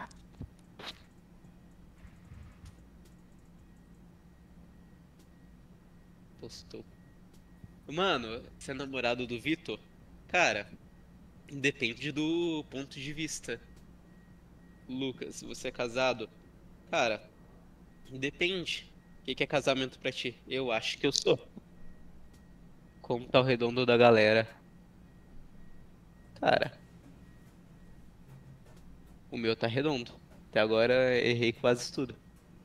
Postou. Mano, você é namorado do Vitor? Cara, depende do ponto de vista. Lucas, você é casado? Cara, depende. O que é casamento pra ti? Eu acho que eu sou. Como tá o redondo da galera? Cara, o meu tá redondo. Até agora errei quase tudo.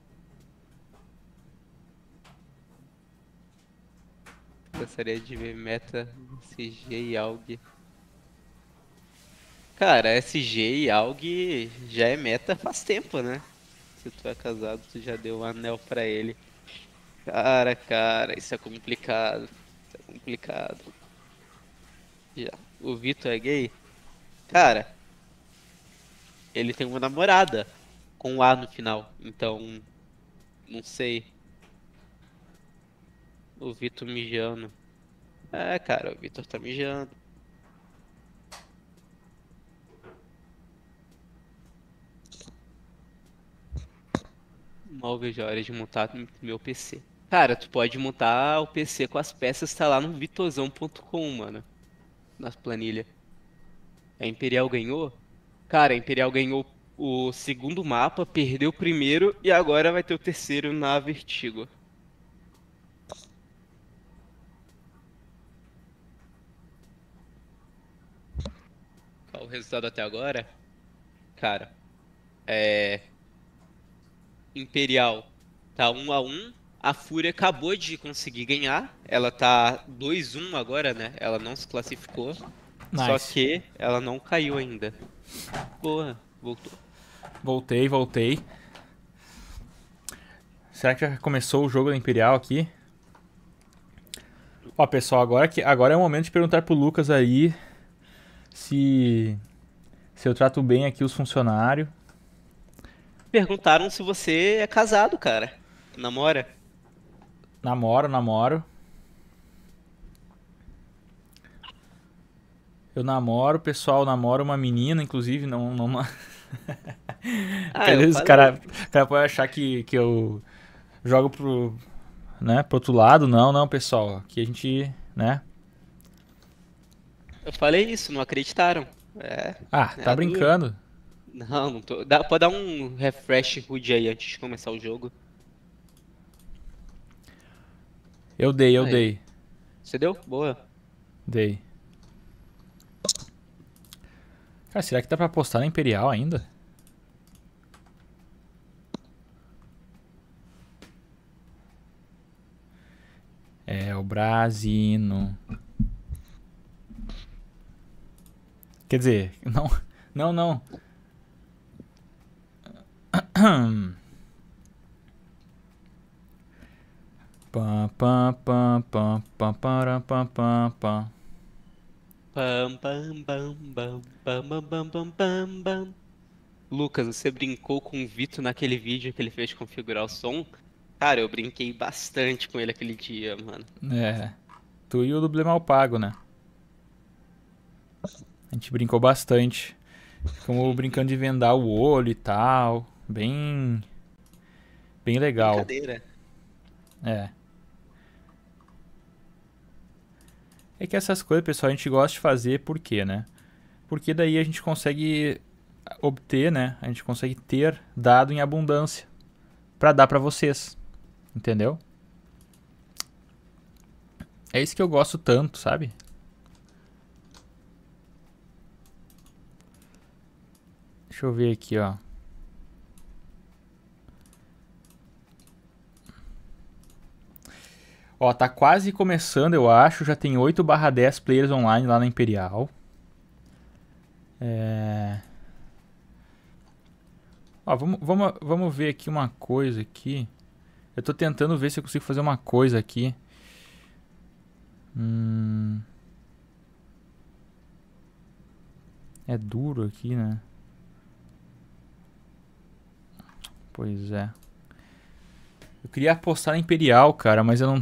Gostaria de ver meta SG e AUG. Cara, SG e AUG já é meta faz tempo, né? Se tu é casado, tu já deu um anel pra ele. Cara, isso é complicado. Já. O Vitor é gay? Cara, ele tem uma namorada com um A no final. Então, não sei. O Vitor mijando. Cara, o Vitor tá mijando. Mal vejo a hora de montar meu PC. Cara, tu pode montar o PC com as peças, tá lá no vitorzão.com, mano. Nas planilhas. A Imperial ganhou? Cara, a Imperial ganhou o segundo mapa, perdeu o primeiro e agora vai ter o terceiro na Vertigo. Qual o resultado até agora? Cara, Imperial tá 1-1. A Fúria acabou de conseguir ganhar. Ela tá 2-1 agora, né? Ela não se classificou. Nice. Só que ela não caiu ainda. Porra, voltou. Voltei. Será que já começou o jogo da Imperial aqui? Ó, pessoal, agora é o momento de perguntar pro Lucas aí se eu trato bem aqui os funcionários. Perguntaram se você é casado, cara. Namora? Namoro. Eu namoro, pessoal, namoro uma menina, inclusive, não. Ah, Às eu vezes o cara, falei. o cara pode achar que eu jogo pro outro lado. Não, pessoal. Aqui a gente, né? Eu falei isso, não acreditaram. É, Ah, é tá a dura. brincando. Não tô. Pode dar um refresh rude aí antes de começar o jogo. Eu Aí. dei. Você deu? Boa. Dei. Cara, será que dá pra postar na Imperial ainda? É, o Brasino. Quer dizer, não. Pam, pam, pam, pam, pam, param, pam, pam, pam. Pam, pam, pam, pam, pam, pam, pam, pam, pam, pam. Lucas, você brincou com o Vitor naquele vídeo que ele fez configurar o som? Cara, eu brinquei bastante com ele aquele dia, mano. É, tu e o dublê mal pago, né? A gente brincou bastante. Ficamos brincando de vendar o olho e tal. Bem legal. Brincadeira. É. É que essas coisas, pessoal, a gente gosta de fazer por quê, né? Porque daí a gente consegue obter, né? A gente consegue ter dado em abundância pra dar pra vocês, entendeu? É isso que eu gosto tanto, sabe? Deixa eu ver aqui, ó. Ó, tá quase começando, eu acho. Já tem 8/10 players online lá na Imperial. É... Ó, vamos ver aqui uma coisa aqui. Eu tô tentando ver se eu consigo fazer uma coisa aqui. É duro aqui, né? Pois é. Eu queria apostar na Imperial, cara, mas eu não...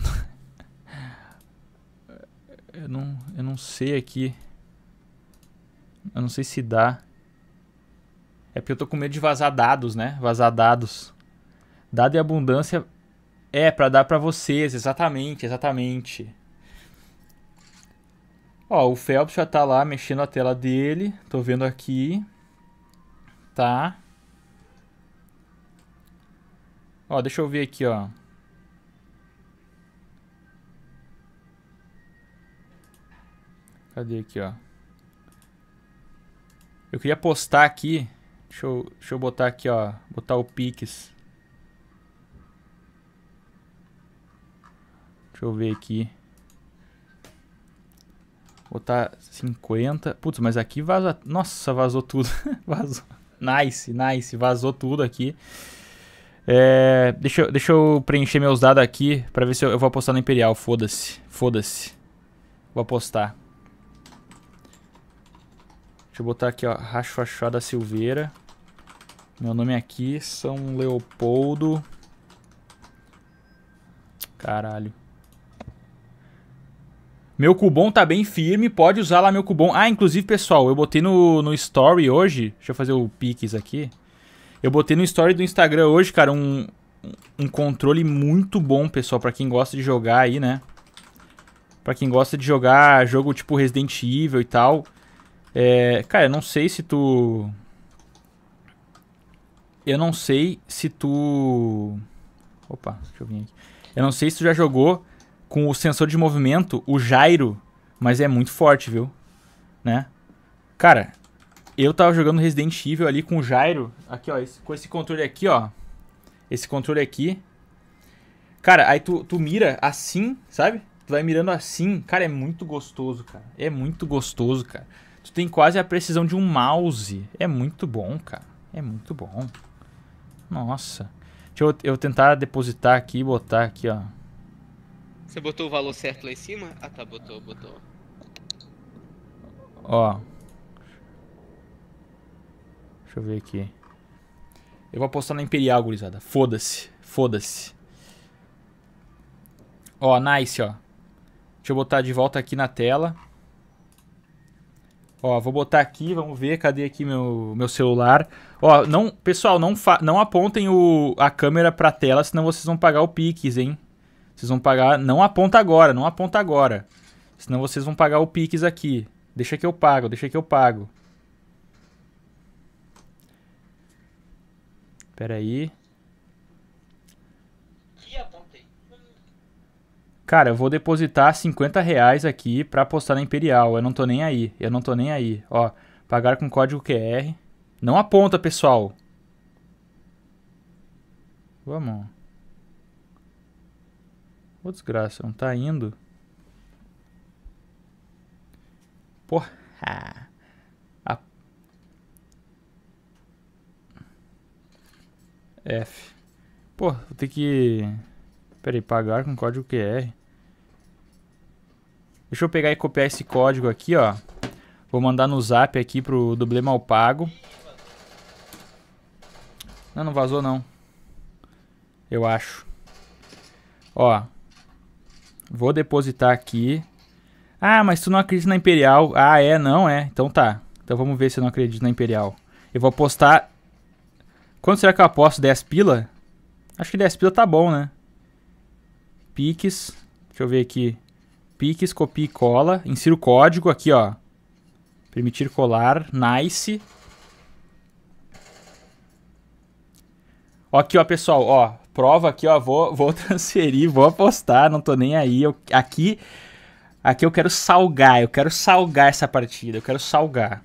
eu não sei aqui. Eu não sei se dá. É porque eu tô com medo de vazar dados, né? Vazar dados. Dado e abundância é pra dar pra vocês, exatamente. Ó, o Phelps já tá lá mexendo a tela dele. Tô vendo aqui. Tá. Ó, deixa eu ver aqui, ó. Cadê aqui, ó? Eu queria postar aqui. Deixa eu botar aqui, ó. Botar o Pix. Deixa eu ver aqui. Botar 50. Putz, mas aqui vaza. Nossa, vazou tudo. Vazou. Nice. Vazou tudo aqui. É, deixa eu preencher meus dados aqui pra ver se eu vou apostar no Imperial. Foda-se. Vou apostar. Deixa eu botar aqui, ó. Rachoachá da Silveira. Meu nome aqui, São Leopoldo. Caralho. Meu cupom tá bem firme, pode usar lá meu cupom. Ah, inclusive, pessoal, eu botei no story hoje. Deixa eu fazer o Pix aqui. Eu botei no story do Instagram hoje, cara, um controle muito bom, pessoal, pra quem gosta de jogar aí, né? Pra quem gosta de jogar jogo tipo Resident Evil e tal. É, cara, eu não sei se tu... Opa, deixa eu vir aqui. Eu não sei se tu já jogou com o sensor de movimento, o gyro, mas é muito forte, viu? Né? Cara, eu tava jogando Resident Evil ali com o gyro, aqui ó, com esse controle aqui, ó. Esse controle aqui. Cara, aí tu mira assim, sabe? Tu vai mirando assim. Cara, é muito gostoso, cara. É muito gostoso, cara. Tu tem quase a precisão de um mouse. É muito bom, cara. É muito bom. Nossa. Deixa eu tentar depositar aqui e botar aqui, ó. Você botou o valor certo lá em cima? Ah, tá, botou. Ó. Deixa eu ver aqui. Eu vou apostar na Imperial, gurizada. Foda-se. Foda-se. Ó, nice, ó. Deixa eu botar de volta aqui na tela. Ó, vou botar aqui, vamos ver. Cadê aqui meu celular? Ó, não, pessoal, não apontem a câmera pra tela, senão vocês vão pagar o Pix, hein? Vocês vão pagar... Não aponta agora, não aponta agora. Senão vocês vão pagar o Pix aqui. Deixa que eu pago, deixa que eu pago. Pera aí. Cara, eu vou depositar R$50 aqui pra apostar na Imperial. Eu não tô nem aí. Eu não tô nem aí. Ó, pagar com código QR. Não aponta, pessoal. Vamos. Ô, desgraça. Não tá indo. Porra. F. Pô, vou ter que... Pera aí, pagar com código QR. Deixa eu pegar e copiar esse código aqui, ó. Vou mandar no zap aqui pro Dublê Mal Pago. Não vazou não. Eu acho. Ó. Vou depositar aqui. Ah, mas tu não acredita na Imperial. Ah, não é. Então tá. Então vamos ver se eu não acredito na Imperial. Eu vou apostar... Quanto será que eu aposto? 10 pila? Acho que 10 pila tá bom, né? Pix, deixa eu ver aqui. Pix, copia e cola. Insira o código aqui, ó. Permitir colar. Nice. Ó, aqui, ó, pessoal. Ó, prova aqui, ó. Vou transferir, vou apostar. Não tô nem aí. Aqui eu quero salgar. Eu quero salgar essa partida. Eu quero salgar.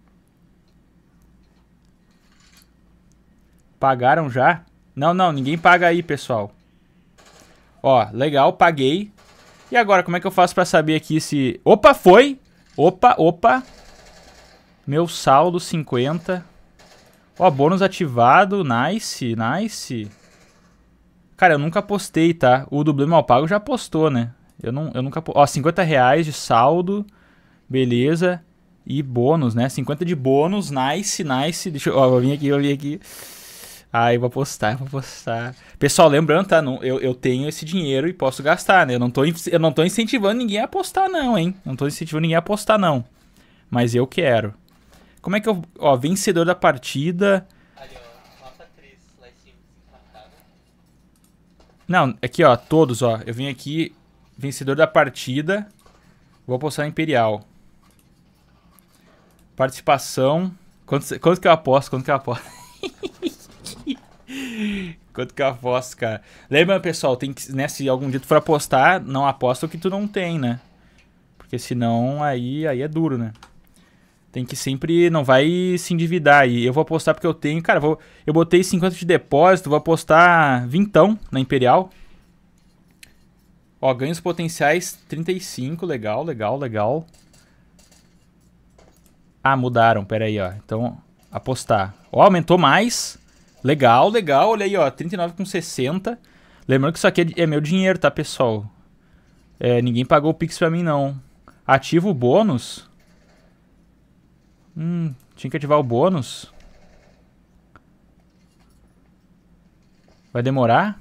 Pagaram já? Não, ninguém paga aí, pessoal. Ó, legal, paguei. E agora, como é que eu faço pra saber aqui se... Opa, foi! Opa! Meu saldo, 50. Ó, bônus ativado, nice. Cara, eu nunca apostei, tá? O Dublê Mal Pago já apostou, né? Eu nunca... Ó, R$50 de saldo. Beleza. E bônus, né? 50 de bônus, nice. Deixa eu... Ó, vou vir aqui. Ah, eu vou apostar. Pessoal, lembrando, tá? Eu tenho esse dinheiro e posso gastar, né? Eu não tô incentivando ninguém a apostar, não, hein? Não. Mas eu quero. Como é que eu... Ó, vencedor da partida... Ali, ó. Nota 3, lá em cima, empatado. Não, aqui, ó. Todos, ó. Eu vim aqui... Vencedor da partida. Vou apostar na Imperial. Participação. Quanto que eu aposto? Quanto que eu aposto, cara? Lembra, pessoal, tem que, né, se algum dia tu for apostar, não aposta o que tu não tem, né? Porque senão aí é duro, né? Tem que sempre, não vai se endividar. E eu vou apostar porque eu tenho, cara, eu botei 50 de depósito, vou apostar 20 na Imperial. Ó, ganhos potenciais 35, legal. Ah, mudaram, pera aí, ó. Então, apostar. Ó, aumentou mais. Legal, olha aí, ó, 39,60. Lembrando que isso aqui é meu dinheiro, tá, pessoal? Ninguém pagou o Pix pra mim, não. Ativa o bônus. Tinha que ativar o bônus. Vai demorar?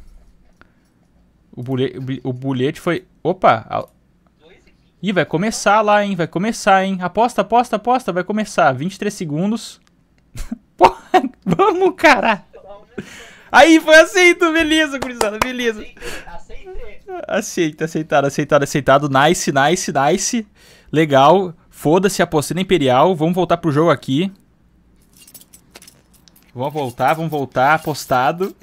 O bilhete foi... Opa! Ih, vai começar lá, hein? Aposta, vai começar. 23 segundos. Porra, vamos, cara! Aí, foi aceito, beleza, gurizada, beleza. Aceitado. Nice. Legal. Foda-se, apostei na Imperial. Vamos voltar pro jogo aqui. Vamos voltar, apostado.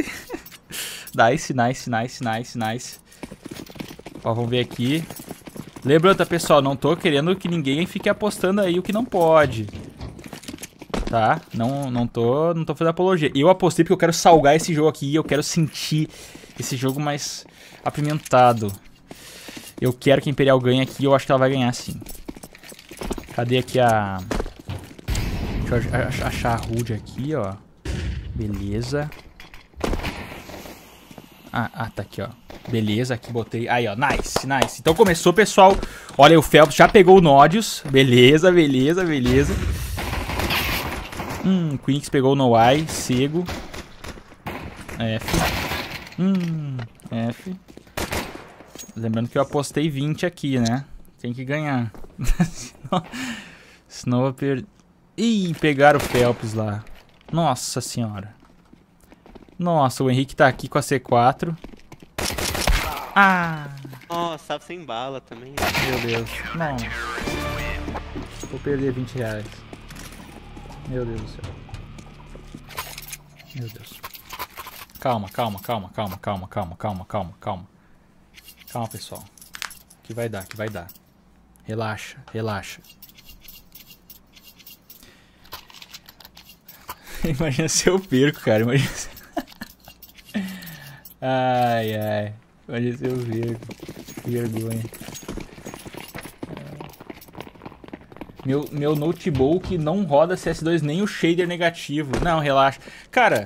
Nice. Ó, vamos ver aqui. Lembrando, pessoal, não tô querendo que ninguém fique apostando aí o que não pode. Tá? Não tô fazendo apologia. Eu apostei porque eu quero salgar esse jogo aqui. Eu quero sentir esse jogo mais apimentado. Eu quero que a Imperial ganhe aqui. Eu acho que ela vai ganhar sim. Cadê aqui a... Deixa eu achar a HUD aqui, ó. Beleza. Ah, tá aqui, ó. Beleza, aqui botei. Aí, ó, nice. Então começou, pessoal. Olha, o Phelps já pegou o Nodius. Beleza. Queenix pegou no Y, cego. F. F. Lembrando que eu apostei 20 aqui, né? Tem que ganhar. Senão eu vou perder. Ih, pegaram o Phelps lá. Nossa senhora. Nossa, o Henrique tá aqui com a C4. Ah! Nossa, tava sem bala também. Meu Deus. Não. Vou perder 20 reais. Meu Deus do céu. Meu Deus. Calma, calma, calma, calma, calma, calma, calma, calma, calma. Calma, pessoal. Que vai dar, que vai dar. Relaxa, relaxa. Imagina se eu perco, cara. Imagina se... Ai, ai. Imagina se eu perco. Que vergonha. Meu notebook não roda CS2 nem o shader negativo. Não, relaxa. Cara,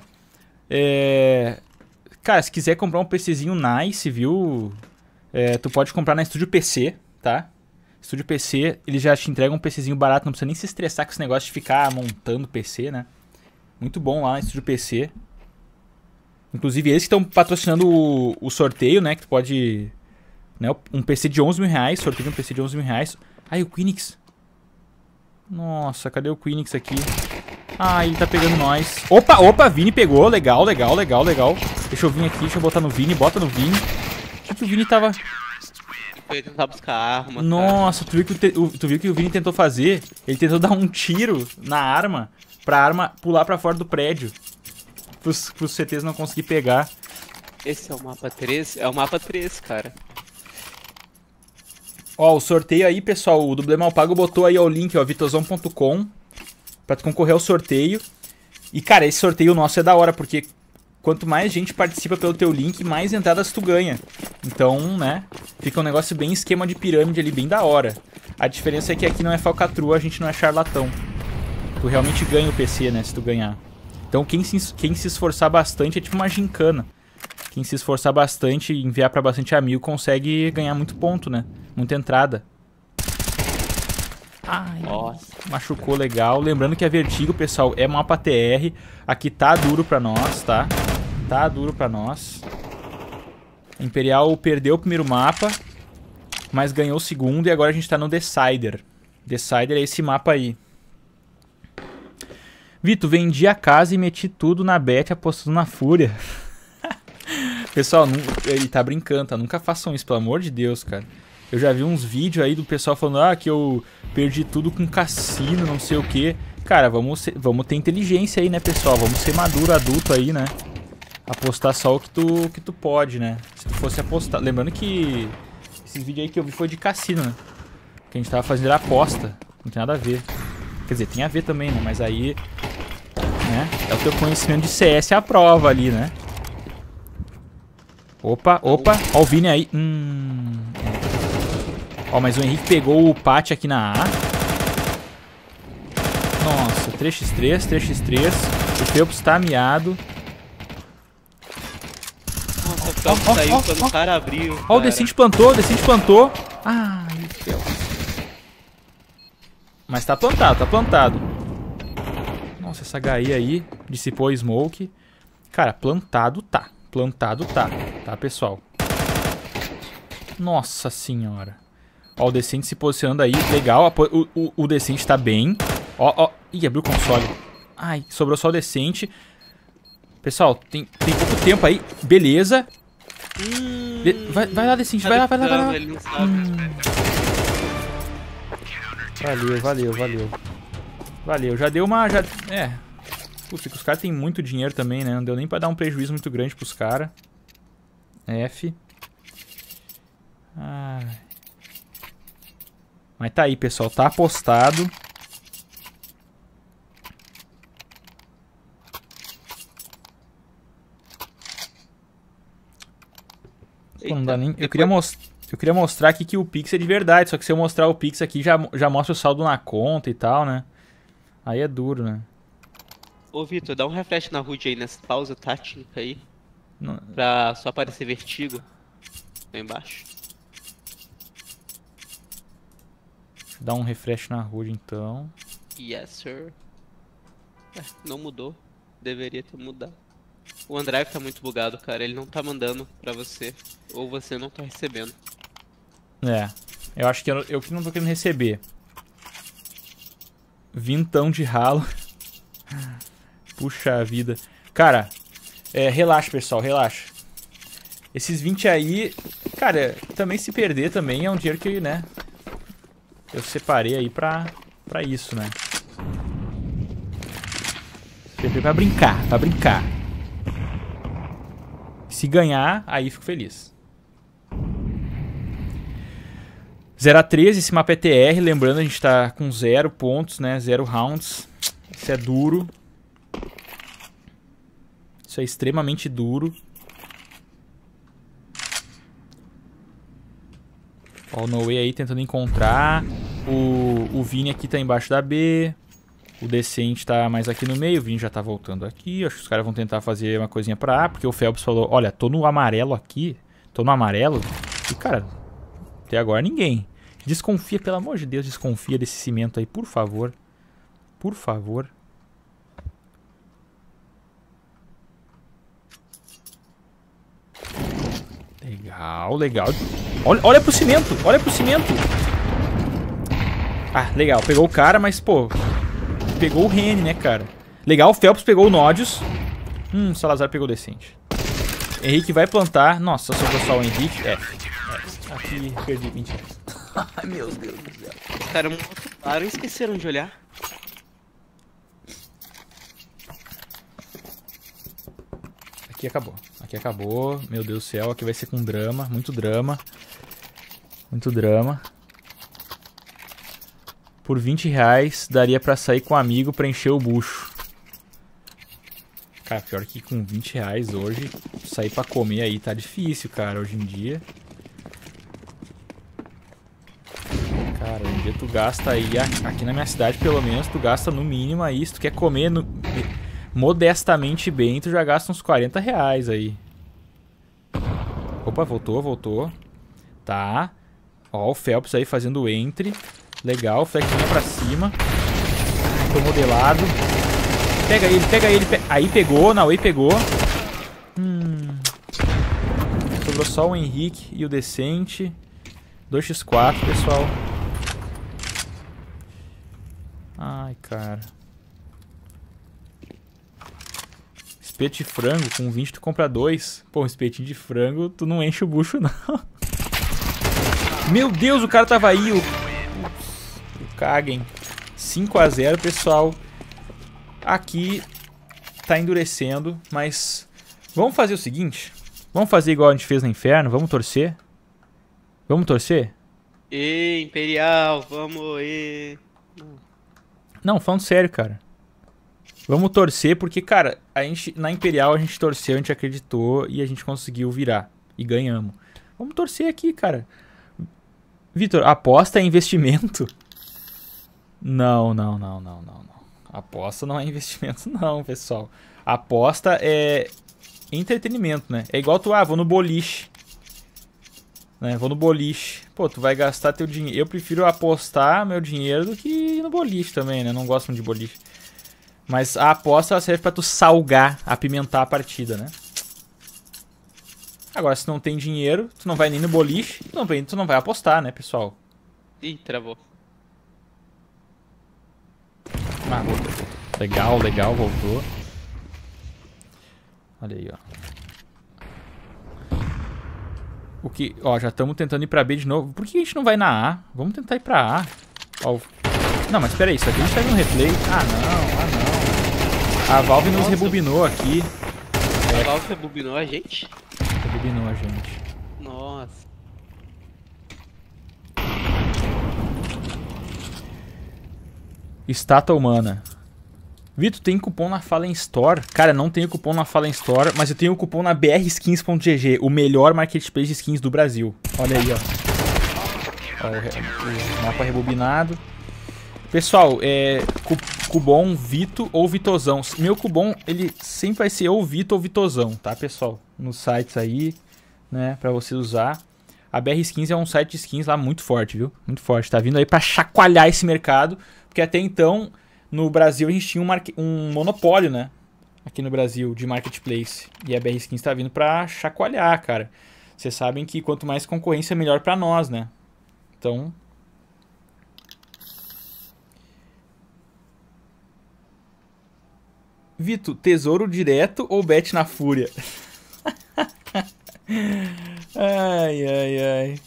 Cara, se quiser comprar um PCzinho nice, viu? Tu pode comprar na Estúdio PC, tá? Estúdio PC, ele já te entrega um PCzinho barato. Não precisa nem se estressar com esse negócio de ficar montando PC, né? Muito bom lá na Estúdio PC. Inclusive eles que estão patrocinando o sorteio, né? Que tu pode... Né? Um PC de 11 mil reais. Sorteio de um PC de 11 mil reais. Ai, o Queenix. Nossa, cadê o Queenix aqui? Ah, ele tá pegando nós. Opa, opa, Vini pegou. Legal, legal, legal, legal. Deixa eu vir aqui, deixa eu botar no Vini. Bota no Vini. O que o Vini tava... Foi tentar buscar arma. Nossa, tu viu que o Vini tentou fazer? Ele tentou dar um tiro na arma, pra arma pular pra fora do prédio. Pros CTs não conseguir pegar. Esse é o mapa 3? É o mapa 3, cara. Ó, o sorteio aí, pessoal, o Dublê Malpago botou aí ó, o link, ó, vitozão.com, pra tu concorrer ao sorteio. E, cara, esse sorteio nosso é da hora, porque quanto mais gente participa pelo teu link, mais entradas tu ganha. Então, né, fica um negócio bem esquema de pirâmide ali, bem da hora. A diferença é que aqui não é falcatrua, a gente não é charlatão. Tu realmente ganha o PC, né, se tu ganhar. Então, quem se esforçar bastante é tipo uma gincana. Quem se esforçar bastante e enviar pra bastante amigo consegue ganhar muito ponto, né? Muita entrada. Ai, nossa. Machucou legal. Lembrando que a Vertigo, pessoal, é mapa TR. Aqui tá duro pra nós, tá? Tá duro pra nós. Imperial perdeu o primeiro mapa, mas ganhou o segundo e agora a gente tá no Decider. Decider é esse mapa aí. Vitor, vendi a casa e meti tudo na bet apostando na Fúria. Pessoal, ele tá brincando, tá? Nunca façam isso, pelo amor de Deus, cara. Eu já vi uns vídeos aí do pessoal falando que eu perdi tudo com cassino, não sei o que. Cara, vamos ter inteligência aí, né, pessoal? Vamos ser maduro, adulto aí, né? Apostar só o que tu pode, né? Se tu fosse apostar... Lembrando que esses vídeos aí que eu vi foi de cassino, né? O que a gente tava fazendo era aposta. Não tem nada a ver. Quer dizer, tem a ver também, né? Mas aí... né? É o teu conhecimento de CS à prova ali, né? Opa, opa. Ó o Vini aí. Ó, mas o Henrique pegou o Pat aqui na A. Nossa, 3x3, 3x3. O Phelps tá miado. Nossa, o Phelps saiu quando o cara abriu. Ó, o Decente plantou, o Decente plantou. Ai, o Phelps. Mas tá plantado, tá plantado. Nossa, essa HI aí dissipou a smoke. Cara, plantado tá. Plantado tá. Tá, pessoal? Nossa senhora. Ó, o Decente se posicionando aí. Legal. O Decente tá bem. Ó, ó. Ih, abriu o console. Ai, sobrou só o Decente. Pessoal, tem pouco tempo aí. Beleza. Vai lá, Decente. Vai lá, vai lá, vai lá. Valeu, valeu, valeu. Valeu. Já deu uma... Putz, que os caras têm muito dinheiro também, né? Não deu nem pra dar um prejuízo muito grande pros caras. F. Ai. Mas tá aí, pessoal. Tá apostado. Pô, não dá nem... Eu queria mostrar aqui que o Pix é de verdade. Só que se eu mostrar o Pix aqui, já mostra o saldo na conta e tal, né? Aí é duro, né? Ô, Vitor, dá um refresh na HUD aí, nessa pausa tática aí. Não... Pra só aparecer vertigo. Lá embaixo. Dá um refresh na HUD, então. Yes, sir. Não mudou. Deveria ter mudado. O OneDrive tá muito bugado, cara. Ele não tá mandando pra você. Ou você não tá recebendo. É. Eu acho que eu que não tô querendo receber. Vintão de ralo. Puxa vida. Cara, relaxa, pessoal, relaxa. Esses 20 aí, cara, também se perder também é um dinheiro que, né, eu separei aí pra isso, né. Separei pra brincar, pra brincar. Se ganhar, aí fico feliz. 0 a 13, esse mapa é TR, lembrando a gente tá com 0 pontos, né, 0 rounds. Isso é duro. Isso é extremamente duro. Ó, o No Way aí tentando encontrar. O Vini aqui tá embaixo da B. O Decente tá mais aqui no meio. O Vini já tá voltando aqui. Acho que os caras vão tentar fazer uma coisinha pra A. Porque o Phelps falou, olha, tô no amarelo aqui. Tô no amarelo. E, cara, até agora ninguém. Desconfia, pelo amor de Deus, desconfia desse cimento aí, por favor. Por favor. Legal, legal. Olha pro cimento, olha pro cimento. Ah, legal, pegou o cara, mas, pô, pegou o Rene, né, cara? Legal, o Phelps pegou o Nodius. O Salazar pegou o Decente. Henrique vai plantar. Nossa, sobrou só o Henrique. Aqui, perdi 20 reais. Ai, meu Deus do céu. Os caras montaram e esqueceram de olhar. Aqui acabou. Aqui acabou. Meu Deus do céu, aqui vai ser com drama. Muito drama. Muito drama. Por 20 reais daria pra sair com um amigo pra encher o bucho. Cara, pior que com 20 reais hoje, sair pra comer aí tá difícil, cara, hoje em dia. Cara, hoje em dia tu gasta aí, aqui na minha cidade pelo menos, tu gasta no mínimo aí, se tu quer comer modestamente bem, tu já gasta uns 40 reais aí. Opa, voltou. Tá. Ó, o Phelps aí fazendo o entry. Legal, flexinha pra cima. Tô modelado. Pega ele. Aí pegou, na Way pegou. Sobrou só o Henrique e o Decente. 2x4, pessoal. Ai, cara. Espeto de frango, com 20 tu compra 2. Pô, um espetinho de frango, tu não enche o bucho, não. Meu Deus, o cara tava aí. O Kagen. 5 a 0, pessoal. Aqui tá endurecendo, mas vamos fazer o seguinte. Vamos fazer igual a gente fez no inferno. Vamos torcer. Vamos torcer? Ê, Imperial, vamos, Não, falando sério, cara. Vamos torcer porque, cara, na Imperial a gente torceu, a gente acreditou e a gente conseguiu virar. E ganhamos. Vamos torcer aqui, cara. Vitor, aposta é investimento? Não. Aposta não é investimento não, pessoal. Aposta é entretenimento, né? É igual tu, vou no boliche. Né? Vou no boliche. Pô, tu vai gastar teu dinheiro. Eu prefiro apostar meu dinheiro do que ir no boliche também, né? Não gosto muito de boliche. Mas a aposta ela serve pra tu salgar, apimentar a partida, né? Agora, se não tem dinheiro, tu não vai nem no boliche, tu não vai apostar, né, pessoal? Ih, travou. Ah, voltou. Legal, voltou. Olha aí, ó. Já estamos tentando ir pra B de novo. Por que a gente não vai na A? Vamos tentar ir pra A. Ó, não, mas pera aí, isso aqui a gente tá vendo replay. Ah, não. A Valve nos rebobinou aqui. A Valve rebobinou a gente? Rebobinou a gente. Nossa. Estátua humana. Vitor, tem cupom na Fallen Store? Cara, não tenho cupom na Fallen Store, mas eu tenho cupom na brskins.gg, o melhor marketplace de skins do Brasil. Olha aí, ó. Ó o mapa rebobinado. Pessoal, cupom Vito ou Vitozão. Meu cupom, ele sempre vai ser ou Vito ou Vitozão, tá, pessoal? Nos sites aí, né, pra você usar. A BR Skins é um site de skins lá muito forte, viu? Muito forte. Tá vindo aí pra chacoalhar esse mercado, porque até então no Brasil a gente tinha um monopólio, né? Aqui no Brasil, de marketplace. E a BR Skins tá vindo pra chacoalhar, cara. Vocês sabem que quanto mais concorrência, melhor pra nós, né? Então... Vitor, tesouro direto ou bet na fúria? Ai, ai, ai.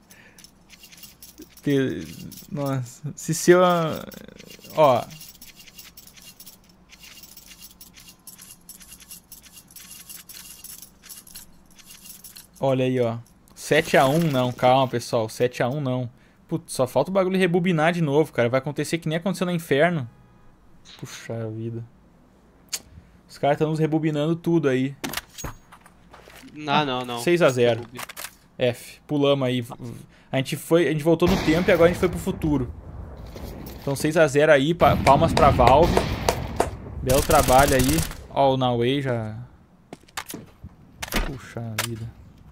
Nossa, se seu... Ó... Olha aí, ó. 7-1 não, calma, pessoal. 7-1 não. Putz, só falta o bagulho rebobinar de novo, cara. Vai acontecer que nem aconteceu no Inferno. Puxa vida. Os caras estão nos rebobinando tudo aí. Não. 6-0. F. Pulamos aí. A gente voltou no tempo e agora a gente foi pro futuro. Então 6-0 aí. Palmas pra Valve. Belo trabalho aí. Ó, o Noway já... Puxa vida.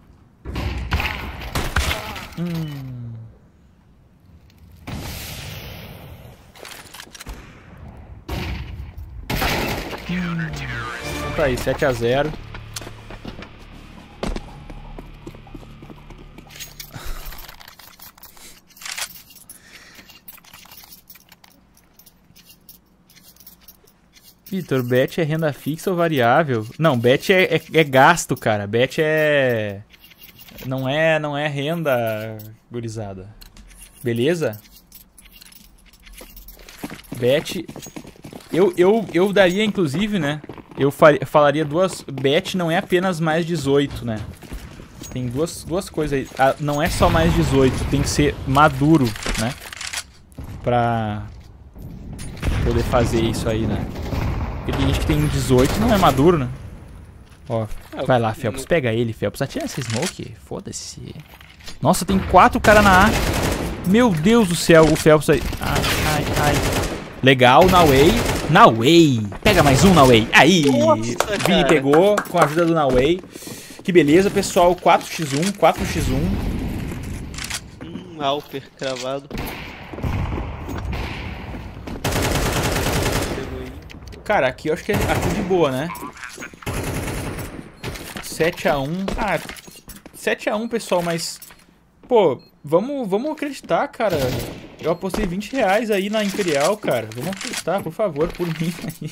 Tá aí, 7-0. Vitor, bet é renda fixa ou variável? Não, bet é gasto, cara. Bet é... Não é renda, gurizada. Beleza? Bet... Eu daria, inclusive, né? Eu falaria duas... Bet não é apenas mais 18, né? Tem duas coisas aí. Ah, não é só mais 18, tem que ser maduro, né? Pra poder fazer isso aí, né? Porque tem gente que tem 18 e não é maduro, né? Ó, vai lá, Phelps. Pega ele, Phelps. Atira essa smoke. Foda-se. Nossa, tem 4 caras na A. Meu Deus do céu, o Phelps aí. Ai. Legal, Noway. Pega mais um, Noway. Aí. Vini pegou com a ajuda do Noway. Que beleza, pessoal. 4x1. Alper cravado. Cara, aqui eu acho que é aqui de boa, né? 7-1. Ah, 7-1, pessoal, mas... Pô, vamos acreditar, cara. Eu apostei 20 reais aí na Imperial, cara. Vamos acreditar, por favor, por mim aí.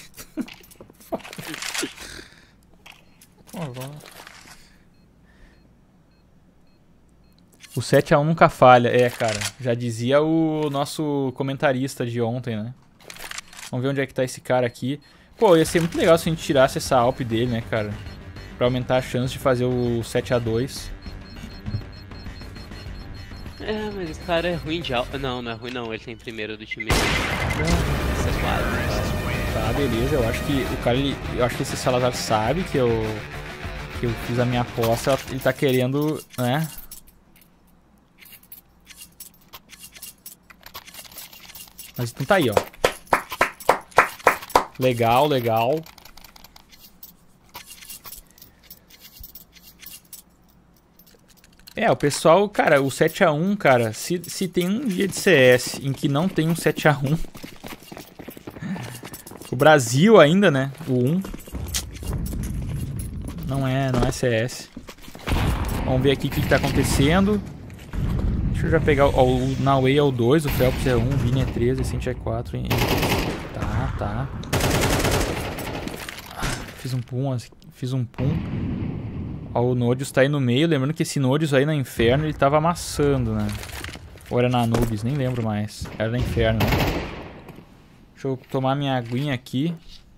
O 7-1 nunca falha. É, cara. Já dizia o nosso comentarista de ontem, né? Vamos ver onde é que tá esse cara aqui. Pô, ia ser muito legal se a gente tirasse essa Alp dele, né, cara? Pra aumentar a chance de fazer o 7-2. É, mas esse cara é ruim de Alp. Não é ruim não. Ele tem primeiro do time. Tá, beleza. Eu acho que o cara, eu acho que esse Salazar sabe que eu fiz a minha aposta. Ele tá querendo, né? Mas então tá aí, ó. Legal. É, o pessoal, cara, o 7-1, cara, se tem um dia de CS em que não tem um 7-1, o Brasil ainda, né, o 1, não é CS. Vamos ver aqui o que tá acontecendo. Deixa eu já pegar, ó, o Noway é o 2, o Phelps é 1, o Vini é 3, o Cinti é 4. Tá. Fiz um pum. Ó, o Nodius tá aí no meio. Lembrando que esse Nodius aí na Inferno ele tava amassando, né? Ou era na Anubis, nem lembro mais. Era na Inferno, né? Deixa eu tomar minha aguinha aqui.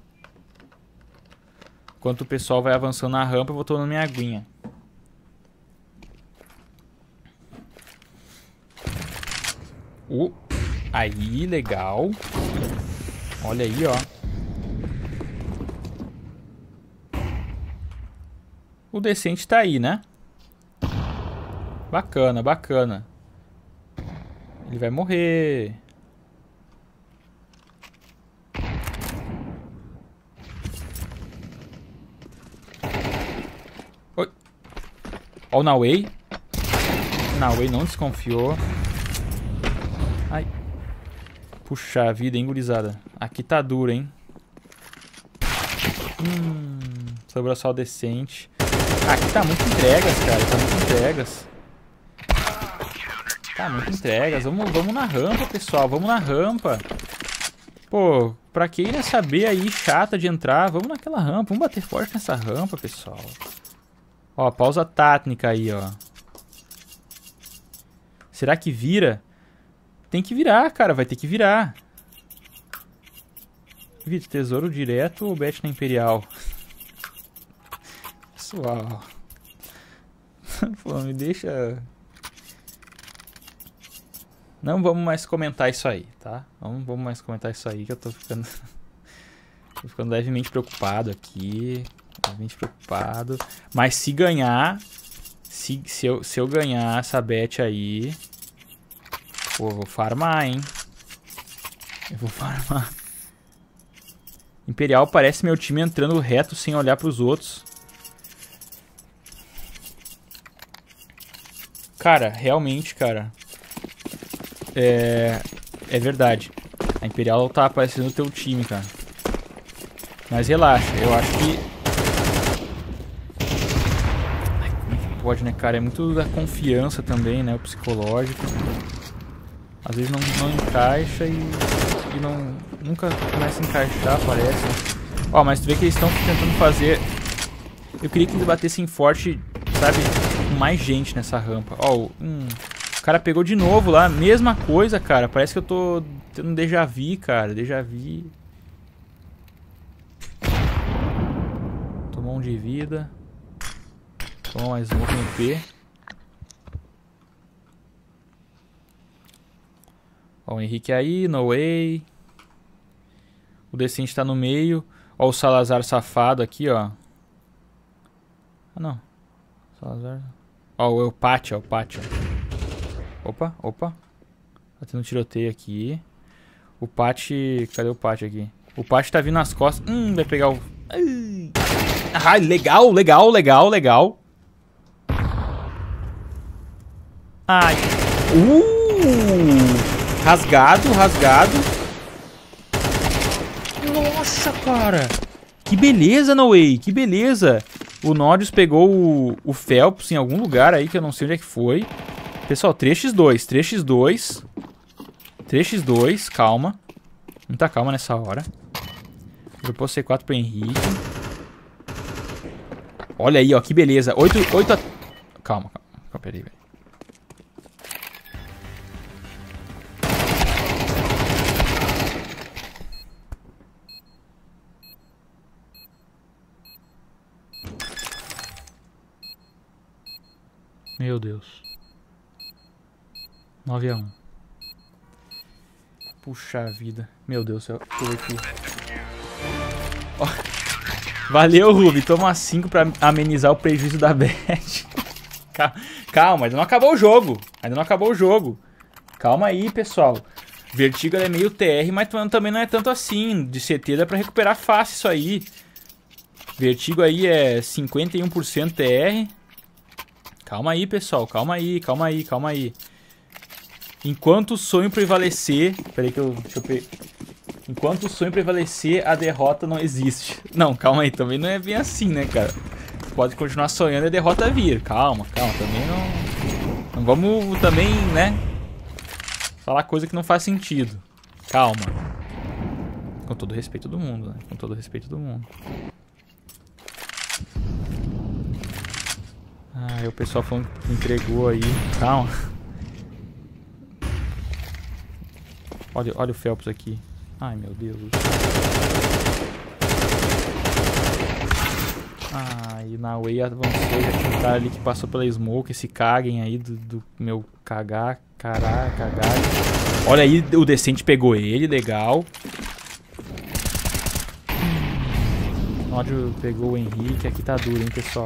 Enquanto o pessoal vai avançando na rampa, eu vou tomando minha aguinha. Aí, legal. Olha aí, ó. O decente tá aí, né? Bacana. Ele vai morrer. Oi. Ó o Noway. Noway não desconfiou. Ai. Puxa vida, hein, gurizada. Aqui tá duro, hein? Sobrou só o decente. Aqui tá muito entregas, cara. Tá muito entregas. Tá muito entregas. Vamos na rampa, pessoal. Vamos na rampa. Pô, pra quem ia saber aí, chata de entrar, vamos naquela rampa. Vamos bater forte nessa rampa, pessoal. Ó, pausa técnica aí, ó. Será que vira? Tem que virar, cara. Vai ter que virar. Vitor, tesouro direto ou bet na Imperial? Pessoal. Pô, me deixa... Não vamos mais comentar isso aí, tá? Não vamos mais comentar isso aí que eu tô ficando... Tô ficando levemente preocupado aqui. Levemente preocupado. Mas se ganhar... Se eu ganhar essa bet aí... Pô, eu vou farmar, hein? Eu vou farmar. Imperial parece meu time entrando reto sem olhar pros outros. Cara, realmente, cara... É verdade. A Imperial tá aparecendo no teu time, cara. Mas relaxa, eu acho que... Ai, como é que pode, né, cara? É muito da confiança também, né? O psicológico. Às vezes não encaixa e nunca começa a encaixar, parece. Ó, mas tu vê que eles estão tentando fazer... Eu queria que eles batessem forte, sabe? Com mais gente nessa rampa. Ó, o cara pegou de novo lá, mesma coisa, cara. Parece que eu tô tendo um déjà vu, cara. Déjà vu. Tomou um de vida. Tomou mais um no P. Ó, o Henrique aí, no way. O Decente tá no meio. Ó, o Salazar safado aqui, ó. Ah, não. Salazar. Ó, o Pátio, Opa. Tá tendo tiroteio aqui. O Pati... Cadê o Pati aqui? O Pati tá vindo nas costas. Vai pegar o... Ah, legal. Ai. Rasgado. Nossa, cara. Que beleza, No Way. Que beleza. O Nodius pegou o Phelps em algum lugar aí que eu não sei onde é que foi. Pessoal, 3x2. 3x2, calma. Muita calma nessa hora. Dropou C4 pro Henrique. Olha aí, ó, que beleza. 8 a... Calma, peraí, velho. Meu Deus. 9 a 1. Puxa vida. Meu Deus do céu. Tô aqui. Oh. Valeu, Ruby. Toma 5 pra amenizar o prejuízo da bet. Calma, ainda não acabou o jogo. Calma aí, pessoal. Vertigo é meio TR, mas também não é tanto assim. De CT dá pra recuperar fácil isso aí. Vertigo aí é 51% TR. Calma aí, pessoal. Calma aí. Enquanto o sonho prevalecer... Peraí que deixa eu pegar. Enquanto o sonho prevalecer, a derrota não existe. Não, calma aí. Também não é bem assim, né, cara? Pode continuar sonhando e a derrota vir. Calma. Também não vamos também, né? Falar coisa que não faz sentido. Calma. Com todo respeito do mundo, né? Com todo respeito do mundo. Ah, o pessoal falando que entregou aí. Calma. Olha o Phelps aqui. Ai, meu Deus. E na Way avançou. Já tinha um cara ali que passou pela smoke. Esse caguem aí do meu cagar. Olha aí, o Decente pegou ele. Legal. O Nódio pegou o Henrique. Aqui tá duro, hein, pessoal.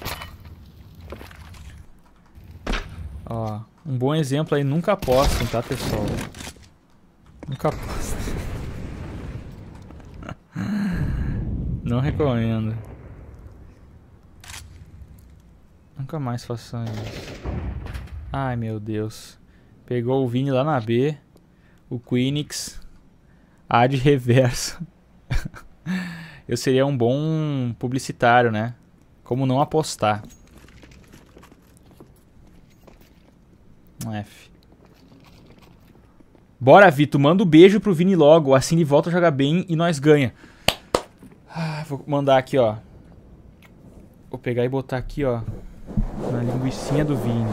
Ó, um bom exemplo aí. Nunca apostem, tá, pessoal? Nunca apostem. Não recomendo. Nunca mais façam isso. Ai, meu Deus. Pegou o Vini lá na B. O Queenix. Ad reverso. Eu seria um bom publicitário, né? Como não apostar? Um F. Bora, Vitor. Manda um beijo pro Vini logo. Assim ele volta a jogar bem e nós ganha. Vou mandar aqui, ó. Vou pegar e botar aqui, ó. Na linguicinha do Vini.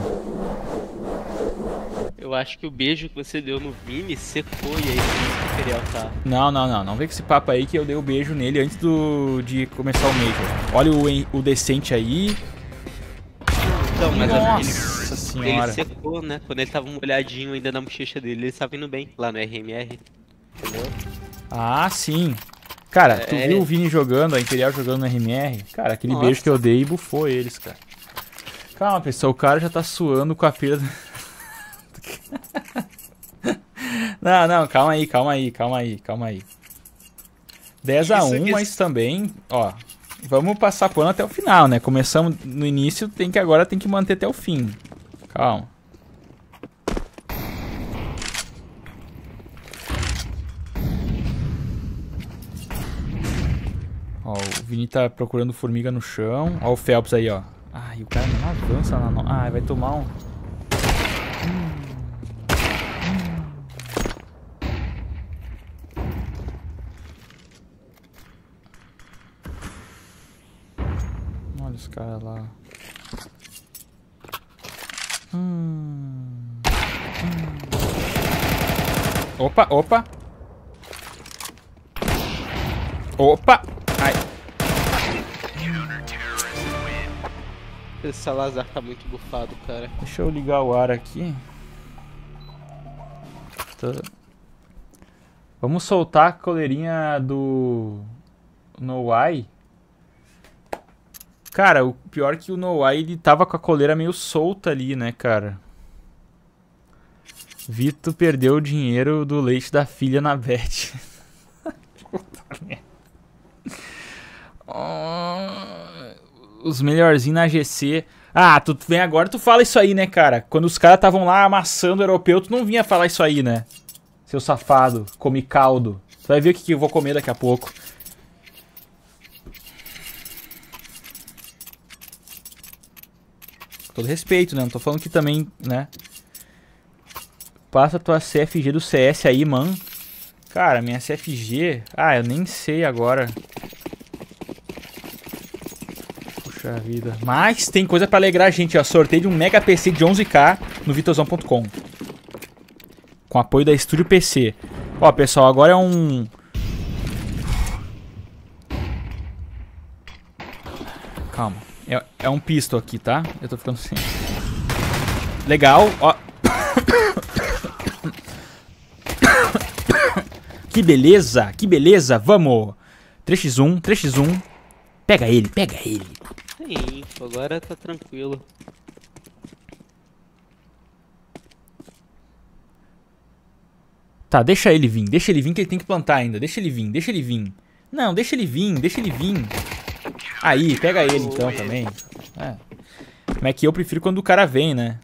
Eu acho que o beijo que você deu no Vini secou e aí o material tá. Não. Não vem com esse papo aí que eu dei o beijo nele antes de começar o Major. Olha o decente aí. Então, mas Nossa senhora. ele secou, né? Quando ele tava molhadinho ainda na bochecha dele, ele estava indo bem lá no RMR. Entendeu? Ah, sim. Cara, tu viu o Vini jogando, a Imperial jogando no RMR? Cara, aquele beijo que eu dei bufou eles, cara. Calma, pessoal, o cara já tá suando com a perda. Não, calma aí. 10-1, mas também, ó, vamos passar pano até o final, né? Começamos no início, agora tem que manter até o fim. Calma. Ó, o Vini tá procurando formiga no chão. Ó o Phelps aí, ó. Ai, o cara não avança na... Ai, vai tomar um... Olha os caras lá. Opa! Ai. Esse Salazar tá muito bufado, cara. Deixa eu ligar o ar aqui. Vamos soltar a coleirinha do No-Eye. Cara, o pior é que o No-Eye, ele tava com a coleira meio solta ali, né, cara? Vitor perdeu o dinheiro do leite da filha na bet. Puta merda. Os melhorzinhos na GC. Ah, tu vem agora, tu fala isso aí, né, cara? Quando os caras estavam lá amassando o europeu, tu não vinha falar isso aí, né? Seu safado, come caldo. Tu vai ver o que eu vou comer daqui a pouco. Com todo respeito, né? Não tô falando que também, né? Passa tua CFG do CS aí, mano. Cara, minha CFG... Ah, eu nem sei agora. Puxa vida. Mas tem coisa pra alegrar a gente, ó. Sorteio de um mega PC de 11K no vitorzão.com. Com apoio da Estúdio PC. Ó, pessoal, agora é um... Calma. É um pistol aqui, tá? Eu tô ficando sem... Legal, ó. Que beleza, vamos. 3x1. Pega ele. Sim, agora tá tranquilo. Tá, deixa ele vir que ele tem que plantar ainda. Deixa ele vir. Não, deixa ele vir. Aí, pega ele então também. É. Mas é que eu prefiro quando o cara vem, né?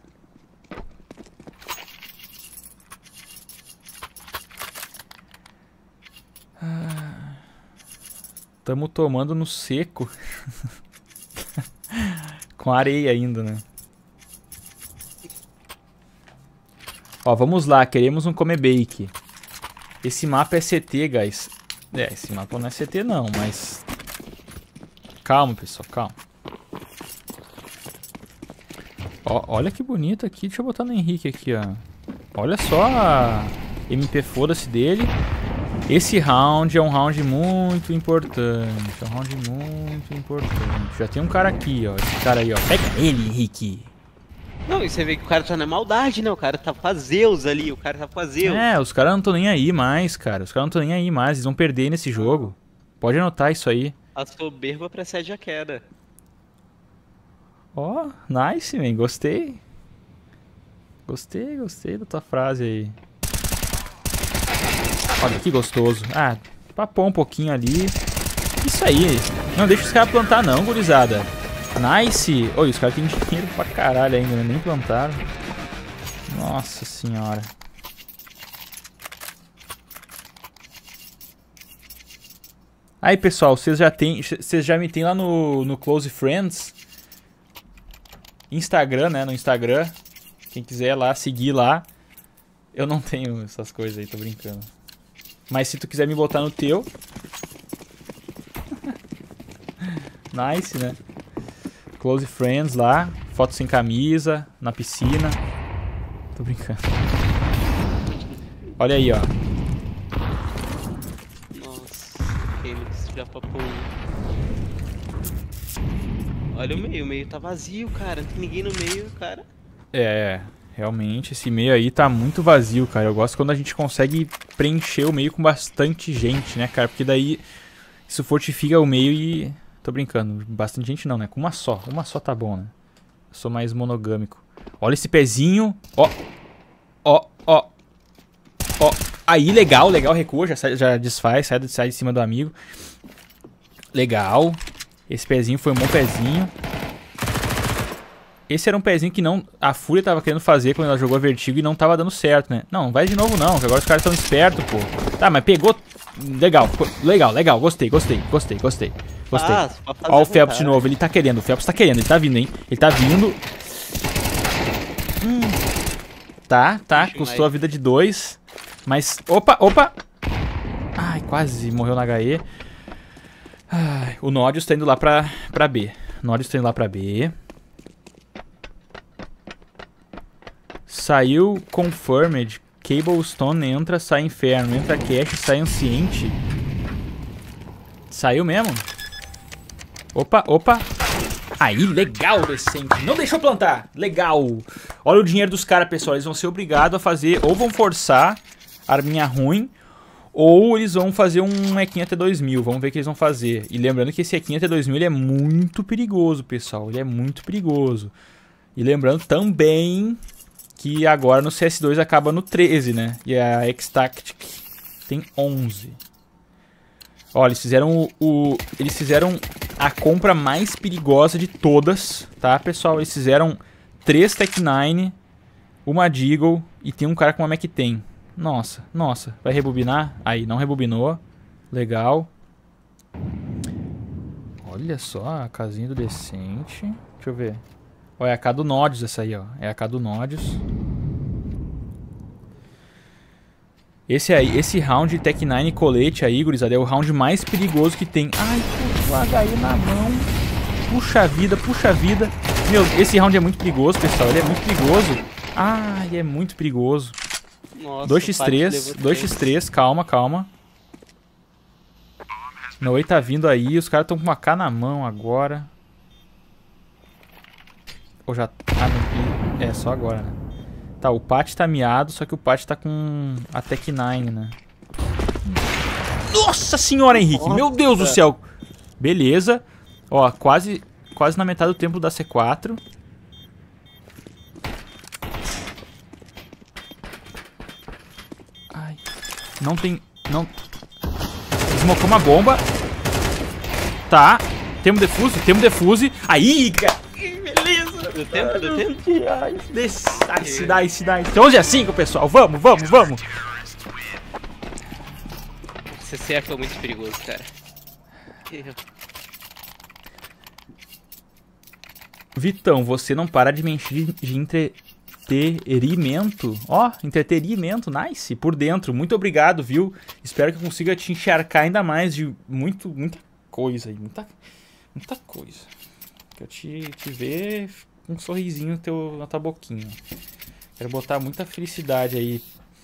Tamo tomando no seco. Com areia ainda, né? Ó, vamos lá. Queremos um come bake. Esse mapa é CT, guys. É, esse mapa não é CT não, mas... Calma, pessoal, calma. Ó, olha que bonito aqui. Deixa eu botar no Henrique aqui, ó. Olha só a MP foda-se dele. Esse round é um round muito importante. Já tem um cara aqui, ó. Esse cara aí, ó. Pega ele, Henrique. Não, e você vê que o cara tá na maldade, né? O cara tá com a Zeus ali. É, os caras não estão nem aí mais, cara. Eles vão perder nesse jogo. Pode anotar isso aí. A soberba precede a queda. Ó, nice, man. Gostei da tua frase aí. Olha que gostoso. Ah, papou um pouquinho ali. Isso aí. Não deixa os caras plantar não, gurizada. Nice. Oi, os caras têm dinheiro pra caralho ainda, né? Nem plantaram. Nossa senhora. Aí, pessoal, vocês já me tem lá no Close Friends. Instagram, né? No Instagram. Quem quiser lá, seguir lá. Eu não tenho essas coisas aí, tô brincando. Mas se tu quiser me botar no teu... Nice, né? Close Friends lá. Foto sem camisa, na piscina. Tô brincando. Olha aí, ó. Nossa, Fênix já papou. Olha o meio tá vazio, cara. Não tem ninguém no meio, cara. Realmente esse meio aí tá muito vazio, cara. Eu gosto quando a gente consegue preencher o meio com bastante gente, né, cara? Porque daí isso fortifica o meio e... Tô brincando, bastante gente não, né? Com uma só tá bom, né? Eu sou mais monogâmico. Olha esse pezinho. Ó. Aí, legal, recua, já desfaz, sai de cima do amigo. Legal. Esse pezinho foi um bom pezinho. Esse era um pezinho que não... A Fúria tava querendo fazer quando ela jogou a Vertigo e não tava dando certo, né? Não vai de novo não, que agora os caras estão espertos, pô. Tá, mas pegou... Legal, gostei. Ó o Phelps de novo, ele tá querendo, o Phelps tá querendo, ele tá vindo, hein? Ele tá vindo. Tá, custou a vida de 2. Mas, opa! Ai, quase morreu na HE. Ai, o Nodius tá indo lá pra B. Saiu Confirmed. Cablestone entra, sai Inferno. Entra Cash, sai Anciente. Saiu mesmo? Opa. Aí, legal, decente. Não deixou plantar. Legal. Olha o dinheiro dos caras, pessoal. Eles vão ser obrigados a fazer... Ou vão forçar arminha ruim... Ou eles vão fazer um Equinha T2000. Vamos ver o que eles vão fazer. E lembrando que esse Equinha T2000 ele é muito perigoso, pessoal. Ele é muito perigoso. E lembrando também... que agora no CS2 acaba no 13, né? E a X-Tactic tem 11. Olha, eles fizeram a compra mais perigosa de todas, tá, pessoal? Eles fizeram 3 Tech-9, uma Deagle e tem um cara com uma Mac-10. Nossa. Vai rebobinar? Aí, não rebobinou. Legal. Olha só, a casinha do Decente. Deixa eu ver. Ó, é a K do Nodius essa aí, ó. É a K do Nodius. Esse round de Tech-9 e colete aí, gurizada, é o round mais perigoso que tem. Ai, o HE na mão. Puxa vida. Meu, esse round é muito perigoso, pessoal. Ele é muito perigoso. Ah, ele é muito perigoso. Nossa, 2x3, calma. Meu Oi tá vindo aí, os caras estão com uma K na mão agora. Ou já... Ah, não, é só agora, né? Tá, o Pat tá miado, só que o Pat tá com a Tech-9, né? Nossa senhora, Henrique! Nossa. Meu Deus do céu! Beleza. Ó, quase na metade do tempo da C4. Ai. Não tem... Não... Desmocou uma bomba. Tá. Temos defuse. Aí, cara. Beleza. Deu tempo? Nice. Então 11-5, pessoal. Vamos. Esse CF é muito perigoso, cara. Vitão, você não para de me encher de entretenimento. Ó, entretenimento, nice. Por dentro. Muito obrigado, viu? Espero que eu consiga te encharcar ainda mais de muita coisa aí. Muita coisa. Quero te ver com um sorrisinho na tua boquinha. Quero botar muita felicidade aí.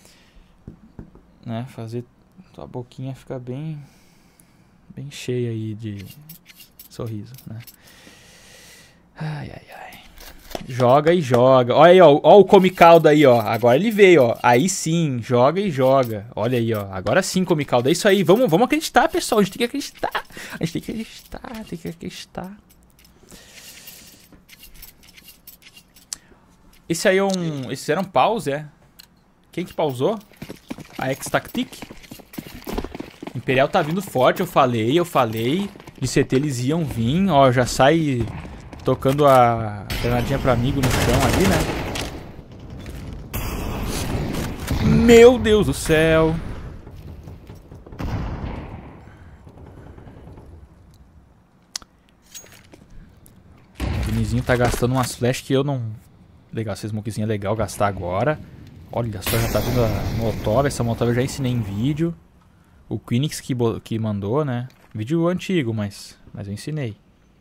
Né? Fazer tua boquinha ficar bem cheia aí de sorriso, né? Ai. Joga e joga. Olha aí, ó o Comicaldo aí, ó. Agora ele veio, ó. Aí sim, joga e joga. Olha aí, ó. Agora sim, Comicaldo. É isso aí. Vamos acreditar, pessoal. A gente tem que acreditar. Tem que acreditar. Esse aí é um... Esses eram pause, é? Quem que pausou? A X-Tactic? Imperial tá vindo forte, eu falei. De CT eles iam vir. Ó, já sai tocando a granadinha pro amigo no chão ali, né? Meu Deus do céu. Vinizinho tá gastando umas flash que eu não... Legal, essa smokezinha é legal gastar agora. Olha só, já tá vindo a Molotov. Essa Molotov eu já ensinei em vídeo. O Queenix que mandou, né? Vídeo antigo, mas eu ensinei.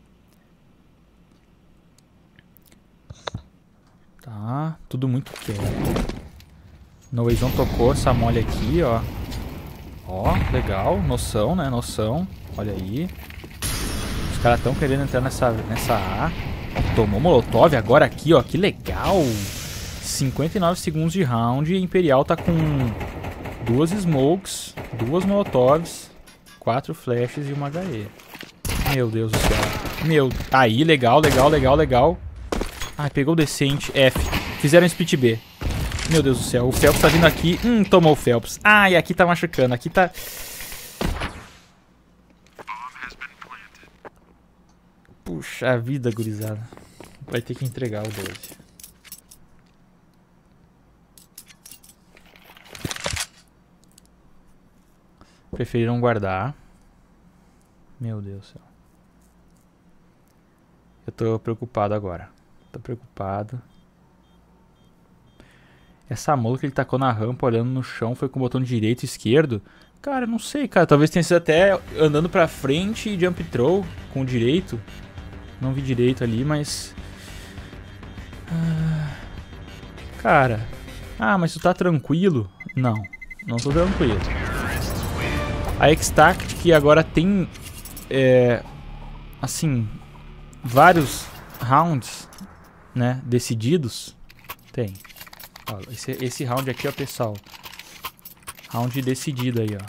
Tá, tudo muito quieto. Noizão tocou essa mole aqui, ó. Ó, legal, noção, né? Noção. Olha aí. Os caras estão querendo entrar nessa A. Tomou Molotov agora aqui, ó. Que legal. 59 segundos de round. Imperial tá com 2 smokes, 2 Molotovs, 4 flashes e uma HE. Meu Deus do céu. Meu... Aí, legal, legal, legal, legal. Ai, pegou o decente. F. Fizeram split B. Meu Deus do céu. O Phelps tá vindo aqui. Tomou o Phelps. Ai, aqui tá machucando. Aqui tá... Puxa vida, gurizada. Vai ter que entregar o 12. Preferiram guardar. Meu Deus do céu. Eu tô preocupado agora. Tô preocupado. Essa mola que ele tacou na rampa, olhando no chão, foi com o botão direito e esquerdo? Cara, não sei, cara. Talvez tenha sido até andando pra frente e jump throw com o direito. Não vi direito ali, mas... Cara... mas tu tá tranquilo? Não, não tô tranquilo. A X-Tactic agora tem... assim... vários rounds, né, decididos. Tem. Ó, esse round aqui, ó, pessoal. Round decidido aí, ó.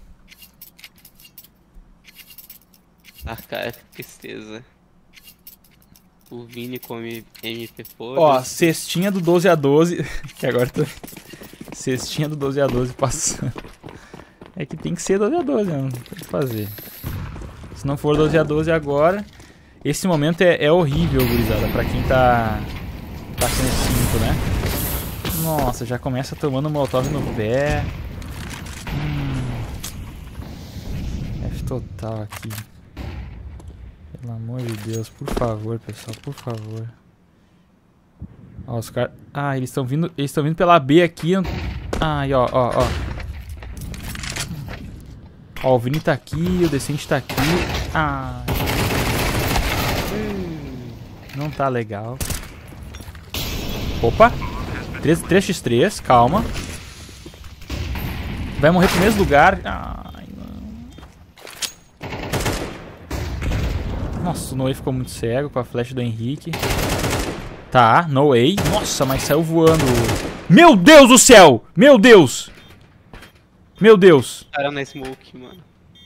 Cara, que tristeza. O Vini come MP foda. Ó, cestinha do 12 a 12. Que agora tô... Cestinha do 12 a 12 passando. É que tem que ser 12 a 12, né? Não tem o que fazer. Se não for 12 a 12 agora... Esse momento é horrível, gurizada, pra quem tá sem cinto, né? Nossa, já começa tomando molotov no pé. F total aqui. Pelo amor de Deus, por favor, pessoal, por favor. Ó, os caras... eles estão vindo pela B aqui. Ai, ó. Ó, o Vini tá aqui, o Decente tá aqui. Não tá legal. Opa. 3x3, calma. Vai morrer pro mesmo lugar. Ai, não. Nossa, o Noé ficou muito cego com a flash do Henrique. Tá, no way. Nossa, mas saiu voando. Meu Deus do céu! Meu Deus! Meu Deus! Cara na smoke, mano.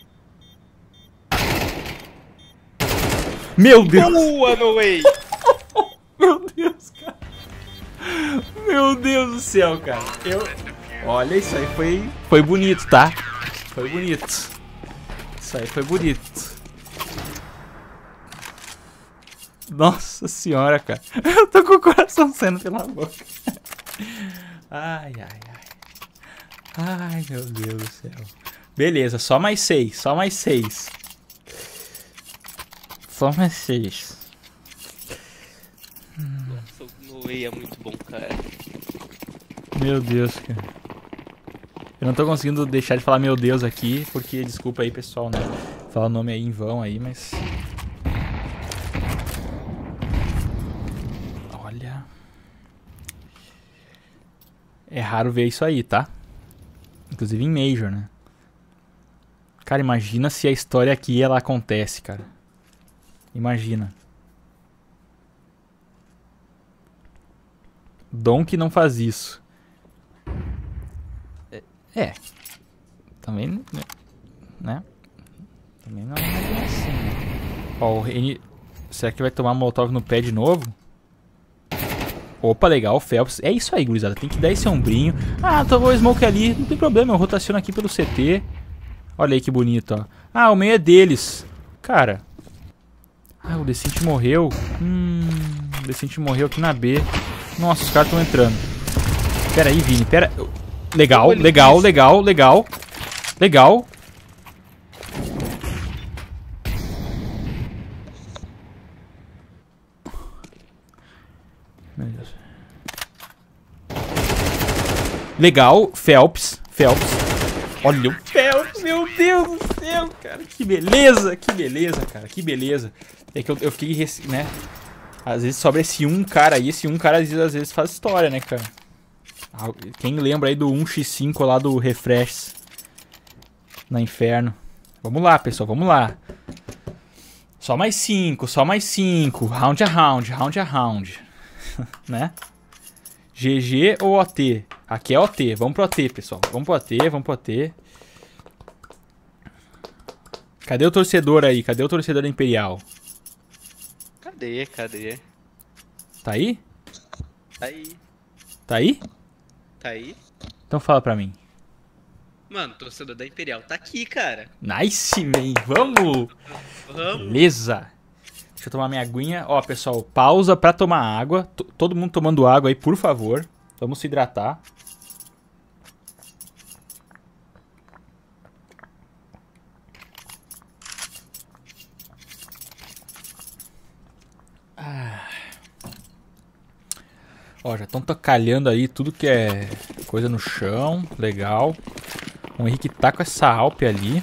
Meu Deus! Boa, no way! Meu Deus, cara. Meu Deus do céu, cara. Olha, isso aí foi bonito, tá? Foi bonito. Isso aí foi bonito. Nossa senhora, cara. Eu tô com o coração saindo pela boca. Ai, meu Deus do céu. Beleza, só mais 6. Só mais 6. Só mais 6. Nossa, o Noé é muito bom, cara. Meu Deus, cara. Eu não tô conseguindo deixar de falar meu Deus aqui, porque, desculpa aí, pessoal, né? Falar o nome aí em vão aí, mas... Olha... É raro ver isso aí, tá? Inclusive em Major, né? Cara, imagina se a história aqui, ela acontece, cara. Imagina. Donk não faz isso. Também, né? Também não é bem assim, né? Ó, o Reni... Será que vai tomar molotov no pé de novo? Opa, legal, o Phelps. É isso aí, gurizada. Tem que dar esse ombrinho. Tomou o smoke ali. Não tem problema, eu rotaciono aqui pelo CT. Olha aí que bonito, ó. O meio é deles. Cara. O Decente morreu. O Decente morreu aqui na B. Nossa, os caras estão entrando. Pera aí, Vini, pera. Legal, legal, legal, legal. Legal. Meu Deus. Legal, Phelps. Olha o Phelps, meu Deus do céu, cara. Que beleza, cara, que beleza. É que eu fiquei, né? Às vezes sobra esse um cara aí, esse um cara às vezes faz história, né, cara? Quem lembra aí do 1x5 lá do Refresh na Inferno? Vamos lá, pessoal, vamos lá. Só mais 5, round a round, né? GG ou OT? Aqui é OT, vamos pro OT, pessoal. Vamos pro OT. Cadê o torcedor aí? Cadê o torcedor da Imperial? Cadê? Tá aí? Tá aí. Tá aí? Tá aí. Então fala pra mim. Mano, torcedor da Imperial tá aqui, cara. Nice, man. Vamos! Beleza. Deixa eu tomar minha aguinha. Ó, pessoal, pausa pra tomar água. Todo mundo tomando água aí, por favor. Vamos se hidratar. Ó, já estão tacalhando aí tudo que é coisa no chão. Legal. O Henrique tá com essa Alp ali.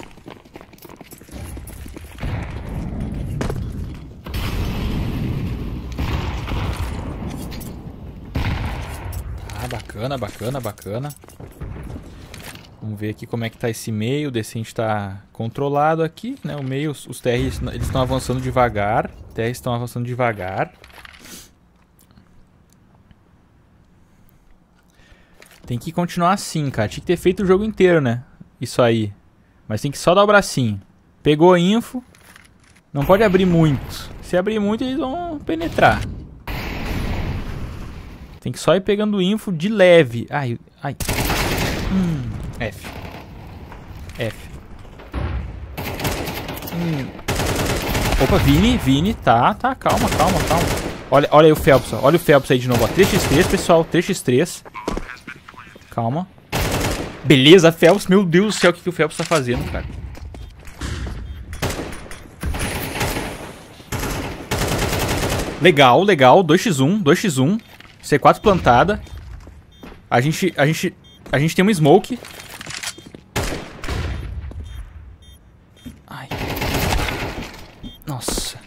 Ah, bacana. Vamos ver aqui como é que tá esse meio. O Descent tá controlado aqui, né? O meio, os TRs, eles estão avançando devagar. Tem que continuar assim, cara. Tinha que ter feito o jogo inteiro, né? Isso aí. Mas tem que só dar o bracinho. Pegou a info. Não pode abrir muito. Se abrir muito, eles vão penetrar. Tem que só ir pegando info de leve. Ai. F. Opa, Vini. Tá. Calma. Olha aí o Phelps, ó. Olha o Phelps aí de novo, ó. 3x3, pessoal. 3x3. Calma. Beleza, Phelps. Meu Deus do céu, o que o Phelps tá fazendo, cara? Legal. 2x1. C4 plantada. A gente tem uma smoke. Ai. Nossa.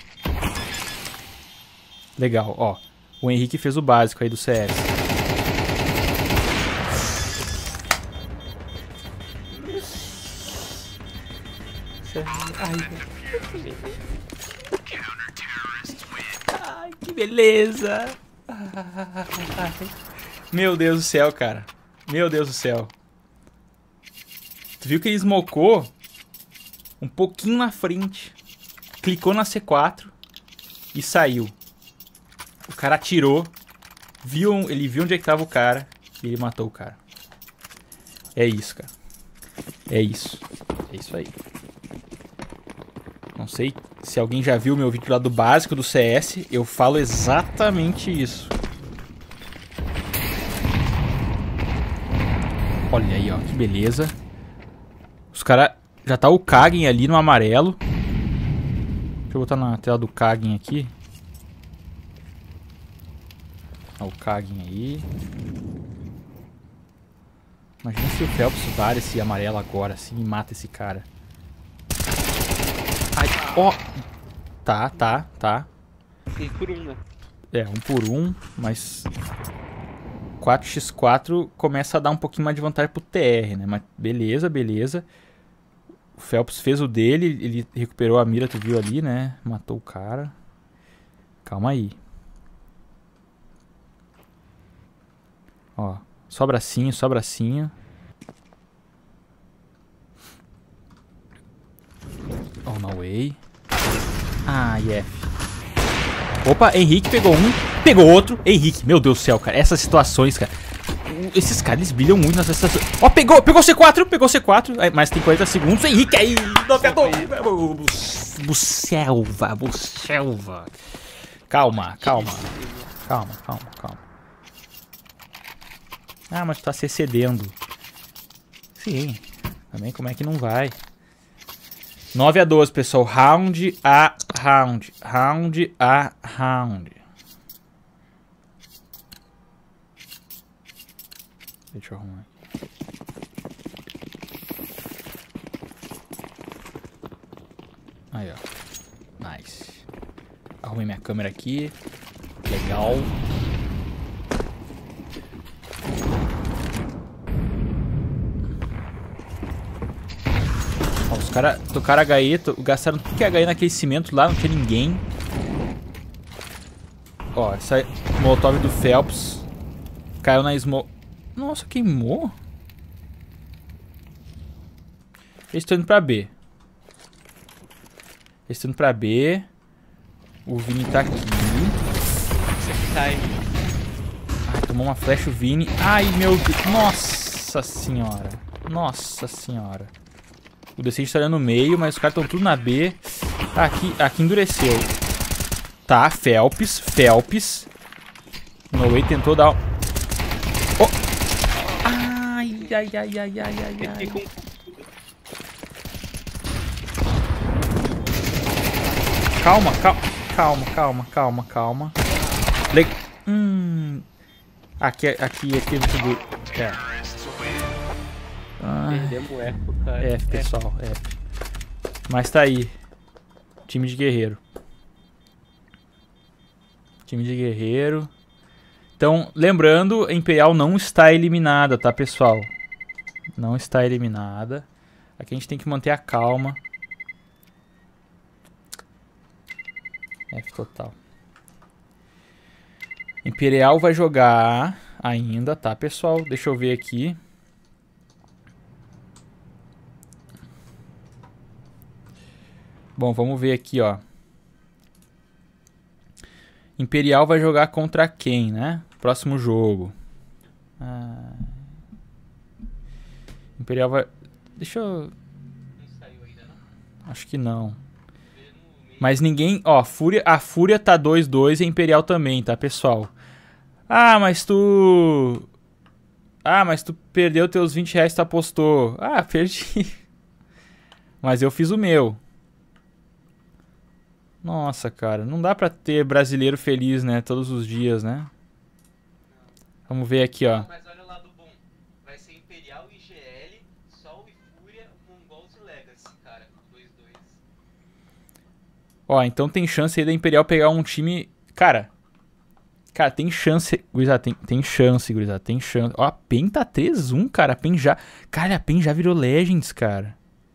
Legal, ó. O Henrique fez o básico aí do CS. Ai, que beleza. Meu Deus do céu, cara. Meu Deus do céu. Tu viu que ele smocou um pouquinho na frente. Clicou na C4 e saiu. O cara atirou. Ele viu onde é que tava o cara e ele matou o cara. É isso, cara. É isso aí. Não sei se alguém já viu o meu vídeo lá do básico do CS. Eu falo exatamente isso. Olha aí, ó, que beleza. Os caras... Já tá o Kagen ali no amarelo. Deixa eu botar na tela do Kagen aqui. Ó, o Kagen aí. Imagina se o Phelps dar esse amarelo agora, assim, e mata esse cara. Ai, ó. Tá. 1 por 1, né? É, 1 por 1, mas 4x4 começa a dar um pouquinho mais de vantagem pro TR, né? Mas beleza. O Phelps fez o dele, ele recuperou a mira, tu viu ali, né? Matou o cara. Calma aí. Ó, só bracinho. Oh, no way. Ah, F. Opa, Henrique pegou um, pegou outro. Henrique, meu Deus do céu, cara. Essas situações, cara. Esses caras, eles brilham muito nessas situações. Ó, pegou C4. Mas tem 40 segundos. Henrique aí, noveador. Bucelva. Calma. Ah, mas tu tá se excedendo. Sim. Também como é que não vai? 9-12, pessoal. Round a round. Deixa eu arrumar. Aí, ó. Nice. Arrumei minha câmera aqui. Legal. Ó, os caras tocaram HE, gastaram tudo que é HE naquele cimento lá, não tinha ninguém. Ó, essa molotov do Phelps caiu na smoke. Nossa, queimou? Eles estão indo pra B. Eles estão indo pra B. O Vini tá aqui. Você cai. Ai, tomou uma flash o Vini. Ai, meu Deus. Nossa senhora. Nossa senhora. O Decide tá ali no meio, mas os caras estão tudo na B. Aqui endureceu. Tá, Phelps. No way tentou dar... Oh! Ai. Calma. Aqui é muito duro. Perdemos o eco, cara. F, pessoal, F. Mas tá aí. Time de guerreiro. Então, lembrando, a Imperial não está eliminada, tá, pessoal? Não está eliminada. Aqui a gente tem que manter a calma. F total. Imperial vai jogar ainda, tá, pessoal? Deixa eu ver aqui. Bom, vamos ver aqui, ó. Imperial vai jogar contra quem, né? Próximo jogo. Imperial vai... Deixa eu... Não saiu ainda, não? Acho que não. Mas ninguém... Ó, a Fúria tá 2-2 e a Imperial também, tá, pessoal? Mas tu perdeu teus 20 reais que tu apostou. Perdi. Mas eu fiz o meu. Nossa, cara. Não dá pra ter brasileiro feliz, né? Todos os dias, né? Vamos ver aqui, ó. Mas olha o lado bom. Vai ser Imperial e GL, Sol e Fúria, Mongols e Legacy, cara. 2-2. Ó, então tem chance aí da Imperial pegar um time... Cara, tem chance, gurizada. Tem chance, gurizada. Tem chance. Ó, a PEN tá 3-1, cara. A PEN já... Cara, a PEN já virou Legends, cara.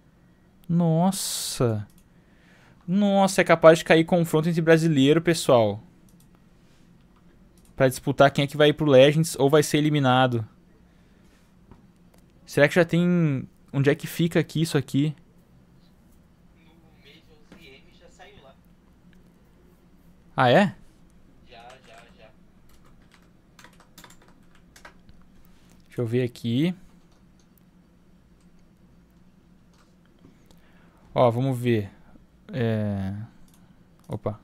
Nossa. Nossa, é capaz de cair confronto entre brasileiro, pessoal. Pra disputar quem é que vai ir pro Legends ou vai ser eliminado. Será que já tem... Onde é que fica aqui isso aqui? No Majors IM já saiu lá. Ah, é? Já. Deixa eu ver aqui. Ó, vamos ver. Opa.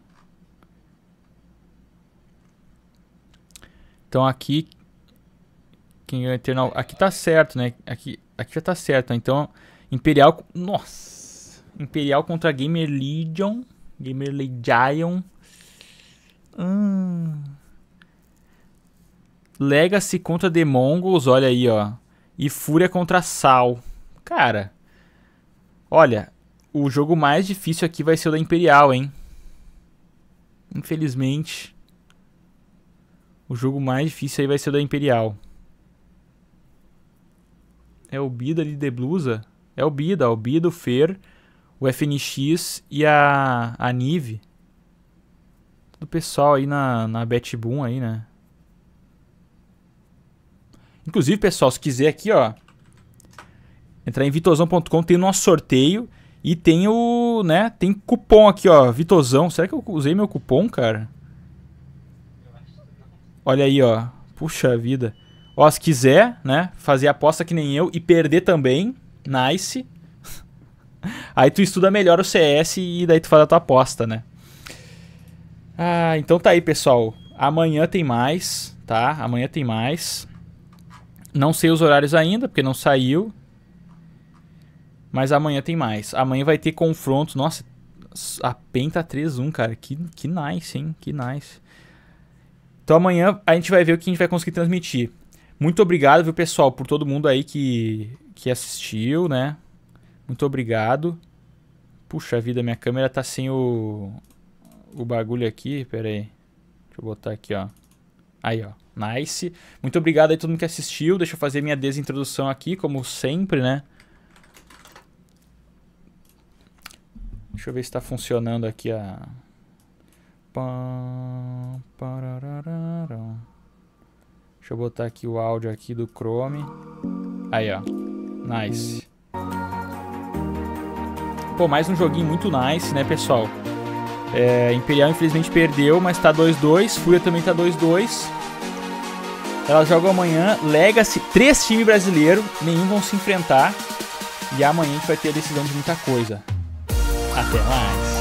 Então aqui... Quem ganha Eternal... Aqui tá certo, né? Aqui já tá certo, né? Então, Imperial... Nossa! Imperial contra Gamer Legion. Gamer Legion. Legacy contra The Mongols, olha aí, ó. E Fúria contra Sal. Cara, olha, o jogo mais difícil aqui vai ser o da Imperial, hein? Infelizmente. O jogo mais difícil aí vai ser o da Imperial. É o Bida ali de Blusa? É o Bida, o Fer, o FNX e a Nive. Do pessoal aí na BetBoom aí, né? Inclusive, pessoal, se quiser aqui, ó, entrar em vitozão.com, tem o nosso sorteio e tem o, né, tem cupom aqui, ó, Vitozão. Será que eu usei meu cupom, cara? Olha aí, ó. Puxa vida. Ó, se quiser, né, fazer aposta que nem eu e perder também, nice. Aí tu estuda melhor o CS e daí tu faz a tua aposta, né? Então tá aí, pessoal. Amanhã tem mais, tá? Amanhã tem mais. Não sei os horários ainda, porque não saiu. Mas amanhã tem mais. Amanhã vai ter confronto. Nossa, a PEN tá 3-1, cara. Que nice, hein? Que nice. Então amanhã a gente vai ver o que a gente vai conseguir transmitir. Muito obrigado, viu, pessoal, por todo mundo aí que assistiu, né? Muito obrigado. Puxa vida, minha câmera tá sem o bagulho aqui. Pera aí. Deixa eu botar aqui, ó. Aí, ó. Nice. Muito obrigado aí a todo mundo que assistiu. Deixa eu fazer minha desintrodução aqui, como sempre, né? Deixa eu ver se tá funcionando aqui a... Deixa eu botar aqui o áudio aqui do Chrome. Aí, ó. Nice. Pô, mais um joguinho muito nice, né, pessoal? Imperial infelizmente perdeu, mas tá 2-2. Fúria também tá 2-2. Elas jogam amanhã. Legacy, 3 times brasileiros. Nenhum vão se enfrentar. E amanhã a gente vai ter a decisão de muita coisa. Até mais.